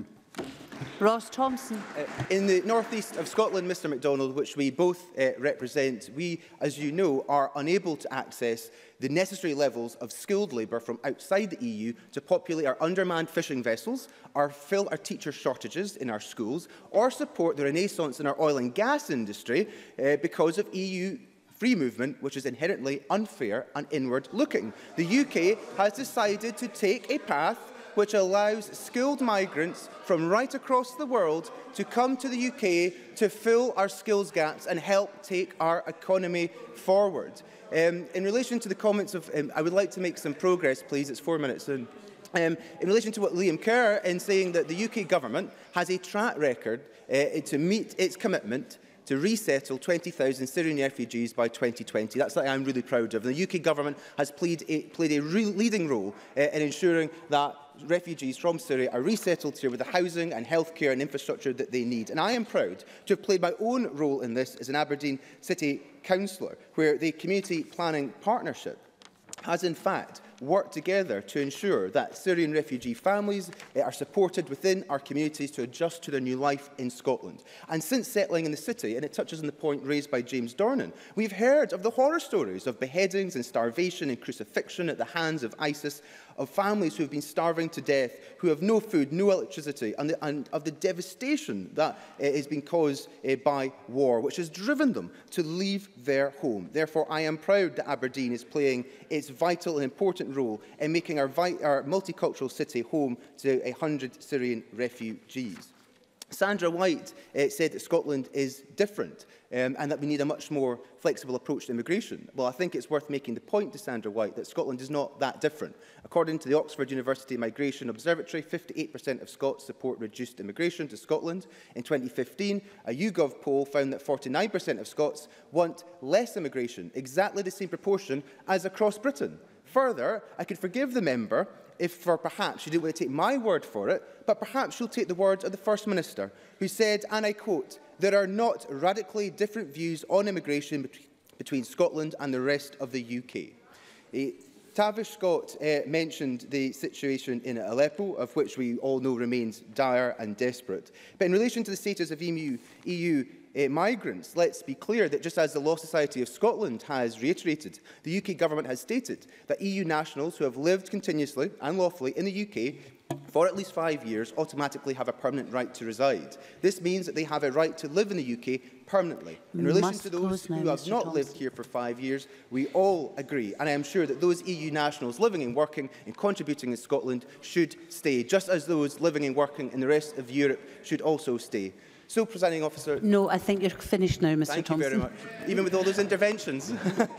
Ross Thompson. Uh, in the north east of Scotland, Mr MacDonald, which we both uh, represent, we, as you know, are unable to access the necessary levels of skilled labour from outside the E U to populate our undermanned fishing vessels, or fill our teacher shortages in our schools, or support the renaissance in our oil and gas industry uh, because of E U free movement, which is inherently unfair and inward-looking. The U K has decided to take a path which allows skilled migrants from right across the world to come to the U K to fill our skills gaps and help take our economy forward. Um, in relation to the comments of, um, I would like to make some progress, please. It's four minutes in. Um, in relation to what Liam Kerr in saying that the U K government has a track record uh, to meet its commitment to resettle twenty thousand Syrian refugees by twenty twenty. That's something I'm really proud of. The U K government has played a, played a real leading role uh, in ensuring that refugees from Syria are resettled here with the housing and healthcare and infrastructure that they need. And I am proud to have played my own role in this as an Aberdeen City Councillor, where the Community Planning Partnership has in fact worked together to ensure that Syrian refugee families uh, are supported within our communities to adjust to their new life in Scotland. And since settling in the city, and it touches on the point raised by James Dornan, we've heard of the horror stories of beheadings and starvation and crucifixion at the hands of ISIS, of families who have been starving to death, who have no food, no electricity, and, the, and of the devastation that uh, is being caused uh, by war, which has driven them to leave their home. Therefore, I am proud that Aberdeen is playing its vital and important role in making our, our multicultural city home to one hundred Syrian refugees. Sandra White uh, said that Scotland is different um, and that we need a much more flexible approach to immigration. Well, I think it's worth making the point to Sandra White that Scotland is not that different. According to the Oxford University Migration Observatory, fifty-eight percent of Scots support reduced immigration to Scotland. In twenty fifteen, a YouGov poll found that forty-nine percent of Scots want less immigration, exactly the same proportion as across Britain. Further, I could forgive the member if for perhaps she didn't want to take my word for it, but perhaps she'll take the words of the First Minister, who said, and I quote, "There are not radically different views on immigration bet between Scotland and the rest of the U K." Uh, Tavish Scott uh, mentioned the situation in Aleppo, of which we all know remains dire and desperate. But in relation to the status of E U, E U uh, migrants, let's be clear that just as the Law Society of Scotland has reiterated, the U K government has stated that E U nationals who have lived continuously and lawfully in the U K for at least five years automatically have a permanent right to reside. This means that they have a right to live in the U K permanently. In relation to those who have not lived here for five years, we all agree, and I am sure that those E U nationals living and working and contributing in Scotland should stay, just as those living and working in the rest of Europe should also stay. So, Presiding Officer... No, I think you're finished now, Mr Thank Thompson. you very much. Even with all those interventions.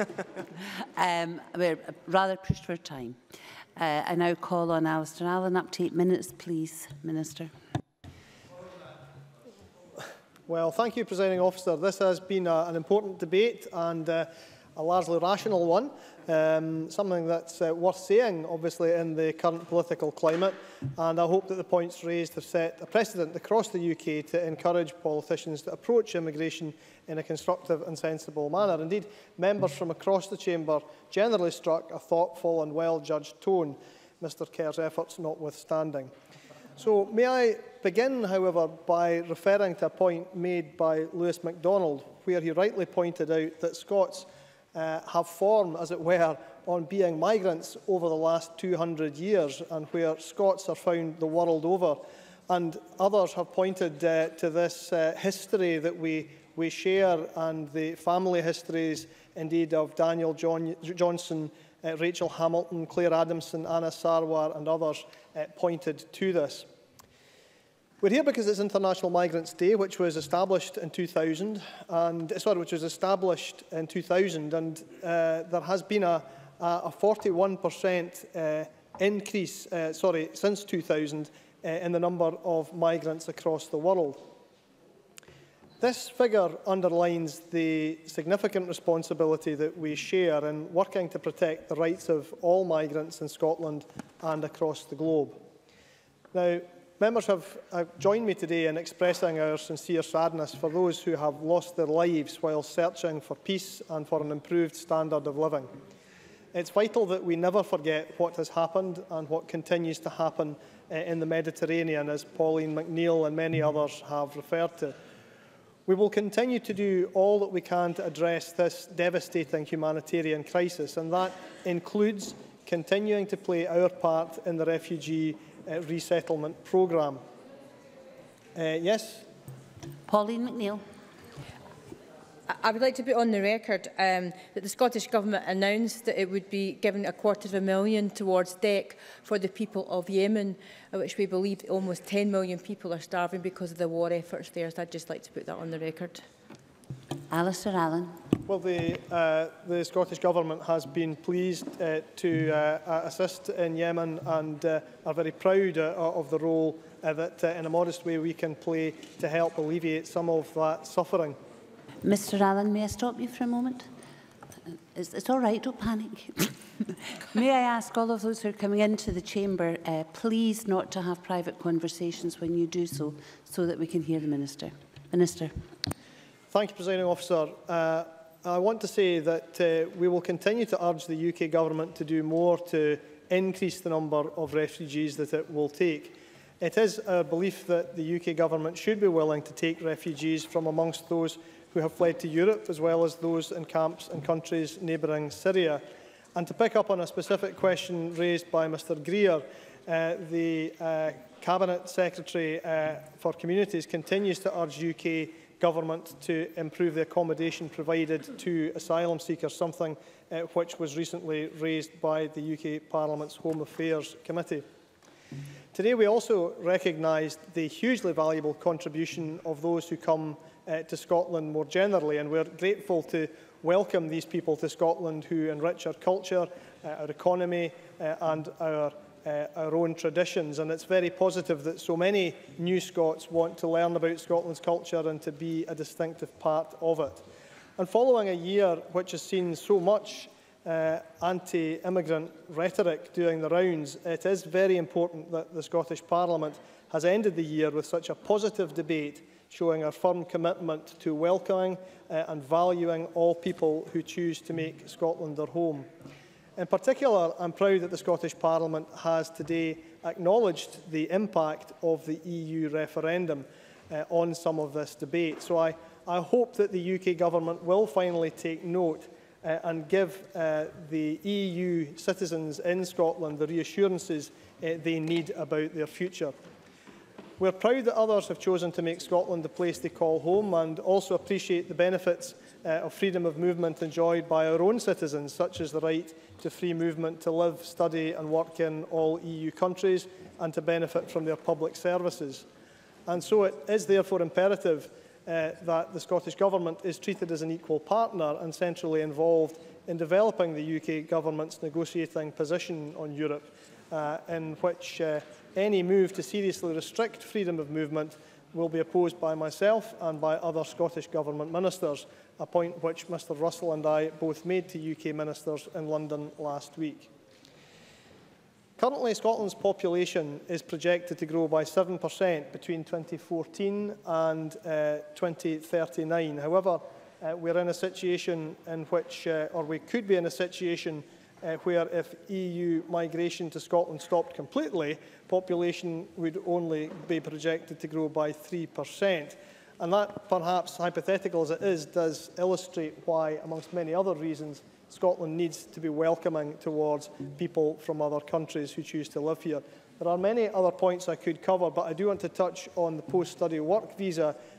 um, we're rather pushed for time. Uh, I now call on Alistair Allen. Up to eight minutes, please, Minister. Well, thank you, Presiding Officer. This has been a, an important debate and uh, a largely rational one. Um, something that's uh, worth saying, obviously, in the current political climate. And I hope that the points raised have set a precedent across the U K to encourage politicians to approach immigration in a constructive and sensible manner. Indeed, members from across the chamber generally struck a thoughtful and well-judged tone, Mr Kerr's efforts notwithstanding. So may I begin, however, by referring to a point made by Lewis MacDonald, where he rightly pointed out that Scots uh, have formed, as it were, on being migrants over the last two hundred years, and where Scots are found the world over. And others have pointed uh, to this uh, history that we we share, and the family histories, indeed, of Daniel John Johnson, uh, Rachel Hamilton, Claire Adamson, Anna Sarwar and others uh, pointed to this. We're here because it's International Migrants Day, which was established in two thousand, and sorry, which was established in two thousand, and uh, there has been a, a forty-one percent uh, increase, uh, sorry, since two thousand uh, in the number of migrants across the world. This figure underlines the significant responsibility that we share in working to protect the rights of all migrants in Scotland and across the globe. Now, members have uh, joined me today in expressing our sincere sadness for those who have lost their lives while searching for peace and for an improved standard of living. It's vital that we never forget what has happened and what continues to happen uh, in the Mediterranean, as Pauline McNeill and many others have referred to. We will continue to do all that we can to address this devastating humanitarian crisis, and that includes continuing to play our part in the refugee uh, resettlement programme. Uh, yes? Pauline McNeill. I would like to put on the record um, that the Scottish Government announced that it would be giving a quarter of a million towards D E C for the people of Yemen, which we believe almost ten million people are starving because of the war efforts there. So I'd just like to put that on the record. Alistair Allen. Well, the, uh, the Scottish Government has been pleased uh, to uh, assist in Yemen and uh, are very proud uh, of the role uh, that, uh, in a modest way, we can play to help alleviate some of that suffering. Mister Allen, may I stop you for a moment? It's, it's all right, don't panic. May I ask all of those who are coming into the chamber, uh, please not to have private conversations when you do so, so that we can hear the Minister. Minister. Thank you, Presiding Officer. Uh, I want to say that uh, we will continue to urge the U K Government to do more to increase the number of refugees that it will take. It is our belief that the U K Government should be willing to take refugees from amongst those who have fled to Europe, as well as those in camps in countries neighbouring Syria. And to pick up on a specific question raised by Mr Greer, uh, the uh, Cabinet Secretary uh, for Communities continues to urge U K Government to improve the accommodation provided to asylum seekers, something uh, which was recently raised by the U K Parliament's Home Affairs Committee. Today we also recognised the hugely valuable contribution of those who come Uh, to Scotland more generally, and we're grateful to welcome these people to Scotland who enrich our culture, uh, our economy uh, and our, uh, our own traditions. And it's very positive that so many new Scots want to learn about Scotland's culture and to be a distinctive part of it. And following a year which has seen so much uh, anti-immigrant rhetoric doing the rounds, it is very important that the Scottish Parliament has ended the year with such a positive debate, showing our firm commitment to welcoming uh, and valuing all people who choose to make Scotland their home. In particular, I'm proud that the Scottish Parliament has today acknowledged the impact of the E U referendum uh, on some of this debate. So I, I hope that the U K Government will finally take note uh, and give uh, the E U citizens in Scotland the reassurances uh, they need about their future. We're proud that others have chosen to make Scotland the place they call home, and also appreciate the benefits uh, of freedom of movement enjoyed by our own citizens, such as the right to free movement to live, study and work in all E U countries, and to benefit from their public services. And so it is therefore imperative uh, that the Scottish Government is treated as an equal partner and centrally involved in developing the U K Government's negotiating position on Europe, uh, in which uh, any move to seriously restrict freedom of movement will be opposed by myself and by other Scottish Government ministers, a point which Mr Russell and I both made to U K ministers in London last week. Currently, Scotland's population is projected to grow by seven percent between twenty fourteen and uh, twenty thirty-nine. However, uh, we're in a situation in which, uh, or we could be in a situation Uh, where if E U migration to Scotland stopped completely, population would only be projected to grow by three percent. And that, perhaps hypothetical as it is, does illustrate why, amongst many other reasons, Scotland needs to be welcoming towards people from other countries who choose to live here. There are many other points I could cover, but I do want to touch on the post-study work visa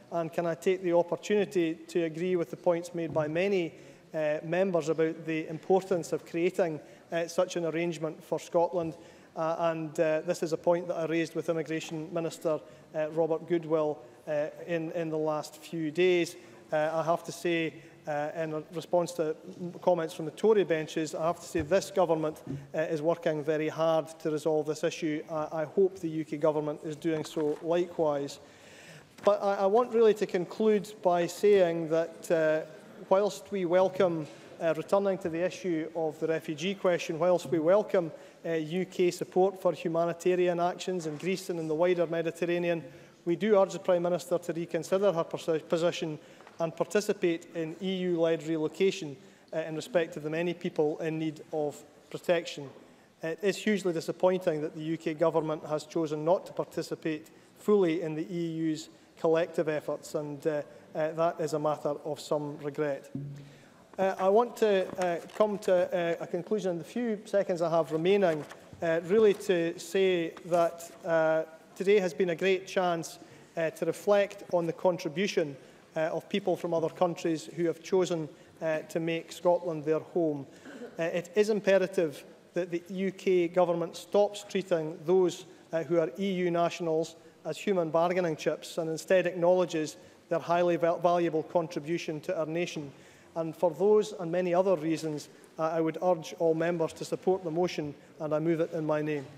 And can I take the opportunity to agree with the points made by many uh, members about the importance of creating uh, such an arrangement for Scotland. Uh, and uh, this is a point that I raised with Immigration Minister uh, Robert Goodwill uh, in, in the last few days. Uh, I have to say, uh, in response to comments from the Tory benches, I have to say this government uh, is working very hard to resolve this issue. I, I hope the U K government is doing so likewise. But I, I want really to conclude by saying that uh, whilst we welcome uh, returning to the issue of the refugee question, whilst we welcome uh, U K support for humanitarian actions in Greece and in the wider Mediterranean, we do urge the Prime Minister to reconsider her position and participate in E U-led relocation uh, in respect of the many people in need of protection. It is hugely disappointing that the U K government has chosen not to participate fully in the E U's collective efforts, and uh, uh, that is a matter of some regret. Uh, I want to uh, come to uh, a conclusion in the few seconds I have remaining, uh, really to say that uh, today has been a great chance uh, to reflect on the contribution uh, of people from other countries who have chosen uh, to make Scotland their home. Uh, it is imperative that the U K government stops treating those uh, who are E U nationals as human bargaining chips and instead acknowledges their highly valuable contribution to our nation. And for those and many other reasons, uh, I would urge all members to support the motion, and I move it in my name.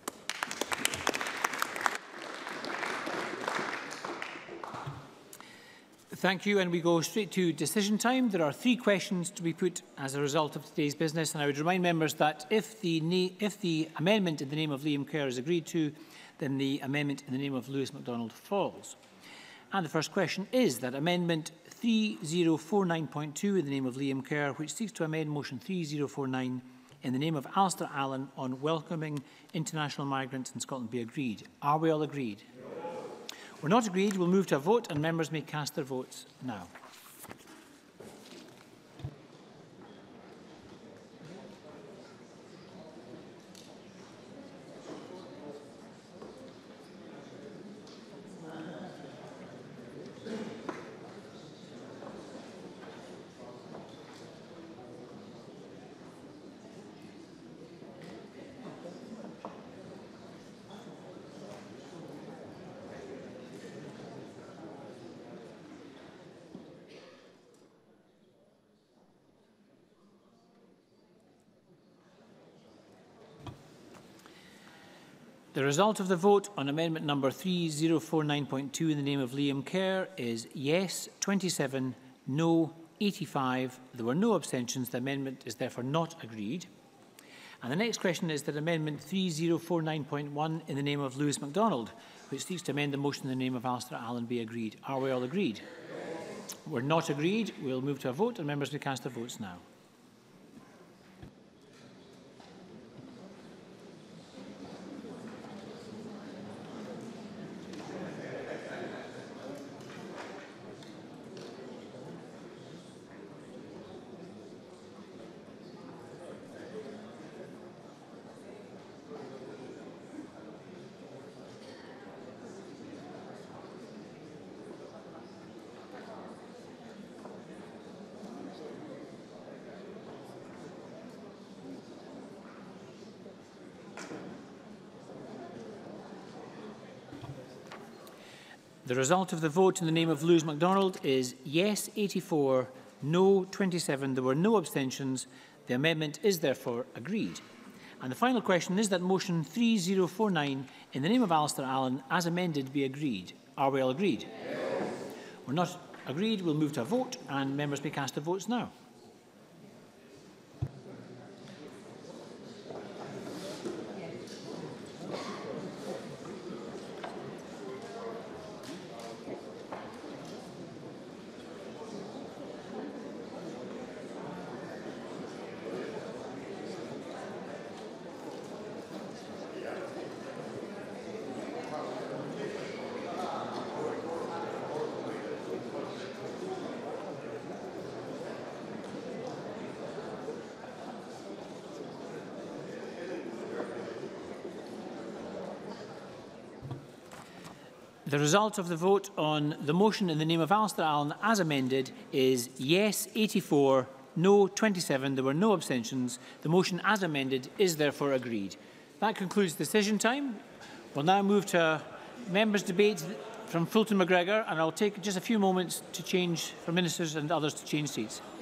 Thank you, and we go straight to decision time. There are three questions to be put as a result of today's business, and I would remind members that if the, if the amendment in the name of Liam Kerr is agreed to, then the amendment in the name of Lewis MacDonald falls. And the first question is that Amendment three zero four nine point two in the name of Liam Kerr, which seeks to amend Motion three zero four nine in the name of Alistair Allen on welcoming international migrants in Scotland, be agreed. Are we all agreed? No. We're not agreed. We'll move to a vote, and members may cast their votes now. The result of the vote on amendment number three zero four nine point two in the name of Liam Kerr is yes, twenty-seven, no, eighty-five. There were no abstentions. The amendment is therefore not agreed. And the next question is that amendment three zero four nine point one in the name of Lewis MacDonald, which seeks to amend the motion in the name of Alistair Allen, be agreed. Are we all agreed? Yes. We're not agreed. We'll move to a vote, and members may cast their votes now. The result of the vote in the name of Lewis MacDonald is yes, eighty-four, no, twenty-seven. There were no abstentions. The amendment is therefore agreed. And the final question is that motion three zero four nine in the name of Alistair Allen as amended be agreed. Are we all agreed? Yes. We're not agreed. We'll move to a vote, and members may cast their votes now. The result of the vote on the motion in the name of Alistair Allen as amended is yes eighty-four, no twenty-seven. There were no abstentions. The motion as amended is therefore agreed. That concludes decision time. We'll now move to a members' debate from Fulton McGregor, and I'll take just a few moments to change for ministers and others to change seats.